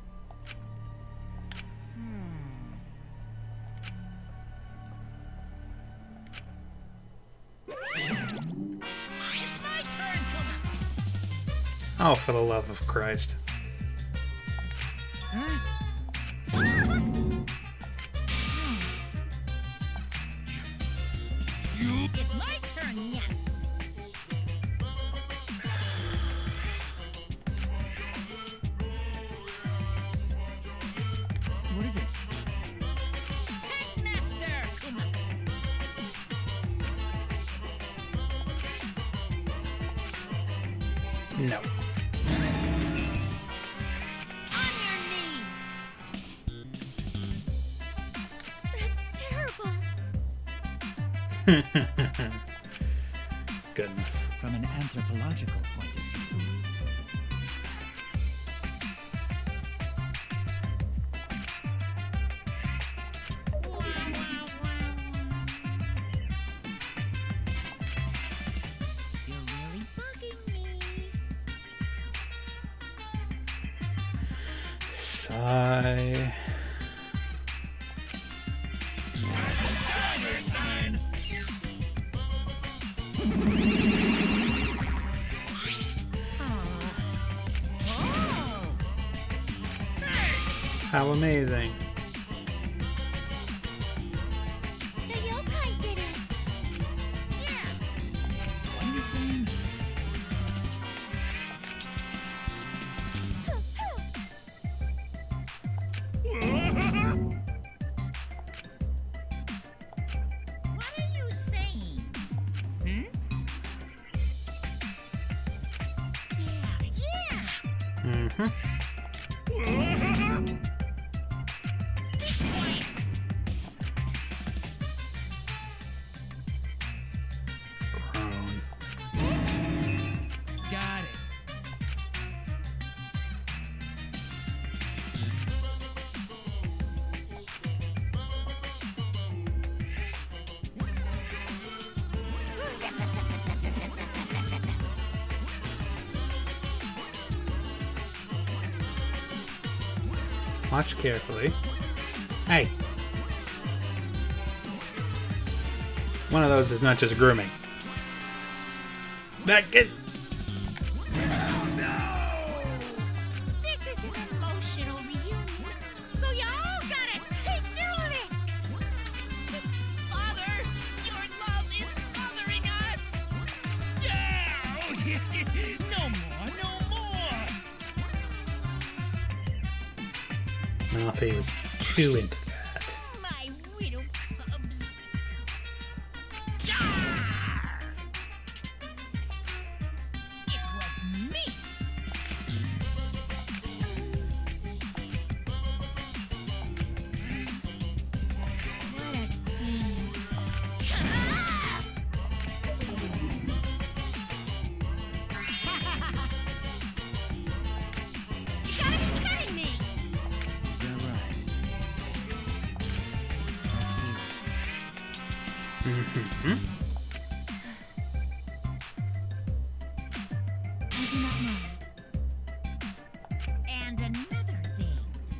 It's my turn, Kuma! Oh, for the love of Christ. It's my turn, yeah. What is it? Headmaster Kuma! No. On your knees! That's terrible! Goodness. From an anthropological point of view. You're really bugging me. Sigh. How amazing. The yokai did it! What are you saying? What are you saying? Yeah. Mm-hmm. Grown. Got it. Watch carefully. Hey! One of those is not just grooming. That kid. This is an emotional reunion, so y'all gotta take your licks. Father, your love is smothering us. Yeah! No more, no more! Malfi was too into that. My widow cubs. It was me. What a pain. I do not mind. And another thing.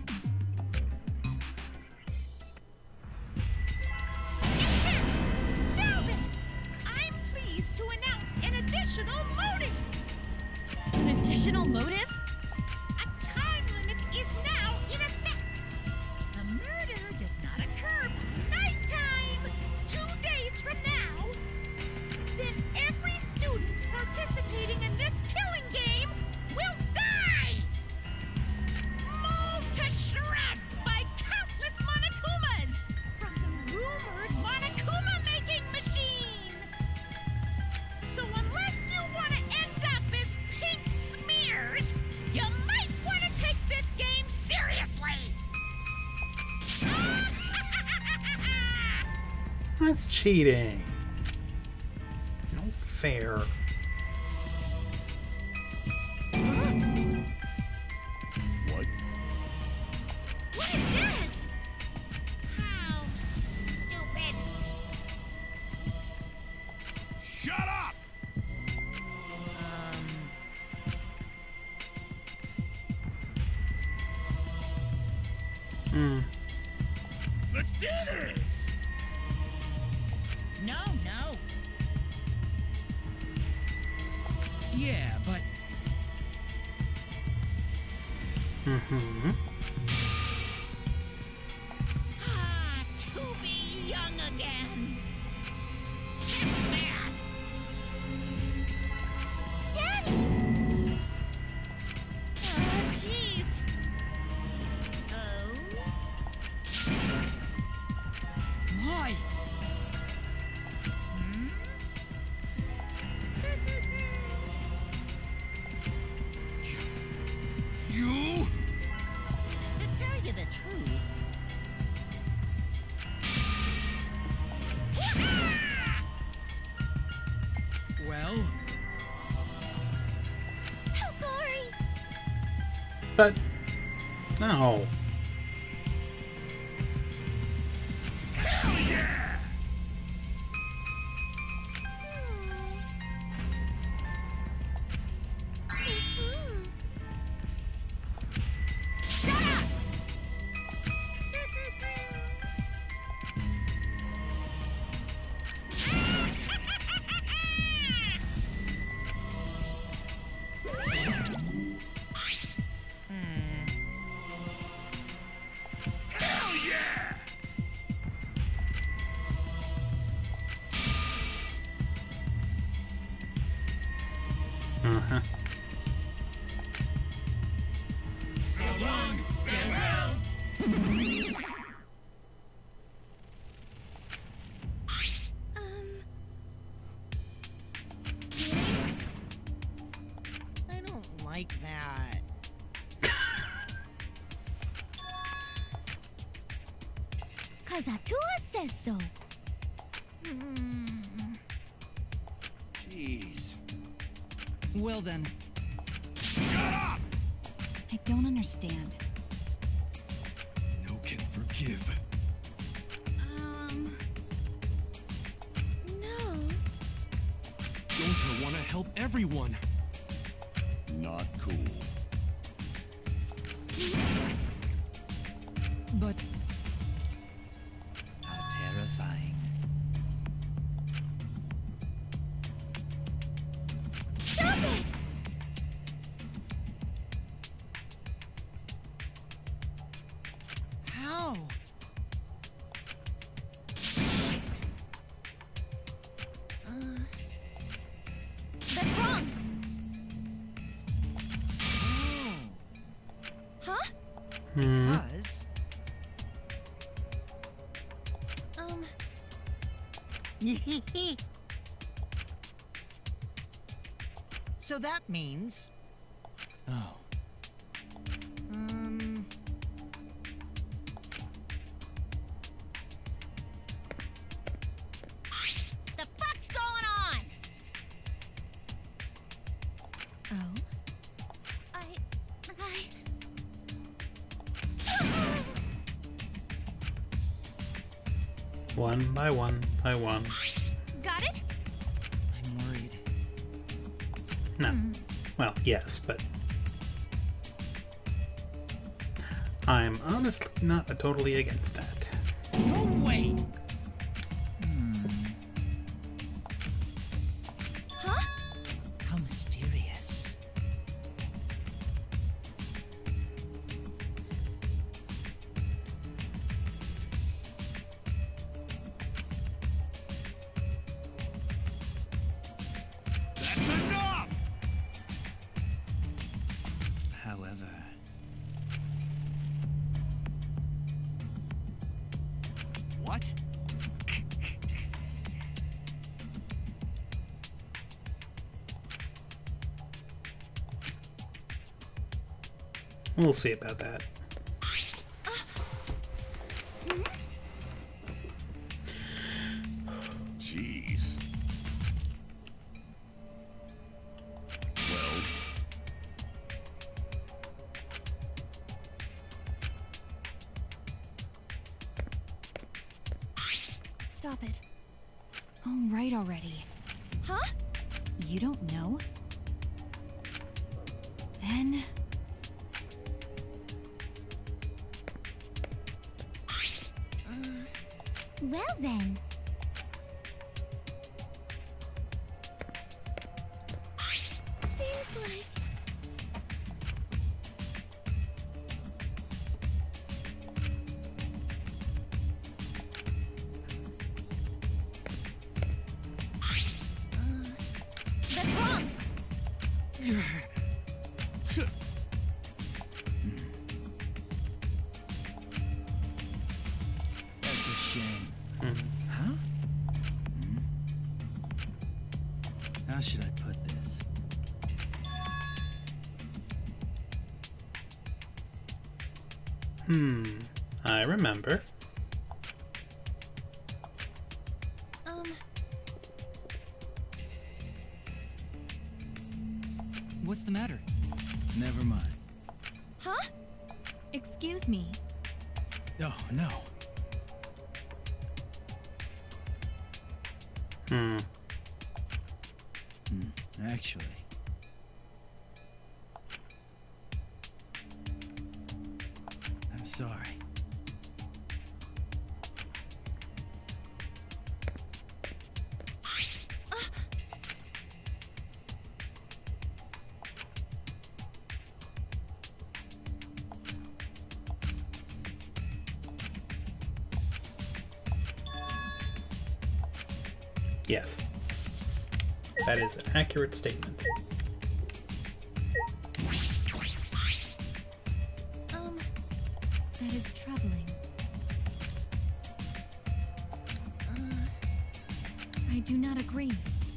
Now then, I'm pleased to announce an additional motive. An additional motive? A time limit is now in effect. The murder does not occur by nighttime. 2 days from now, then every student participating in this killing game will die! Mauled to shreds by countless Monokumas from the rumored Monokuma-making machine! So unless you want to end up as pink smears, you might want to take this game seriously! That's cheating. No fair. What? What is this? How stupid! Shut up! Let's do this! No, no. Yeah, but To be young again. It's mad. Daddy! Oh, jeez. Oh? why? You? To tell you the truth. Well, Oh, Gory! But no. Hell yeah! Shut up! Hell yeah! Uh-huh. So long, farewell! I don't like that. Kazatua says so. jeez. Well then, Shut up! I don't understand. No can forgive. No. Gonta want to help everyone. Not cool. But how terrifying. Stop it! How? That's wrong. Huh? Buzz? So that means... Oh. The fuck's going on? Oh? One by one by one. Got it? I'm worried. No. Well, yes, but I'm honestly not totally against that. No way! Huh? How mysterious. That's enough! However, What? We'll see about that. Jeez. Well, Stop it. All right already. Huh? You don't know? Then... Well then. Seems like... That's wrong! that's a shame. Huh? How should I put this? I remember. What's the matter? Never mind. Huh? Excuse me. Oh, no. Actually. I'm sorry. Yes. That is an accurate statement. That is troubling. I do not agree.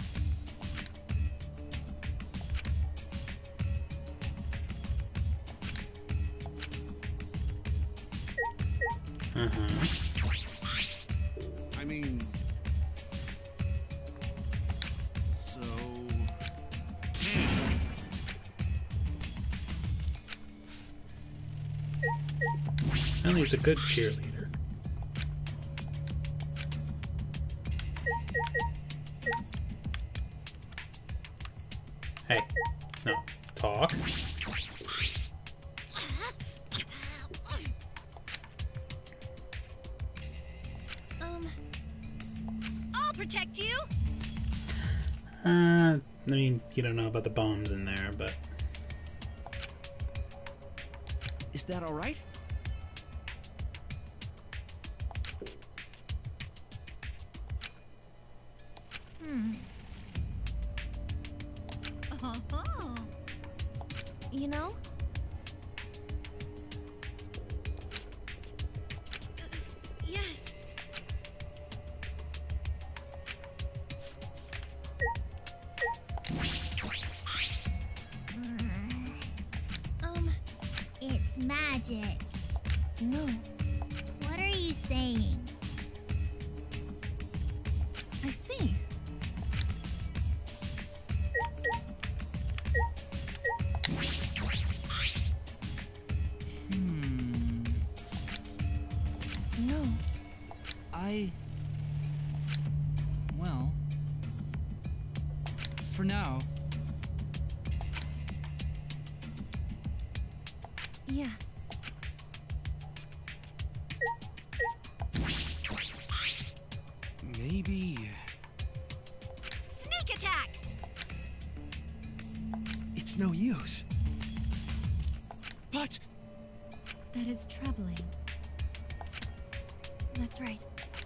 I mean... So... Well, he's a good cheerleader. Hey, no, talk. I'll protect you! I mean, you don't know about the bombs in there, but... Is that all right? Oh. You know? Yes. It's magic. No. What are you saying? I see. Hmm. No. I Yeah. Maybe... Sneak attack! It's no use. But... That is troubling. That's right.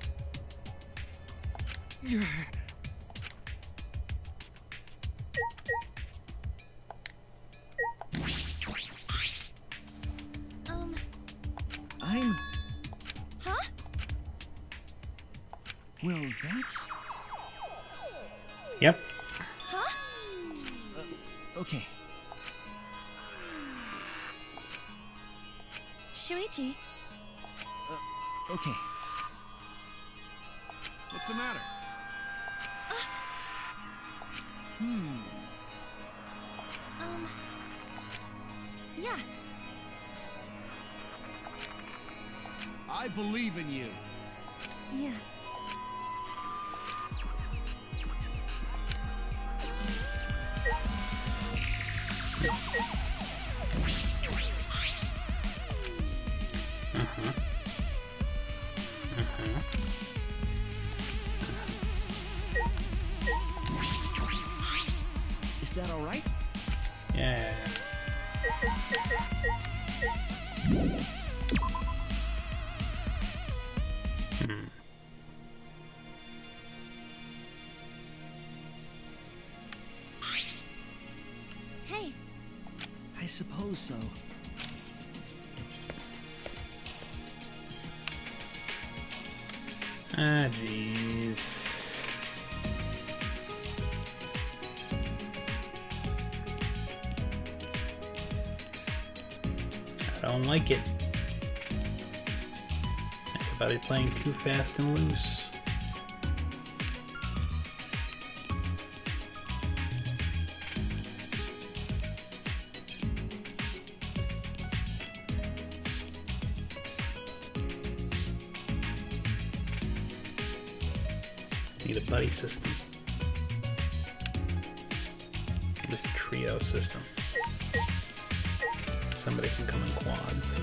I'm... Huh? Well, that's... Yep. Huh? Okay. Shuichi. Okay. What's the matter? Yeah. I believe in you. Yeah. Is that all right? Yeah. Hey. I suppose so. Ah, jeez. I don't like it. Everybody playing too fast and loose. Need a buddy system. Just a trio system. Somebody can come in quads.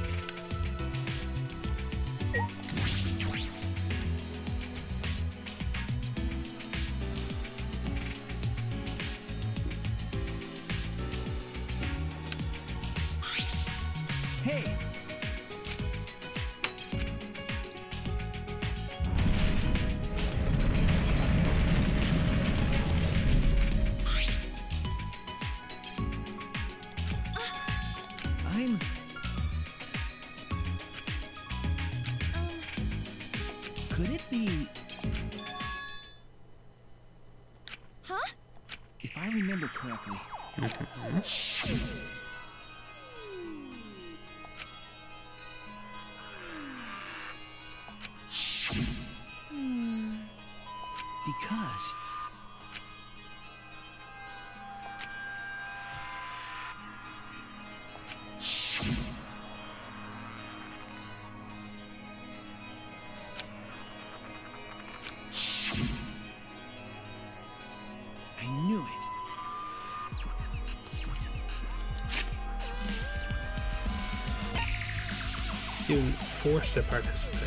Hey! I'm... Could it be... Huh? If I remember correctly... Because... I knew it. Student forced to participate.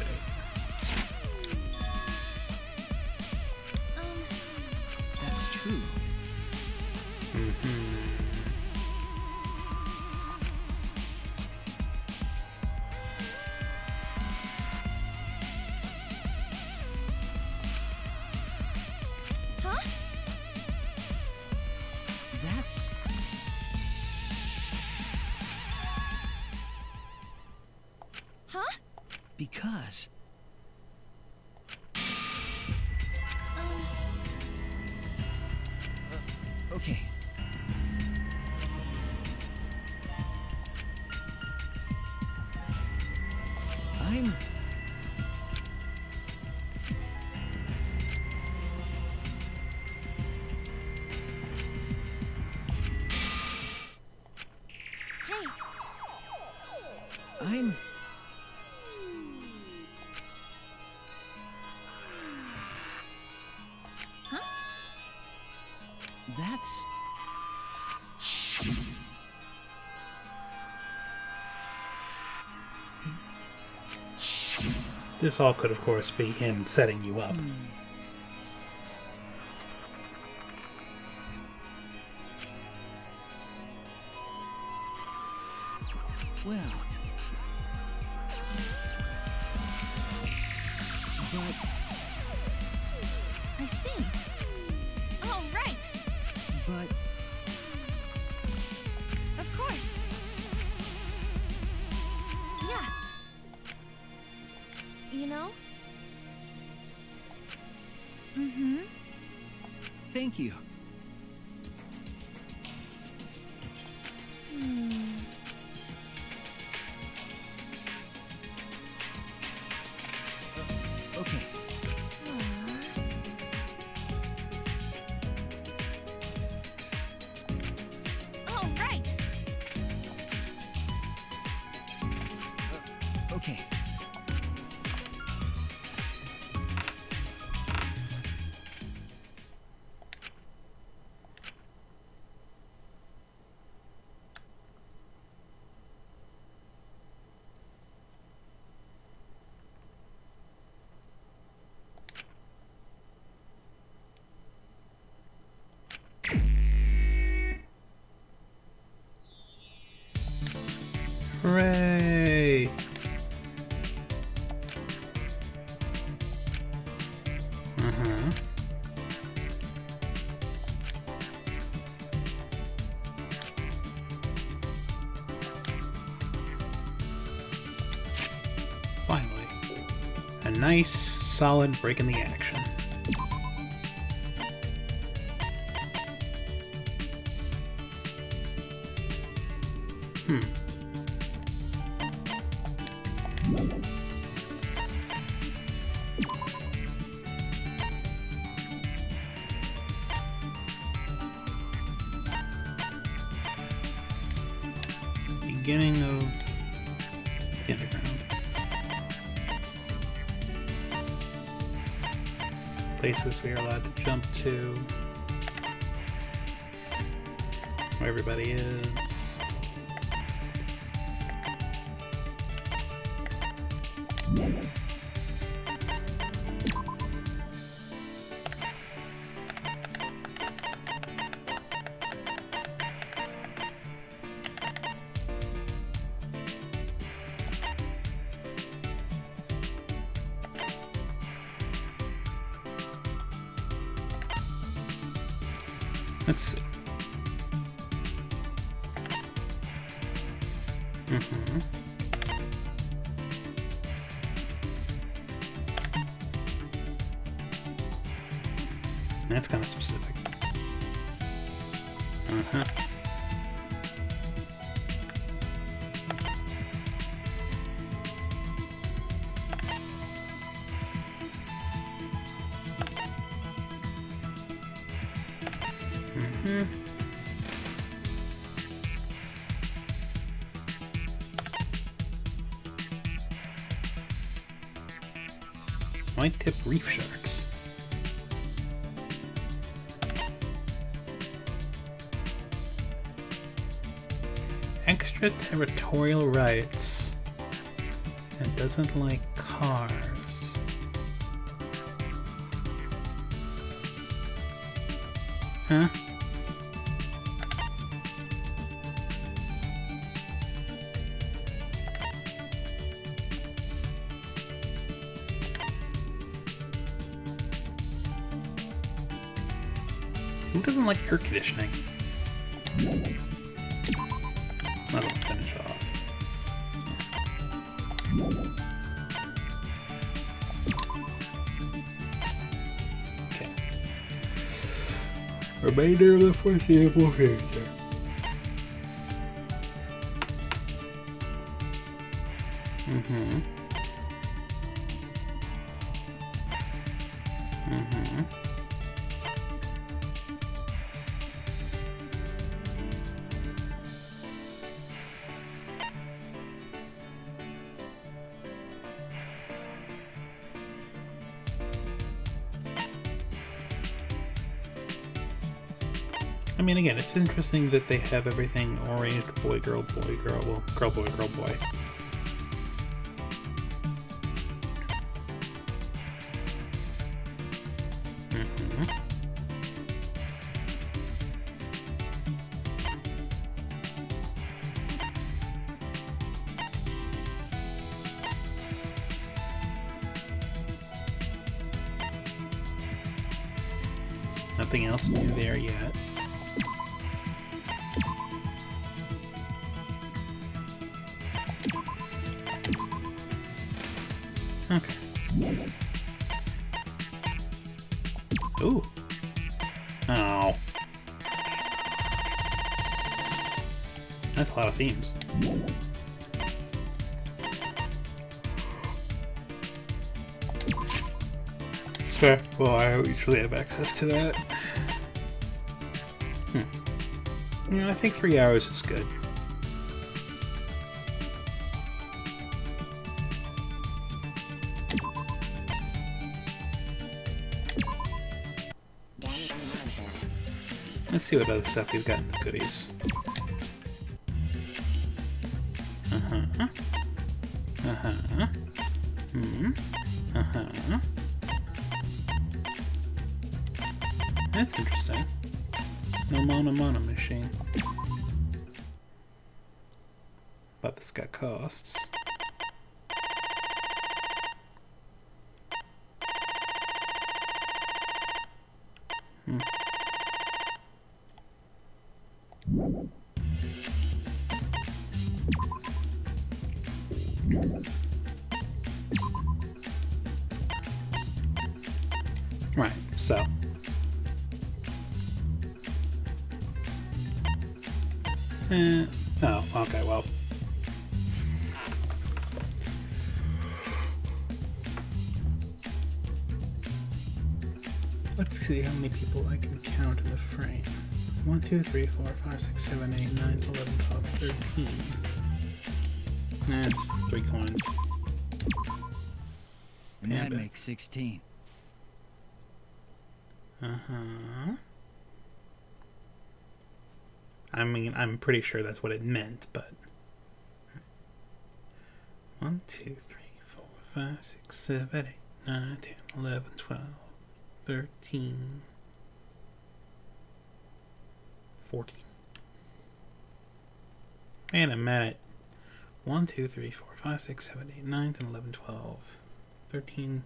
That's true. Huh? That's... Huh? Because... Okay. I'm... Hey. I'm... Huh? That's... This all could, of course, be him setting you up. Well... But... I see. Oh, right. But... Of course. Yeah. You know? Mm-hmm. Thank you. Okay. Oh, right. Okay. Hooray! Finally. A nice, solid break in the action. Beginning of the underground. Places we are allowed to jump to. Where everybody is. Let's see. That's kind of specific. White tip reef sharks. Extraterritorial rights. And doesn't like cars. Huh? Who doesn't like air conditioning? That'll finish off. Okay. Remainder of the foreseeable future. I mean, again, it's interesting that they have everything arranged boy, girl, well, girl, boy, girl, boy. Nothing else new there yet. Okay. Ooh. Oh. That's a lot of themes. Okay, well, I usually have access to that. Yeah, I think 3 hours is good. Let's see what other stuff we've got in the goodies. That's interesting. No mono machine. But this got costs. Right, so. Oh, okay, well. Let's see how many people I can count in the frame. 1, 2, 3, 4, 5, 6, 7, 8, 9, 11, 12, 13. That's 3 coins. And that makes 16. I mean, I'm pretty sure that's what it meant, but 1, 2, 3, 4, 5, 6, 7, 8, 9, 10, 11, 12, 13, 14. Wait a minute. 1, 2, 3, 4, 5, 6, 7, 8, 9, 10, 11, 12, 13.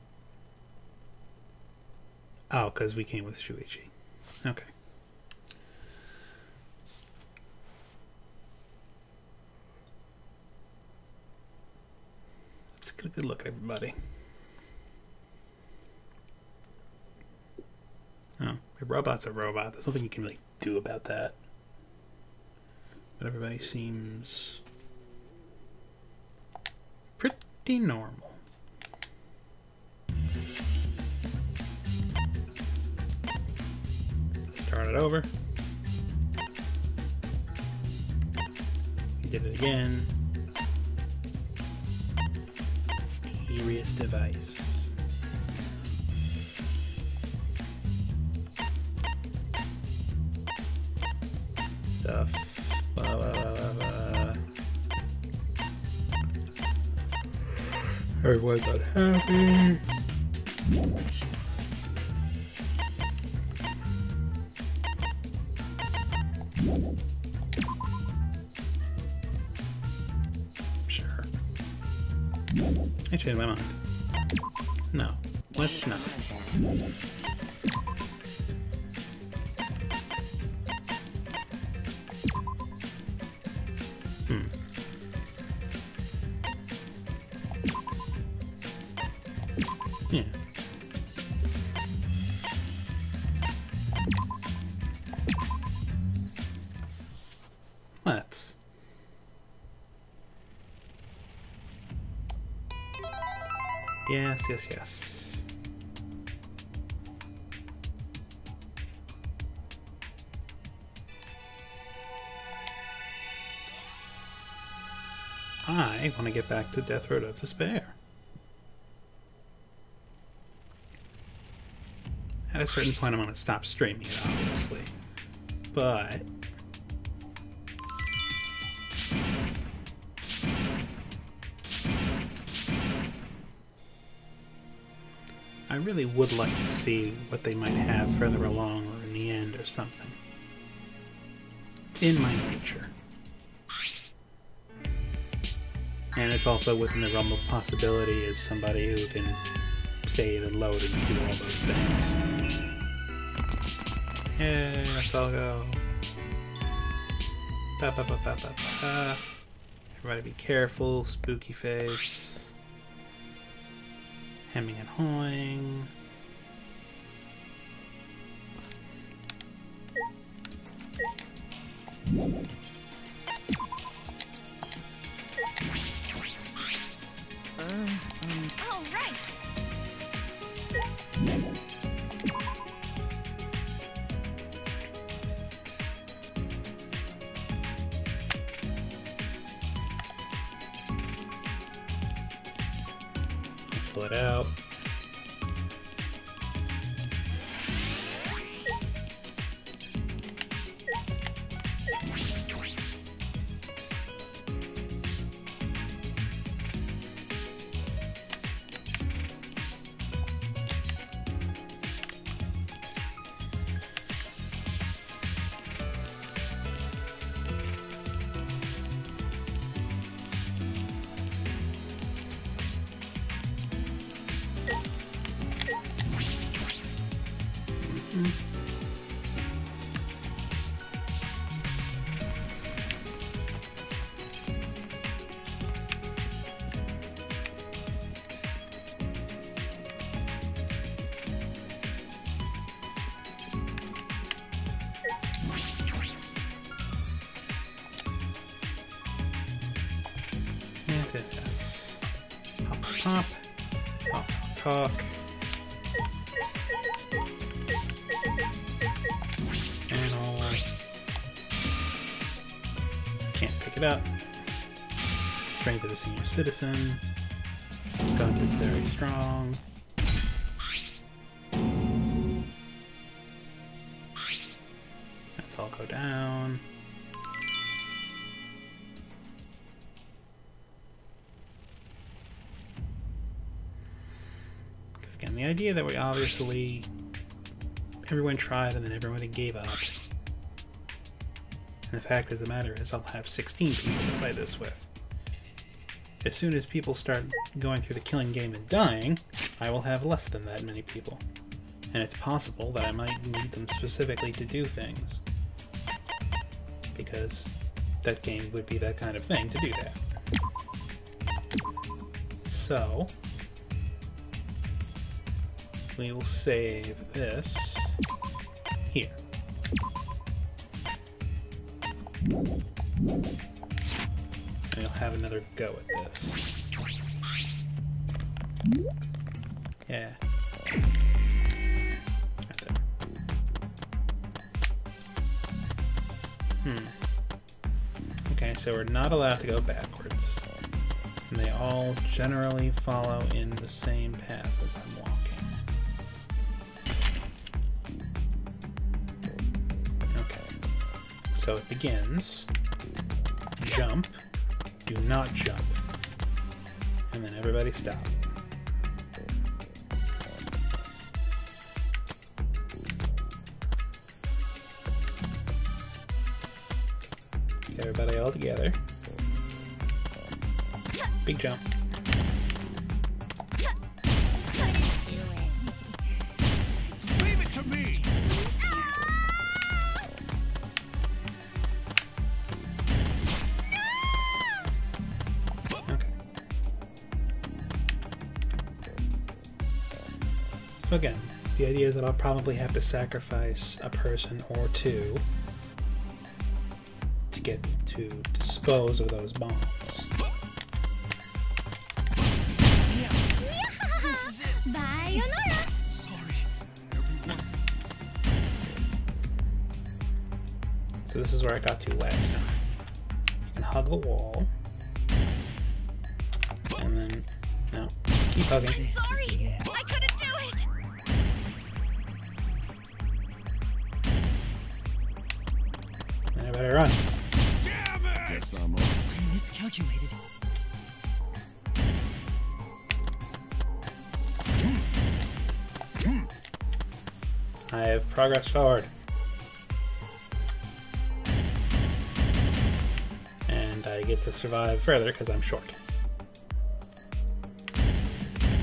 Oh, because we came with Shuichi. Okay. Let's get a good look at everybody. Oh, a robot's a robot. There's nothing you can really do about that. But everybody seems pretty normal. Start it over. We did it again. Mysterious device. Stuff. Blah, blah, blah, blah. Everyone's unhappy. Sure. I changed my mind. No, let's not. Yeah. Let's. Yes, yes, yes. I want to get back to Death Road of Despair. At a certain point, I'm going to stop streaming it, obviously. But I really would like to see what they might have further along or in the end or something. In my nature. And it's also within the realm of possibility as somebody who can save and load and do all those things. Yeah, let's all go. Ba, ba, ba, ba, ba, ba. Everybody be careful. Spooky face. Hemming and hawing. Oh, right. Whistle it out. Yes. Pop, pop. Talk, talk. Channel. Can't pick it up. Strength of a senior citizen. Gun is very strong. Let's all go down. Again, the idea that we obviously everyone tried and then everyone gave up. And the fact of the matter is I'll have 16 people to play this with. As soon as people start going through the killing game and dying, I will have less than that many people. And it's possible that I might need them specifically to do things. Because that game would be that kind of thing to do that. So we will save this here. And we'll have another go at this. Yeah. Right there. Okay, so we're not allowed to go backwards. And they all generally follow in the same path as I'm walking. So it begins, jump, do not jump, and then everybody stop. Get everybody all together. Big jump. Leave it to me! So again, the idea is that I'll probably have to sacrifice a person or two to get to dispose of those bombs. This is it! Sayonara! Sorry, everyone. So this is where I got to last time. You can hug the wall. And then, no, keep hugging. Sorry! I couldn't do it! And I better run. Damn it! Guess I'm up. I miscalculated. I have progressed forward. And I get to survive further because I'm short.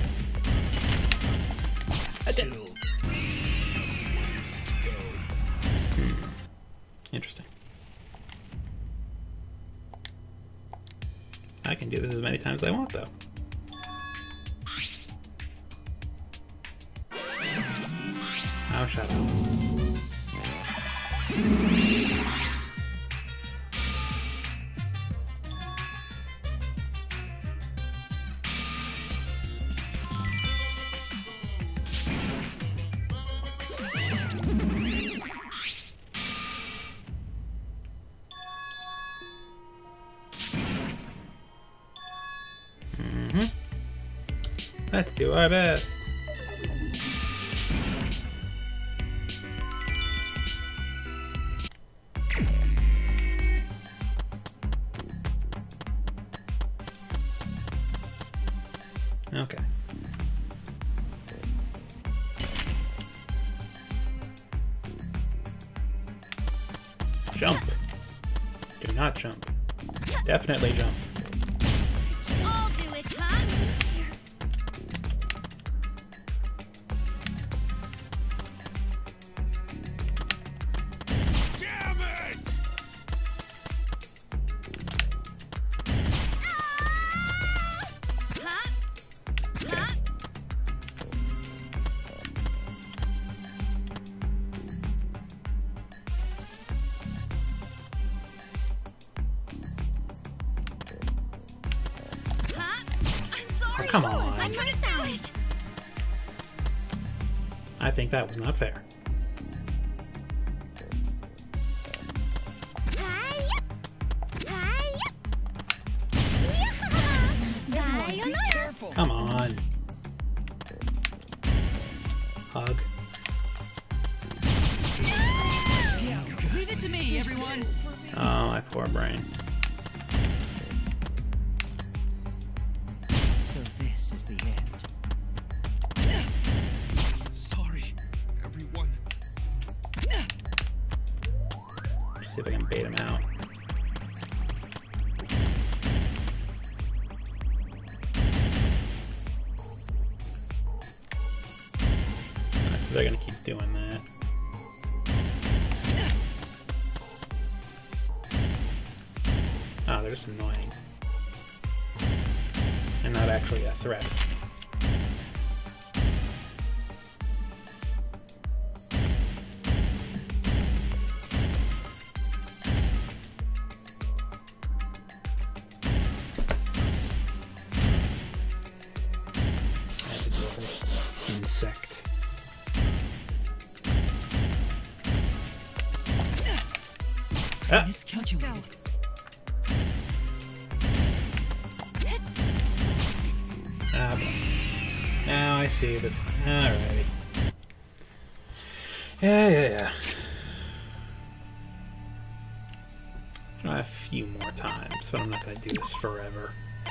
I did. Still, ways to go. I can do this as many times as I want, though. Oh, shut up. Let's do our best. Okay. Jump. Do not jump. Definitely jump. I'll do it, huh? Damn it! Oh, come on. I'm gonna sound it. I think that was not fair. Come on. Hug. Leave it to me, everyone. Oh, my poor brain. So this is the end. Sorry, everyone. See if I can bait him out. So they're gonna keep doing that. Oh, they're just annoying. And not actually a threat. Insect. Ah. Miscalculated. Ah, but now I see that. Alrighty. Yeah. Try a few more times, but I'm not gonna do this forever.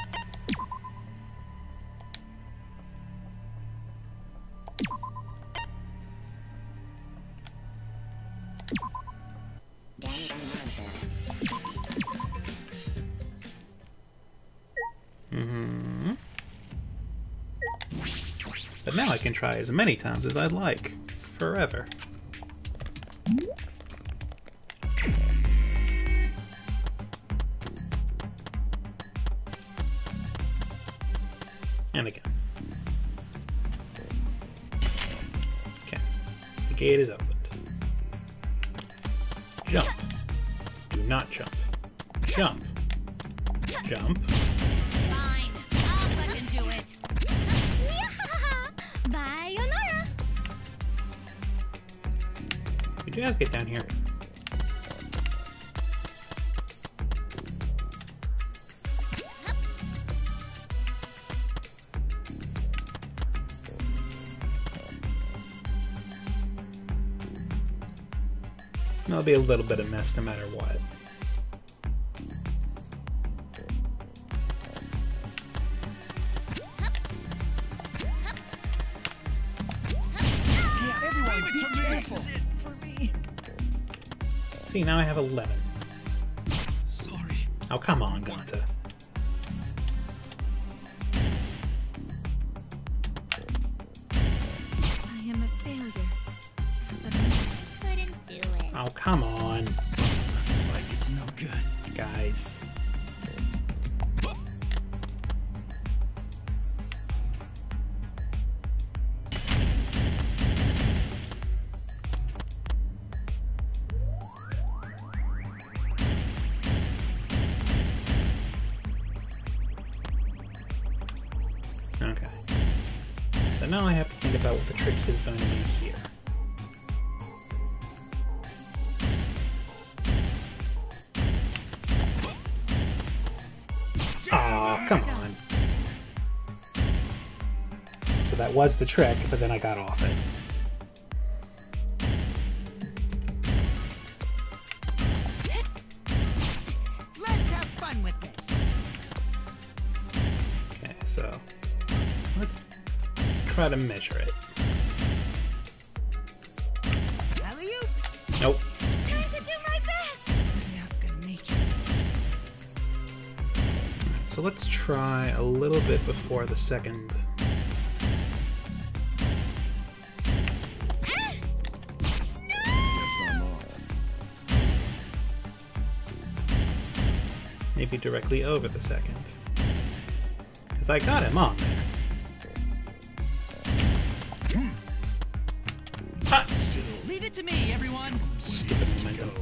But now I can try as many times as I'd like. Forever. And again. Okay. The gate is opened. Jump. Do not jump. Jump. Jump. Fine. I'll fucking do it. Sayonara. You guys get down here. There'll be a little bit of mess no matter what. See, now I have 11. Sorry. Oh, come on, Gonta. I am a failure. Couldn't do it. Oh, come on. Looks like it's no good. Guys. Okay. So now I have to think about what the trick is going to be here. Aw, come on. So that was the trick, but then I got off it. Let's have fun with this. Okay, so let's try to measure it. Alley-oop. Nope. Trying to do my best. I'm not gonna make it. So let's try a little bit before the second. Guess I'm on. Maybe directly over the second. Because I got him on there. Ah! Leave it to me, everyone. Stupid momentum.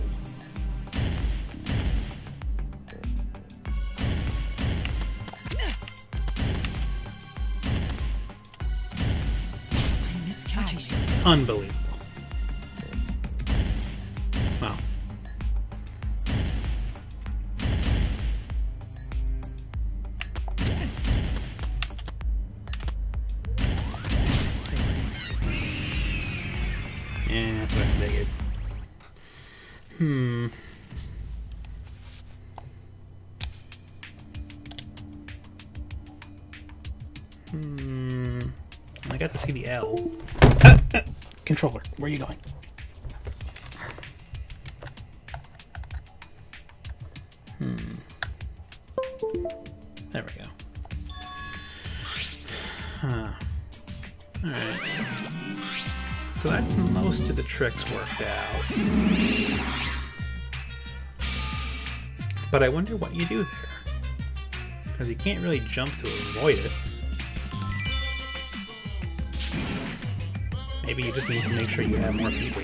I miscalculated. Unbelievable. Wow. Yeah, that's what I figured. I got to see the L. Controller, where are you going? There we go. Huh. Alright. So that's most of the tricks worked out. But I wonder what you do there. Because you can't really jump to avoid it. Maybe you just need to make sure you have more people.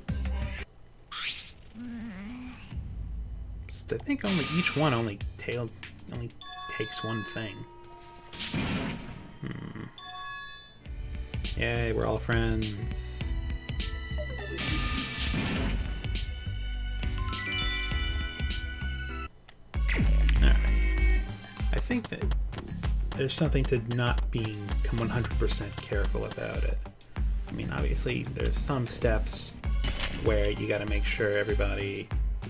I think each one only takes one thing. Yay, we're all friends. Alright. I think that there's something to not being 100% careful about it. I mean, obviously, there's some steps where you gotta make sure everybody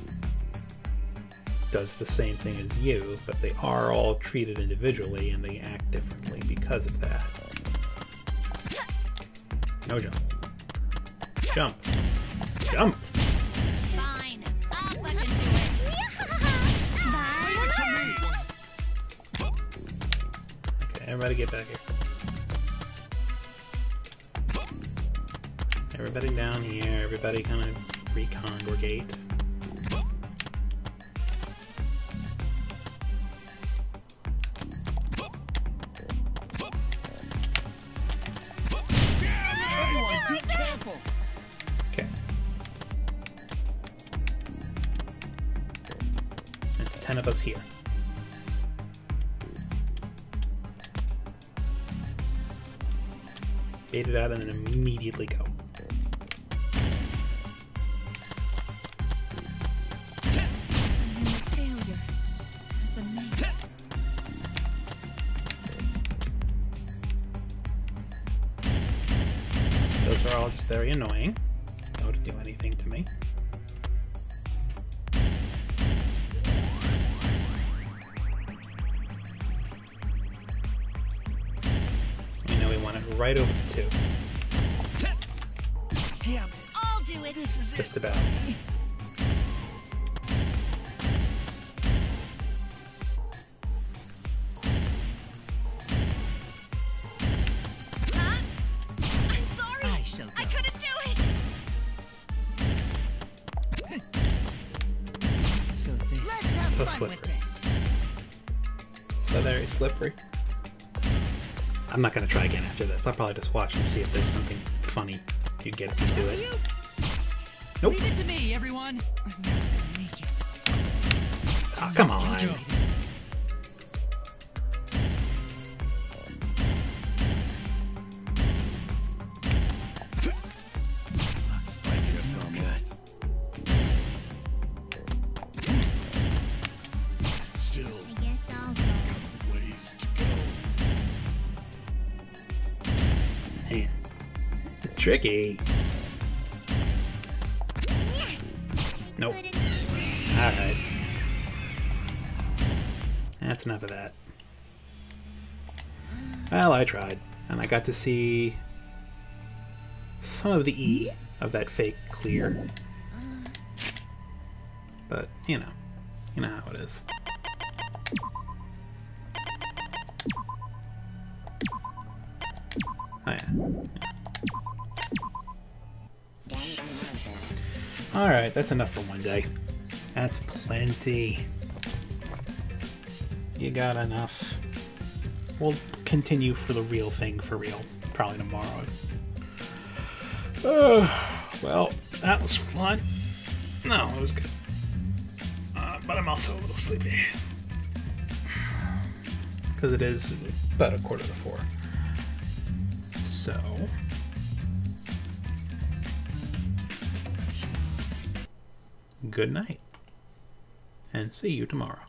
does the same thing as you, but they are all treated individually and they act differently because of that. No jump. Jump. Jump! Fine. I'll let you do it. Okay, everybody get back here. Everybody down here, everybody kind of recongregate. Okay. That's 10 of us here. Bait it out and then immediately go. Those are all just very annoying. Don't do anything to me. You know we want it right over the 2. Damn it. I'll do it. This is Just about. Huh? I'm sorry. I shall go. I couldn't do it. So this. Let's have So fun slippery. with this. So very slippery. I'm not going to try again after this. I'll probably just watch and see if there's something funny you get if you do it. Nope. Leave it to me, everyone. I'm not gonna make it. Oh, come on. Tricky. Nope. Alright. That's enough of that. Well, I tried. And I got to see some of the E of that fake clear. But, you know how it is. Oh, yeah. Alright, that's enough for one day. That's plenty. You got enough. We'll continue for the real thing for real. Probably tomorrow. Well, that was fun. No, it was good. But I'm also a little sleepy. Because it is about 3:45. So... good night. And see you tomorrow.